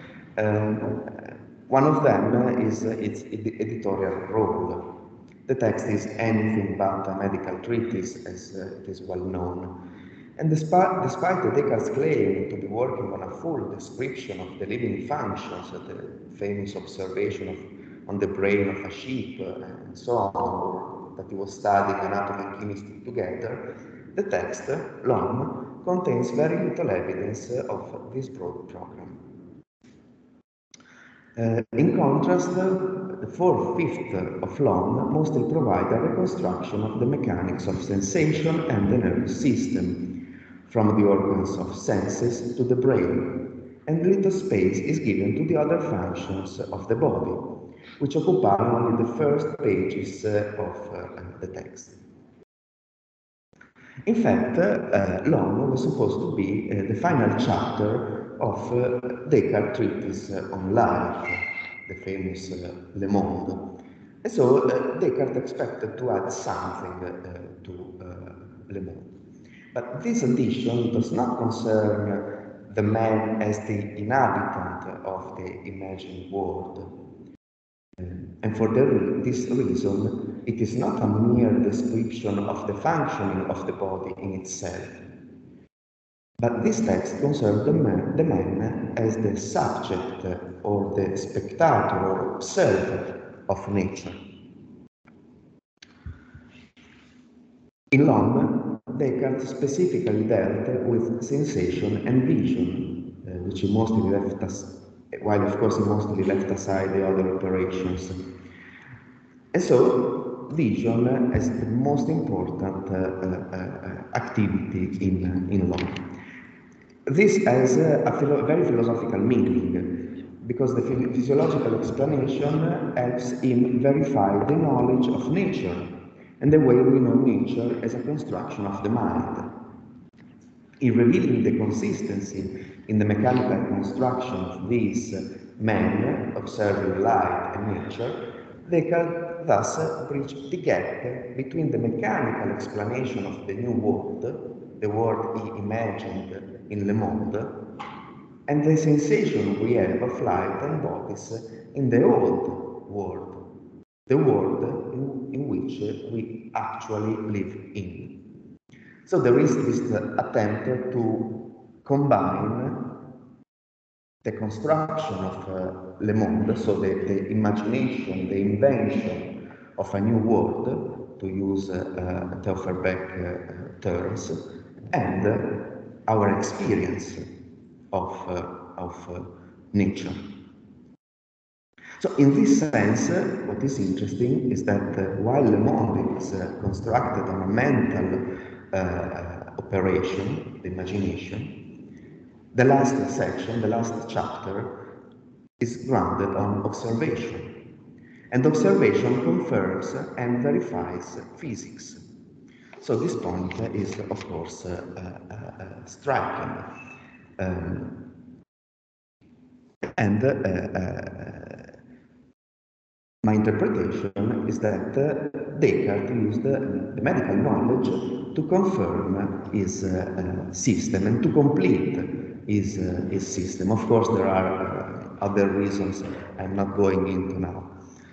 One of them is its editorial role. The text is anything but a medical treatise, as it is well known. And despite Descartes' claim to be working on a full description of the living functions, the famous observation on the brain of a sheep and so on, that he was studying anatomy and chemistry together, the text, L'Homme, contains very little evidence of this broad program. In contrast, the fourth-fifth of L'Homme mostly provide a reconstruction of the mechanics of sensation and the nervous system, from the organs of senses to the brain, and little space is given to the other functions of the body, which occupy only the first pages of the text. In fact, L'Homme was supposed to be the final chapter of Descartes' treatise on life, the famous Le Monde. And so Descartes expected to add something to Le Monde. But this addition does not concern the man as the inhabitant of the imagined world. And for this reason, it is not a mere description of the functioning of the body in itself. But this text concerns the man as the subject or the spectator or observer of nature. In L'Homme, Descartes specifically dealt with sensation and vision, which he mostly left us, while of course he mostly left aside the other operations. And so, vision is the most important activity in L'Homme. This has a very philosophical meaning, because the physiological explanation helps him verify the knowledge of nature and the way we know nature as a construction of the mind. In revealing the consistency in the mechanical construction of these men observing light and nature, Descartes thus bridged the gap between the mechanical explanation of the new world, the world he imagined in Le Monde, and the sensation we have of light and bodies in the old world, the world in which we actually live in. So there is this attempt to combine the construction of Le Monde, so the imagination, the invention of a new world, to use Teufelbeck terms, and our experience of nature. So in this sense, what is interesting is that while Le Monde is constructed on a mental operation, the imagination, the last section, the last chapter, is grounded on observation. And observation confirms and verifies physics. So this point is, of course, striking. My interpretation is that Descartes used the medical knowledge to confirm his system and to complete his system. Of course, there are other reasons I'm not going into now.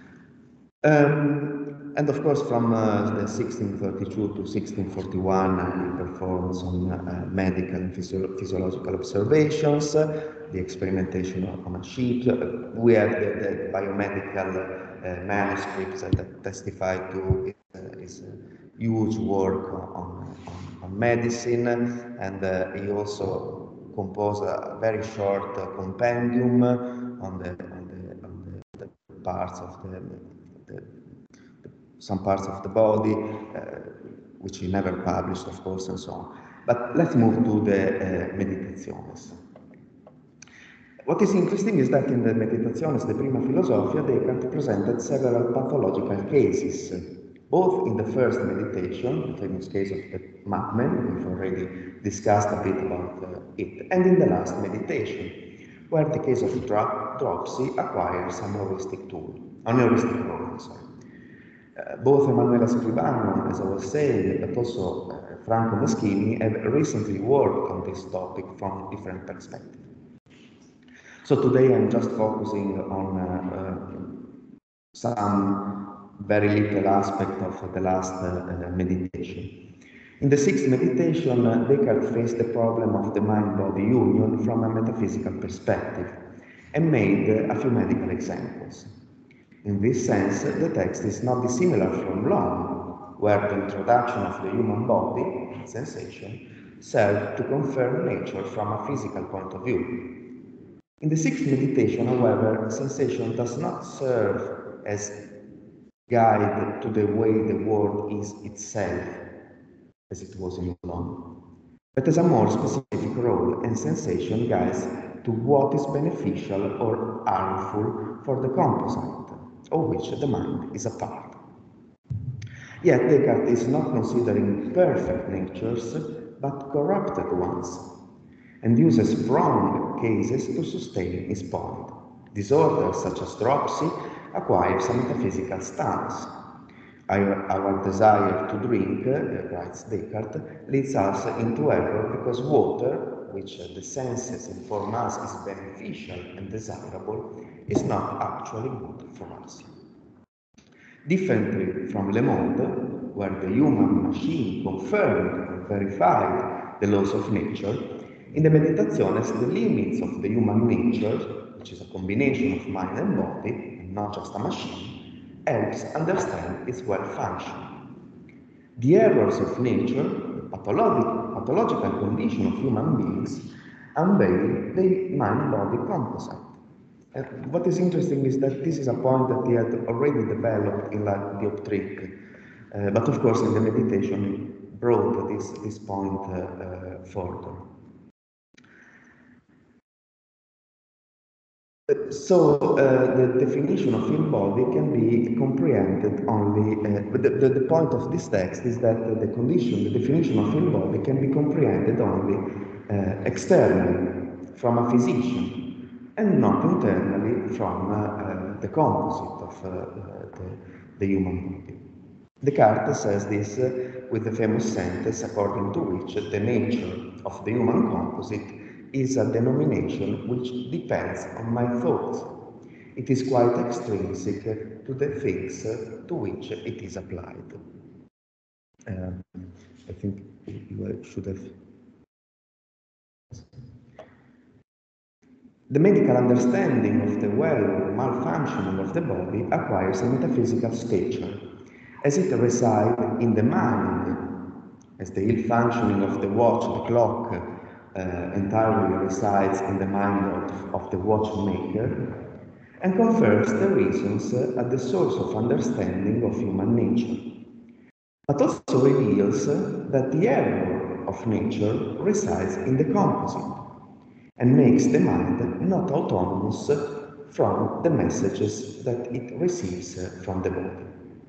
And of course, from the 1632 to 1641, he performed some medical and physiological observations, the experimentation on a sheep. We have the biomedical manuscripts that testify to his huge work on medicine, and he also composed a very short compendium on the parts of some parts of the body, which he never published, of course, and so on. But let's move to the Meditationes. What is interesting is that in the Meditationes de Prima Philosophia, Descartes presented several pathological cases, both in the first meditation, the famous case of the madman, we've already discussed a bit about it, and in the last meditation, where the case of dropsy acquires a heuristic role. Both Emanuela Scribano, as I was saying, but also Franco Meschini have recently worked on this topic from different perspectives. So today I'm just focusing on some very little aspect of the last meditation. In the sixth meditation, Descartes faced the problem of the mind-body union from a metaphysical perspective and made a few medical examples. In this sense, the text is not dissimilar from L'Homme, where the introduction of the human body and sensation served to confirm nature from a physical point of view. In the sixth meditation, however, sensation does not serve as guide to the way the world is itself, as it was in L'Homme, but as a more specific role, and sensation guides to what is beneficial or harmful for the composite, of which the mind is a part. Yet Descartes is not considering perfect natures, but corrupted ones, and uses wrong cases to sustain his point. Disorders such as dropsy acquires a metaphysical stance. Our desire to drink, writes Descartes, leads us into error because water, which the senses inform us is beneficial and desirable, is not actually good for us. Differently from Le Monde, where the human machine confirmed and verified the laws of nature, in the Meditationes, the limits of the human nature, which is a combination of mind and body, and not just a machine, helps understand its well-functioning. The errors of nature, the pathological condition of human beings, unveil the mind-body composite. What is interesting is that this is a point that he had already developed in La Dioptrique, but of course in the meditation he brought this point further. So the definition of human body can be comprehended only, the point of this text is that the definition of human body can be comprehended only externally from a physician, and not internally from the composite of the human body. Descartes says this with the famous sentence according to which the nature of the human composite is a denomination which depends on my thoughts. It is quite extrinsic to the things to which it is applied. I think you should have... The medical understanding of the well or malfunctioning of the body acquires a metaphysical stature, as it resides in the mind, as the ill functioning of the watch, the clock, entirely resides in the mind of the watchmaker, and confers the reasons at the source of understanding of human nature, but also reveals that the error of nature resides in the composite, and makes the mind not autonomous from the messages that it receives from the body.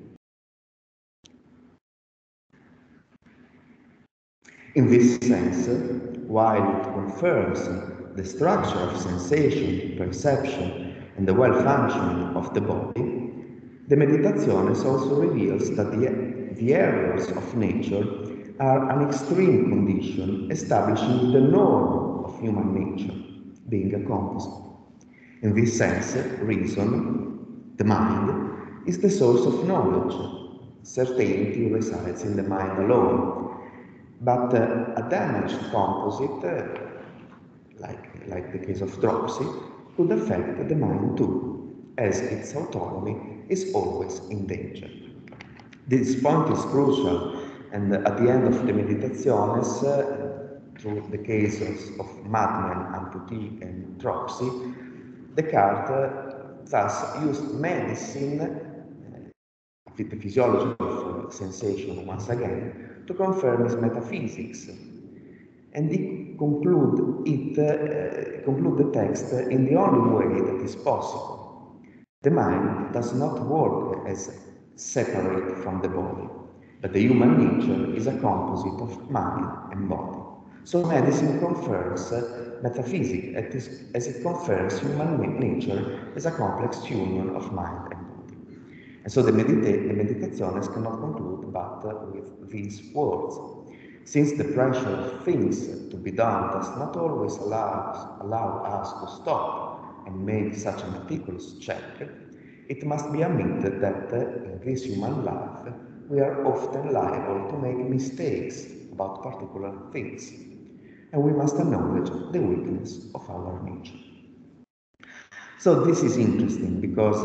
In this sense, while it confirms the structure of sensation, perception, and the well-functioning of the body, the Meditationes also reveals that the errors of nature are an extreme condition establishing the norm of human nature, being a composite. In this sense, reason, the mind, is the source of knowledge. Certainty resides in the mind alone, but a damaged composite, like the case of dropsy, could affect the mind too, as its autonomy is always in danger. This point is crucial, and at the end of the Meditationes, through the cases of madman, amputee, and dropsy, Descartes thus used medicine, the physiology of sensation once again, to confirm his metaphysics. And he conclude the text in the only way that is possible. The mind does not work as separate from the body, but the human nature is a composite of mind and body. So medicine confirms metaphysics as it confirms human nature as a complex union of mind and body. And so the Meditationes cannot conclude but with these words. Since the pressure of things to be done does not always allow us to stop and make such a meticulous check, it must be admitted that in this human life we are often liable to make mistakes about particular things, and we must acknowledge the weakness of our nature. So this is interesting because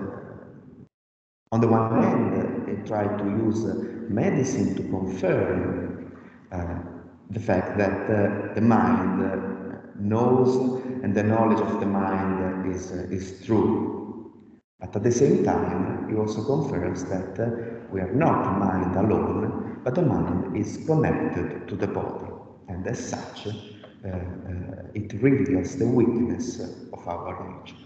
on the one hand, I try to use medicine to confirm the fact that the mind knows and the knowledge of the mind is true. But at the same time, it also confirms that we are not mind alone, but the mind is connected to the body. And as such, it reveals the weakness of our nature.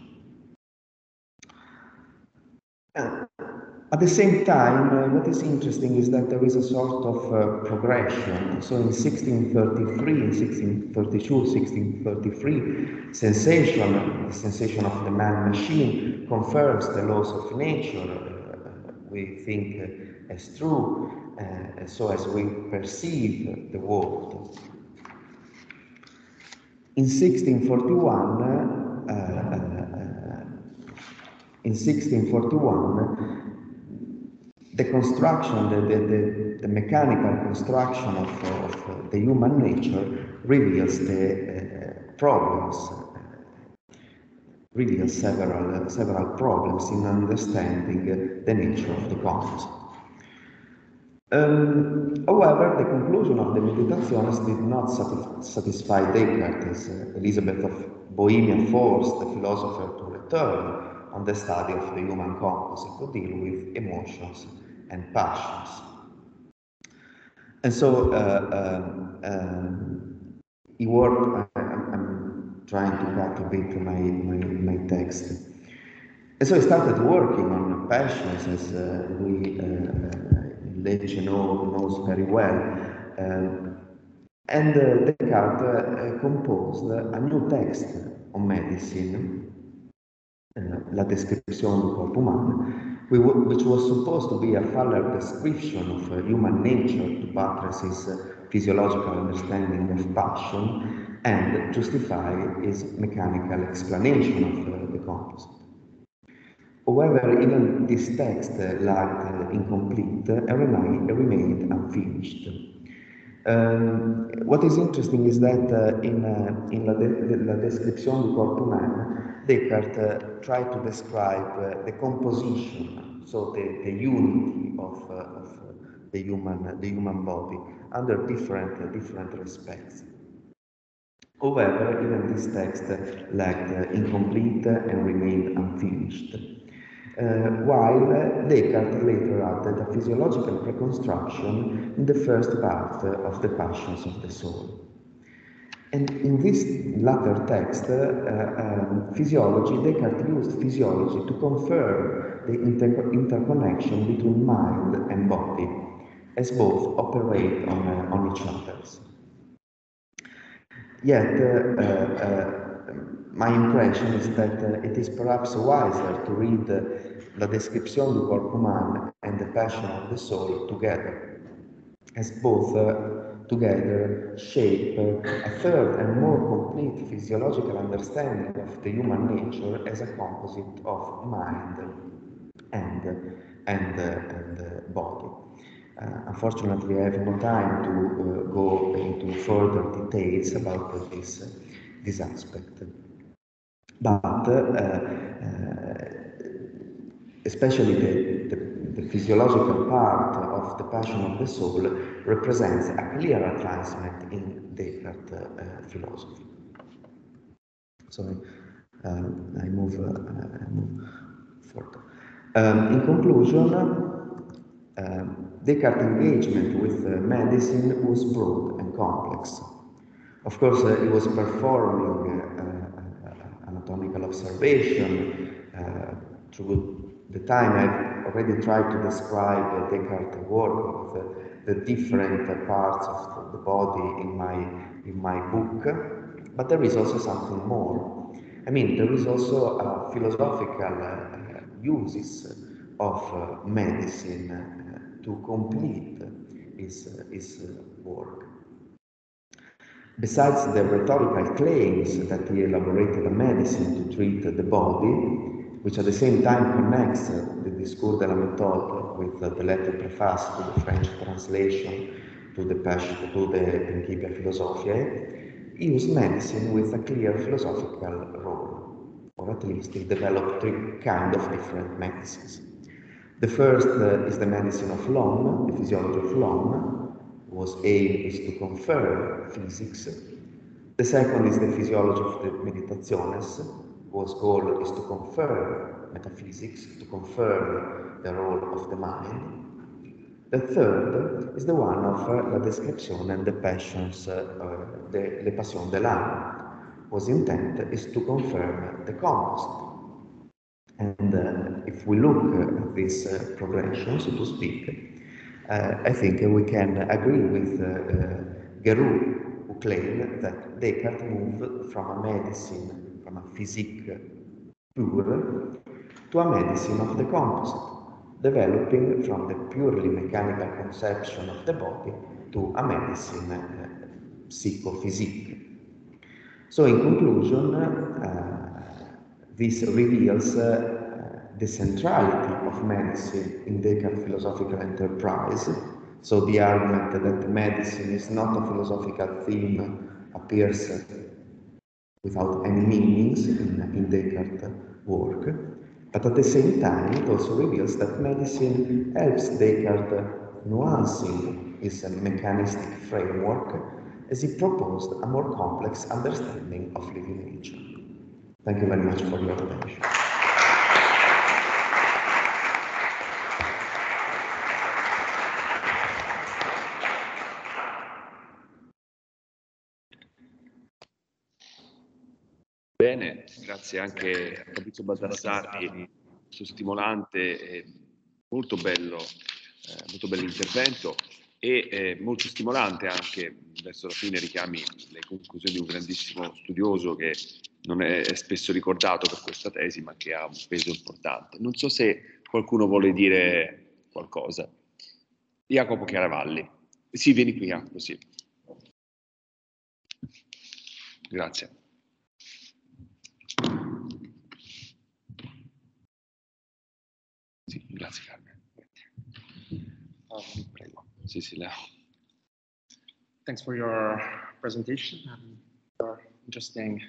At the same time, what is interesting is that there is a sort of progression. So in 1633, in 1632, 1633, the sensation of the man-machine confirms the laws of nature we think as true, so as we perceive the world. In 1641, the construction, the mechanical construction of the human nature reveals the problems, reveals several problems in understanding the nature of the composite. However, the conclusion of the Meditationes did not satisfy Descartes, as Elizabeth of Bohemia forced the philosopher to return on the study of the human composite to deal with emotions and passions. And so he worked, I'm trying to cut a bit my text. And so he started working on passions, as Lecce knows very well. And Descartes composed a new text on medicine, La description du corps humain, which was supposed to be a fuller description of human nature to buttress his physiological understanding of passion and justify his mechanical explanation of the composite. However, even this text lagged incomplete and remained unfinished. What is interesting is that in La description du corps humain, Descartes tried to describe the composition, so the unity of the human body under different respects. However, even this text lacked incomplete and remained unfinished. While Descartes later added a physiological reconstruction in the first part of the Passions of the Soul. And in this latter text, Descartes used physiology to confirm the interconnection between mind and body, as both operate on each other. Yet, my impression is that it is perhaps wiser to read La Description du Corps Humain and the Passion of the Soul together, as both together shape a third and more complete physiological understanding of the human nature as a composite of mind and body. Unfortunately, I have no time to go into further details about this aspect. But especially the physiological part of the Passion of the Soul represents a clear advancement in Descartes' philosophy. Sorry, I move further. In conclusion, Descartes' engagement with medicine was broad and complex. Of course, he was performing anatomical observation through the time I've already tried to describe Descartes' work with the different parts of the body in my book, but there is also something more. I mean, there is also philosophical uses of medicine to complete his work. Besides the rhetorical claims that he elaborated a medicine to treat the body, which at the same time connects the Discours de la Méthode with the letter preface to the French translation to the Principia Philosophiae, he used medicine with a clear philosophical role, or at least he developed three kinds of different medicines. The first is the medicine of l'homme, the physiology of l'homme, whose aim is to confirm physics. The second is the physiology of the meditationes, whose goal is to confirm metaphysics, to confirm the role of the mind. The third is the one of La Description and the Passions, Les Passions de l'âme, whose intent is to confirm the composite. And if we look at this progression, so to speak, I think we can agree with Guéroult, who claimed that Descartes moved from a medicine, from a physique pure, to a medicine of the composite, developing from the purely mechanical conception of the body to a medicine psychophysique. So in conclusion, this reveals the centrality of medicine in Descartes' philosophical enterprise. So the argument that medicine is not a philosophical theme appears without any meanings in Descartes' work. But at the same time, it also reveals that medicine helps Descartes nuancing his mechanistic framework as he proposed a more complex understanding of living nature. Thank you very much for your attention. Bene, grazie anche a Fabrizio Baldassarri, questo stimolante e molto bello intervento e molto stimolante anche verso la fine richiami le conclusioni di un grandissimo studioso che non è spesso ricordato per questa tesi ma che ha un peso importante. Non so se qualcuno vuole dire qualcosa. Jacopo Chiaravalli. Sì, vieni qui Jacopo, sì. Grazie. Sì, grazie Carmen. Prego. Sì, sì, Leo. Thanks for your presentation and your interesting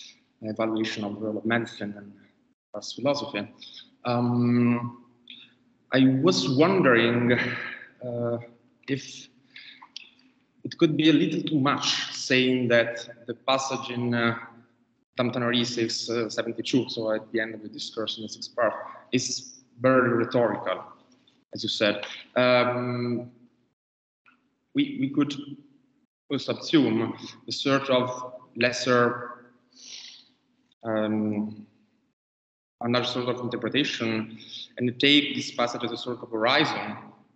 evaluation of the role of medicine and philosophy. I was wondering if it could be a little too much saying that the passage in Tam Tanorí 672, so at the end of the discourse in the sixth part, is very rhetorical, as you said. We could subsume a sort of lesser, another sort of interpretation, and take this passage as a sort of horizon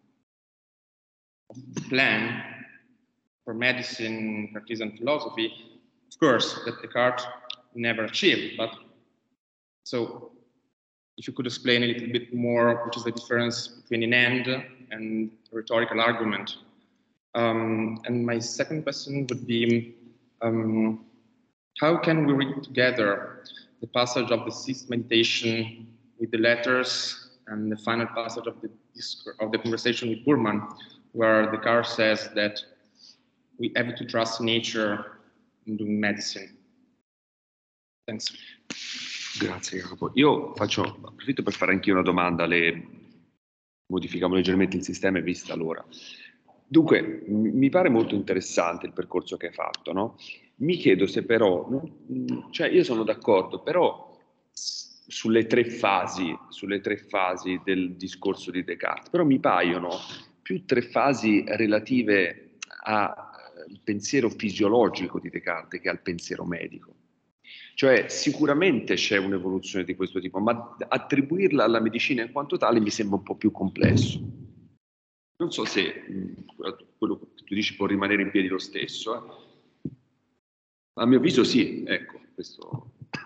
of the plan for medicine, Cartesian philosophy, of course, that Descartes never achieved. But so, if you could explain a little bit more, which is the difference between an end and a rhetorical argument. And my second question would be, how can we read together the passage of the sixth meditation with the letters and the final passage of the conversation with Burman, where Descartes says that we have to trust nature in doing medicine? Thanks. Grazie Jacopo. Io approfitto per fare anch'io una domanda, modifichiamo leggermente il sistema e vista l'ora. Dunque, mi pare molto interessante il percorso che hai fatto, no? Mi chiedo se però, cioè io sono d'accordo, però sulle tre fasi del discorso di Descartes, però mi paiono più tre fasi relative al pensiero fisiologico di Descartes che al pensiero medico. Cioè sicuramente c'è un'evoluzione di questo tipo, ma attribuirla alla medicina in quanto tale mi sembra un po' più complesso. Non so se quello che tu dici può rimanere in piedi lo stesso. A mio avviso sì, ecco, questo.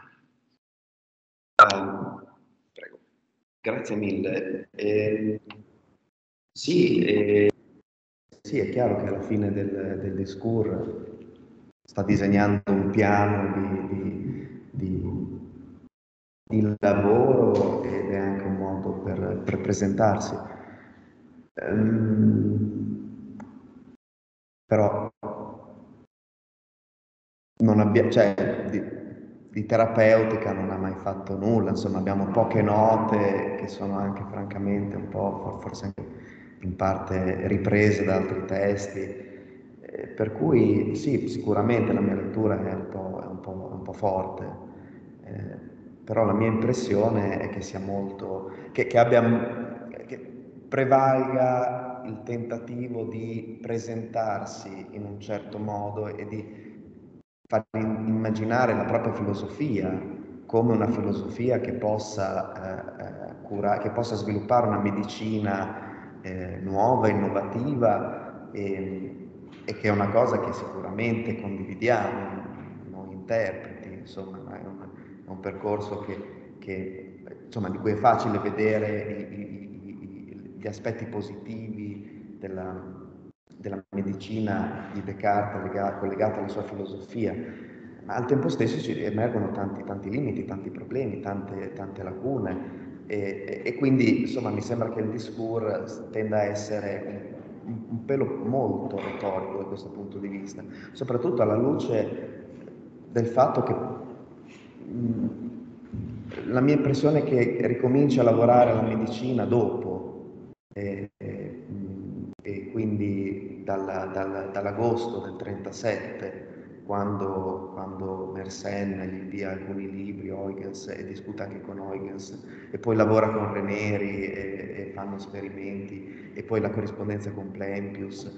Prego. Grazie mille. Sì, è chiaro che alla fine del discorso sta disegnando un piano di lavoro ed è anche un modo per presentarsi. Però non abbia, cioè, di terapeutica non ha mai fatto nulla, insomma abbiamo poche note che sono anche francamente un po', forse anche in parte riprese da altri testi, per cui sì, sicuramente la mia lettura è un po' forte, però la mia impressione è che sia molto, che prevalga il tentativo di presentarsi in un certo modo e di far immaginare la propria filosofia come una filosofia che possa sviluppare una medicina nuova, innovativa e che è una cosa che sicuramente condividiamo noi interpreti, insomma, è un percorso che insomma, di cui è facile vedere gli aspetti positivi della medicina di Descartes collegata alla sua filosofia, ma al tempo stesso ci emergono tanti limiti, tanti problemi, tante lacune e quindi insomma mi sembra che il discours tenda a essere un pelo molto retorico da questo punto di vista, soprattutto alla luce del fatto che la mia impressione è che ricominci a lavorare alla medicina dopo e quindi dall'agosto del 37, quando Mersenne gli invia alcuni libri, Huygens, e discute anche con Huygens, e poi lavora con Ranieri e fanno esperimenti, e poi la corrispondenza con Plempius.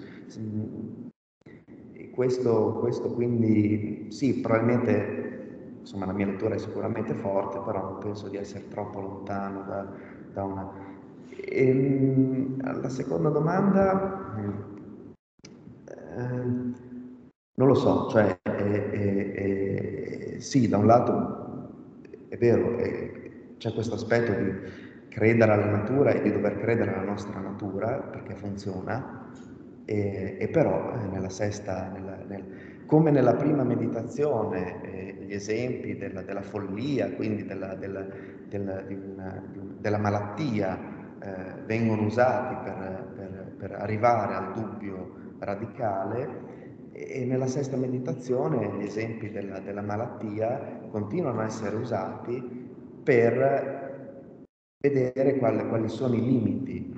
Questo quindi, sì, probabilmente, insomma, la mia lettura è sicuramente forte, però non penso di essere troppo lontano da una... La seconda domanda, non lo so, cioè sì, da un lato è vero, c'è questo aspetto di credere alla natura e di dover credere alla nostra natura perché funziona, e però nella sesta, come nella prima meditazione, gli esempi della follia, quindi della malattia, vengono usati per arrivare al dubbio radicale, e nella sesta meditazione gli esempi della malattia continuano a essere usati per vedere quali sono i limiti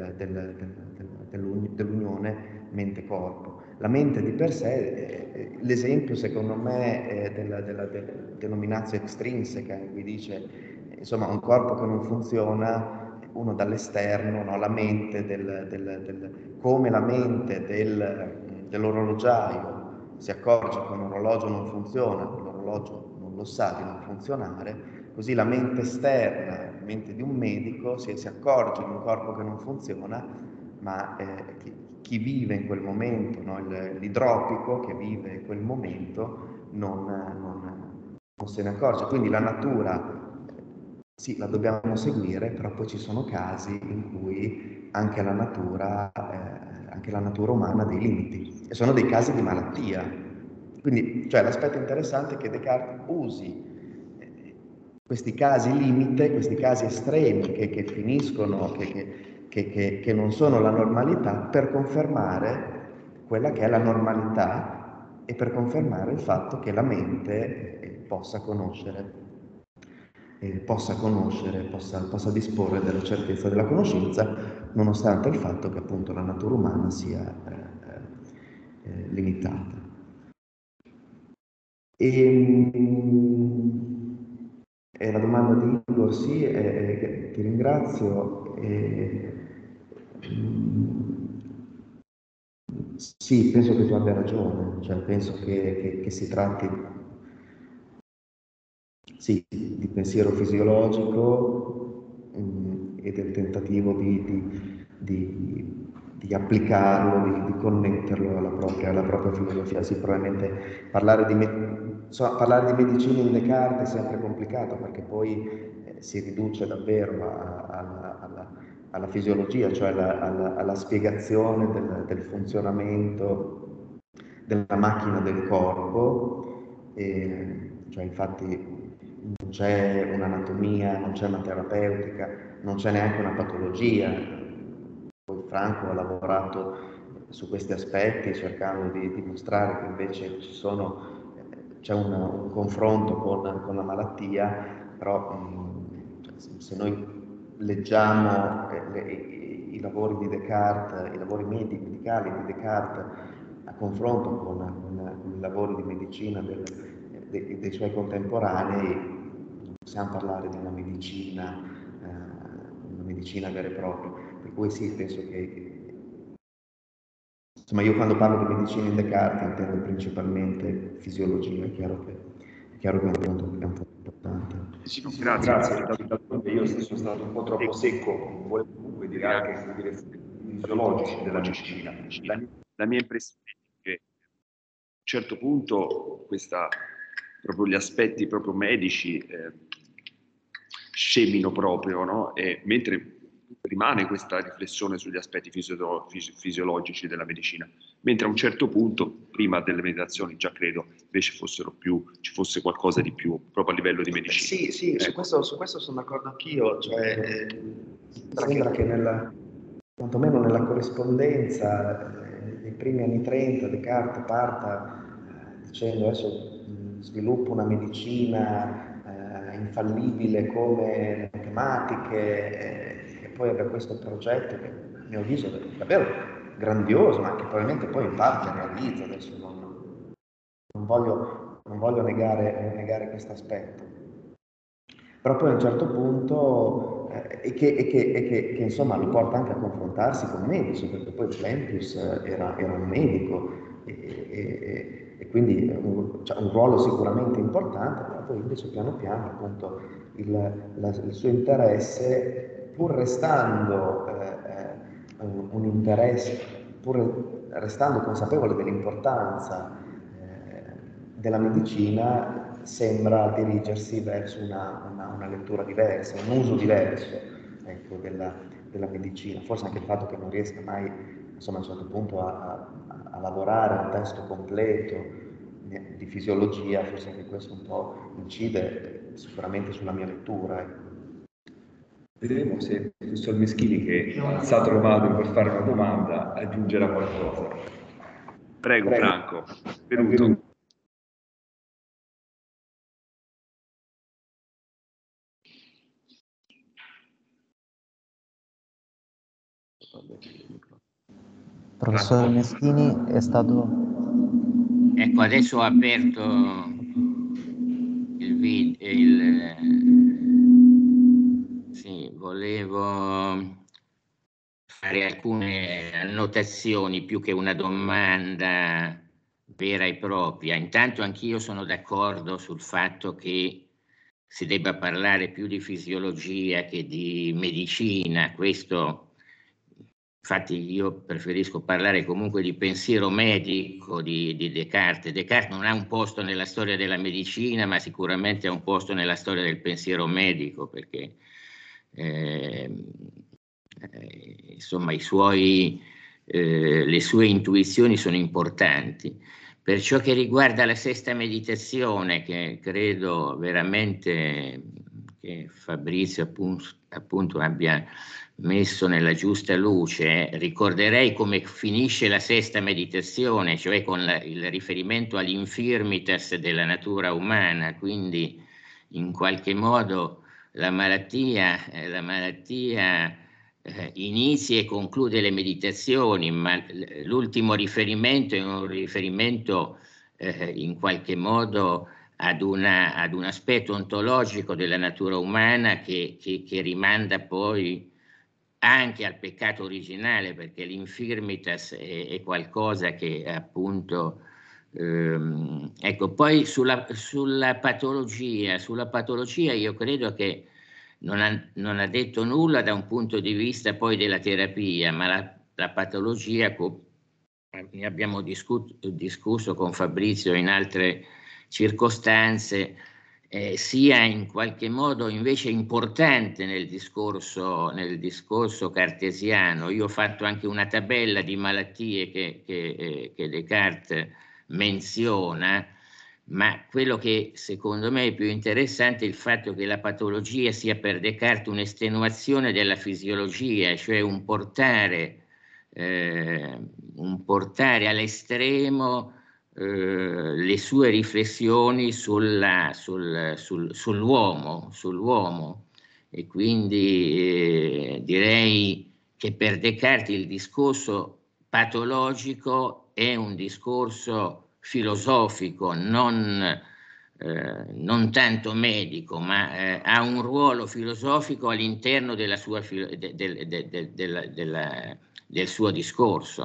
dell'unione mente-corpo. La mente di per sé, l'esempio secondo me è della denominatio extrinseca, in cui dice, insomma, un corpo che non funziona, uno dall'esterno, no? La mente come la mente dell'orologiaio si accorge che un orologio non funziona, l'orologio non lo sa di non funzionare, così la mente esterna, la mente di un medico, si accorge di un corpo che non funziona, ma chi vive in quel momento, no? L'idropico che vive in quel momento non se ne accorge. Quindi la natura, sì, la dobbiamo seguire, però poi ci sono casi in cui anche la natura umana ha dei limiti, e sono dei casi di malattia. Quindi, cioè, l'aspetto interessante è che Descartes usi questi casi limite, questi casi estremi che finiscono, che non sono la normalità, per confermare quella che è la normalità e per confermare il fatto che la mente possa disporre della certezza della conoscenza, nonostante il fatto che appunto la natura umana sia limitata. La domanda di Igor, sì, ti ringrazio. Sì, penso che tu abbia ragione, cioè penso che si tratti, sì, di pensiero fisiologico e del tentativo di applicarlo, di connetterlo alla propria filosofia. Sì, probabilmente parlare di medicina in Descartes è sempre complicato, perché poi si riduce davvero alla fisiologia, cioè alla spiegazione del funzionamento della macchina del corpo, cioè infatti non c'è un'anatomia, non c'è una terapeutica, non c'è neanche una patologia. Poi Franco ha lavorato su questi aspetti cercando di dimostrare che invece c'è un confronto con la malattia, però se noi leggiamo i lavori di Descartes, i lavori medicali di Descartes a confronto con i lavori di medicina dei suoi contemporanei, non possiamo parlare di una medicina vera e propria. Per cui sì, penso che, insomma, io quando parlo di medicina in Descartes intendo principalmente fisiologia. È chiaro che è un punto importante. Sì, grazie. D'altronde io sono stato un po' troppo secco, volevo comunque dire anche fisiologici della medicina. La mia impressione è che a un certo punto proprio gli aspetti proprio medici scemino proprio, no? Mentre rimane questa riflessione sugli aspetti fisiologici della medicina, mentre a un certo punto, prima delle meditazioni, già credo invece ci fosse qualcosa di più proprio a livello di medicina. Sì, ecco. su questo sono d'accordo anch'io, cioè sembra che quantomeno nella corrispondenza dei primi anni 30 Descartes parta dicendo adesso sviluppo una medicina infallibile come le matematiche, e poi abbia questo progetto che a mio avviso è davvero grandioso, ma che probabilmente poi in parte realizza. Adesso non voglio negare questo aspetto, però poi a un certo punto e che insomma lo porta anche a confrontarsi con medici, perché poi Plempius era un medico e quindi c'ha un ruolo sicuramente importante, però poi invece piano piano appunto il suo interesse, pur restando un interesse, pur restando consapevole dell'importanza della medicina, sembra dirigersi verso una lettura diversa, un uso diverso, ecco, della medicina. Forse anche il fatto che non riesca mai, insomma, a un certo punto a lavorare un testo completo di fisiologia, forse anche questo un po' incide sicuramente sulla mia lettura. Ecco. Vedremo se il professor Meschini, che ha alzato la mano per fare una domanda, aggiungerà qualcosa. Prego. Franco, benvenuto. Professor Meschini, è stato... Ecco, adesso ho aperto il video, sì, volevo fare alcune annotazioni più che una domanda vera e propria. Intanto anch'io sono d'accordo sul fatto che si debba parlare più di fisiologia che di medicina. Questo, infatti, io preferisco parlare comunque di pensiero medico di Descartes. Descartes non ha un posto nella storia della medicina, ma sicuramente ha un posto nella storia del pensiero medico, perché insomma le sue intuizioni sono importanti. Per ciò che riguarda la sesta meditazione, che credo veramente che Fabrizio appunto abbia messo nella giusta luce, ricorderei come finisce la sesta meditazione, cioè con il riferimento all'infirmitas della natura umana, quindi in qualche modo la malattia inizia e conclude le meditazioni, ma l'ultimo riferimento è un riferimento in qualche modo ad un aspetto ontologico della natura umana che rimanda poi anche al peccato originale, perché l'infirmitas è qualcosa che appunto ecco. Poi sulla patologia io credo che non ha detto nulla da un punto di vista poi della terapia, ma la patologia, ne abbiamo discusso con Fabrizio in altre circostanze, sia in qualche modo invece importante nel discorso cartesiano. Io ho fatto anche una tabella di malattie che Descartes menziona, ma quello che secondo me è più interessante è il fatto che la patologia sia per Descartes un'estenuazione della fisiologia, cioè un portare all'estremo le sue riflessioni sull'uomo, e quindi direi che per Descartes il discorso patologico è un discorso filosofico, non tanto medico, ma ha un ruolo filosofico all'interno della sua del suo discorso.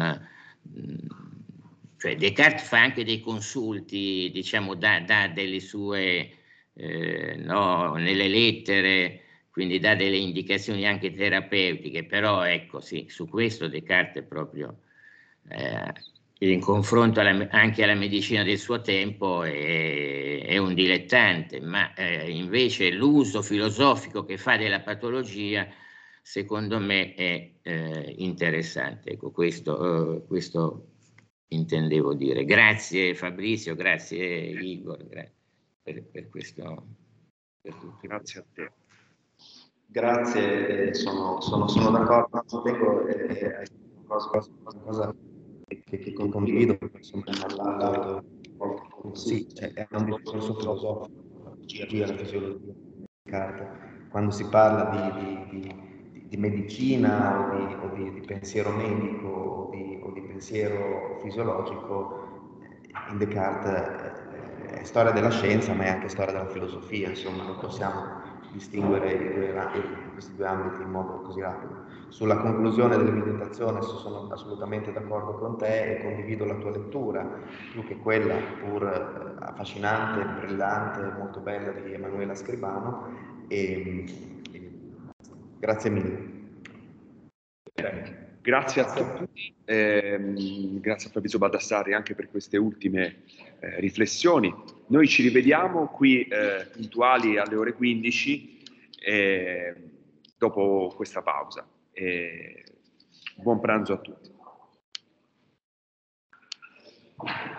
Cioè Descartes fa anche dei consulti, diciamo, dà delle sue nelle lettere, quindi dà delle indicazioni anche terapeutiche, però ecco sì, su questo Descartes è proprio in confronto anche alla medicina del suo tempo è un dilettante, ma invece l'uso filosofico che fa della patologia secondo me è interessante. Ecco, questo intendevo dire. Grazie Fabrizio, grazie Igor, per questo. Per tutto. Grazie a te. Grazie, sono d'accordo. Tengo una cosa che condivido, perché insomma ha parlato, sì, è un discorso filosofico, la fisiologia, quando si parla di medicina o di pensiero medico o di pensiero fisiologico, in Descartes è storia della scienza, ma è anche storia della filosofia, insomma, non possiamo distinguere questi due ambiti in modo così rapido. Sulla conclusione della meditazione sono assolutamente d'accordo con te e condivido la tua lettura, più che quella pur affascinante, brillante, molto bella di Emanuela Scribano. Grazie mille. Grazie a tutti, grazie a Fabrizio Baldassarri anche per queste ultime riflessioni. Noi ci rivediamo qui puntuali alle ore 15 dopo questa pausa. Buon pranzo a tutti.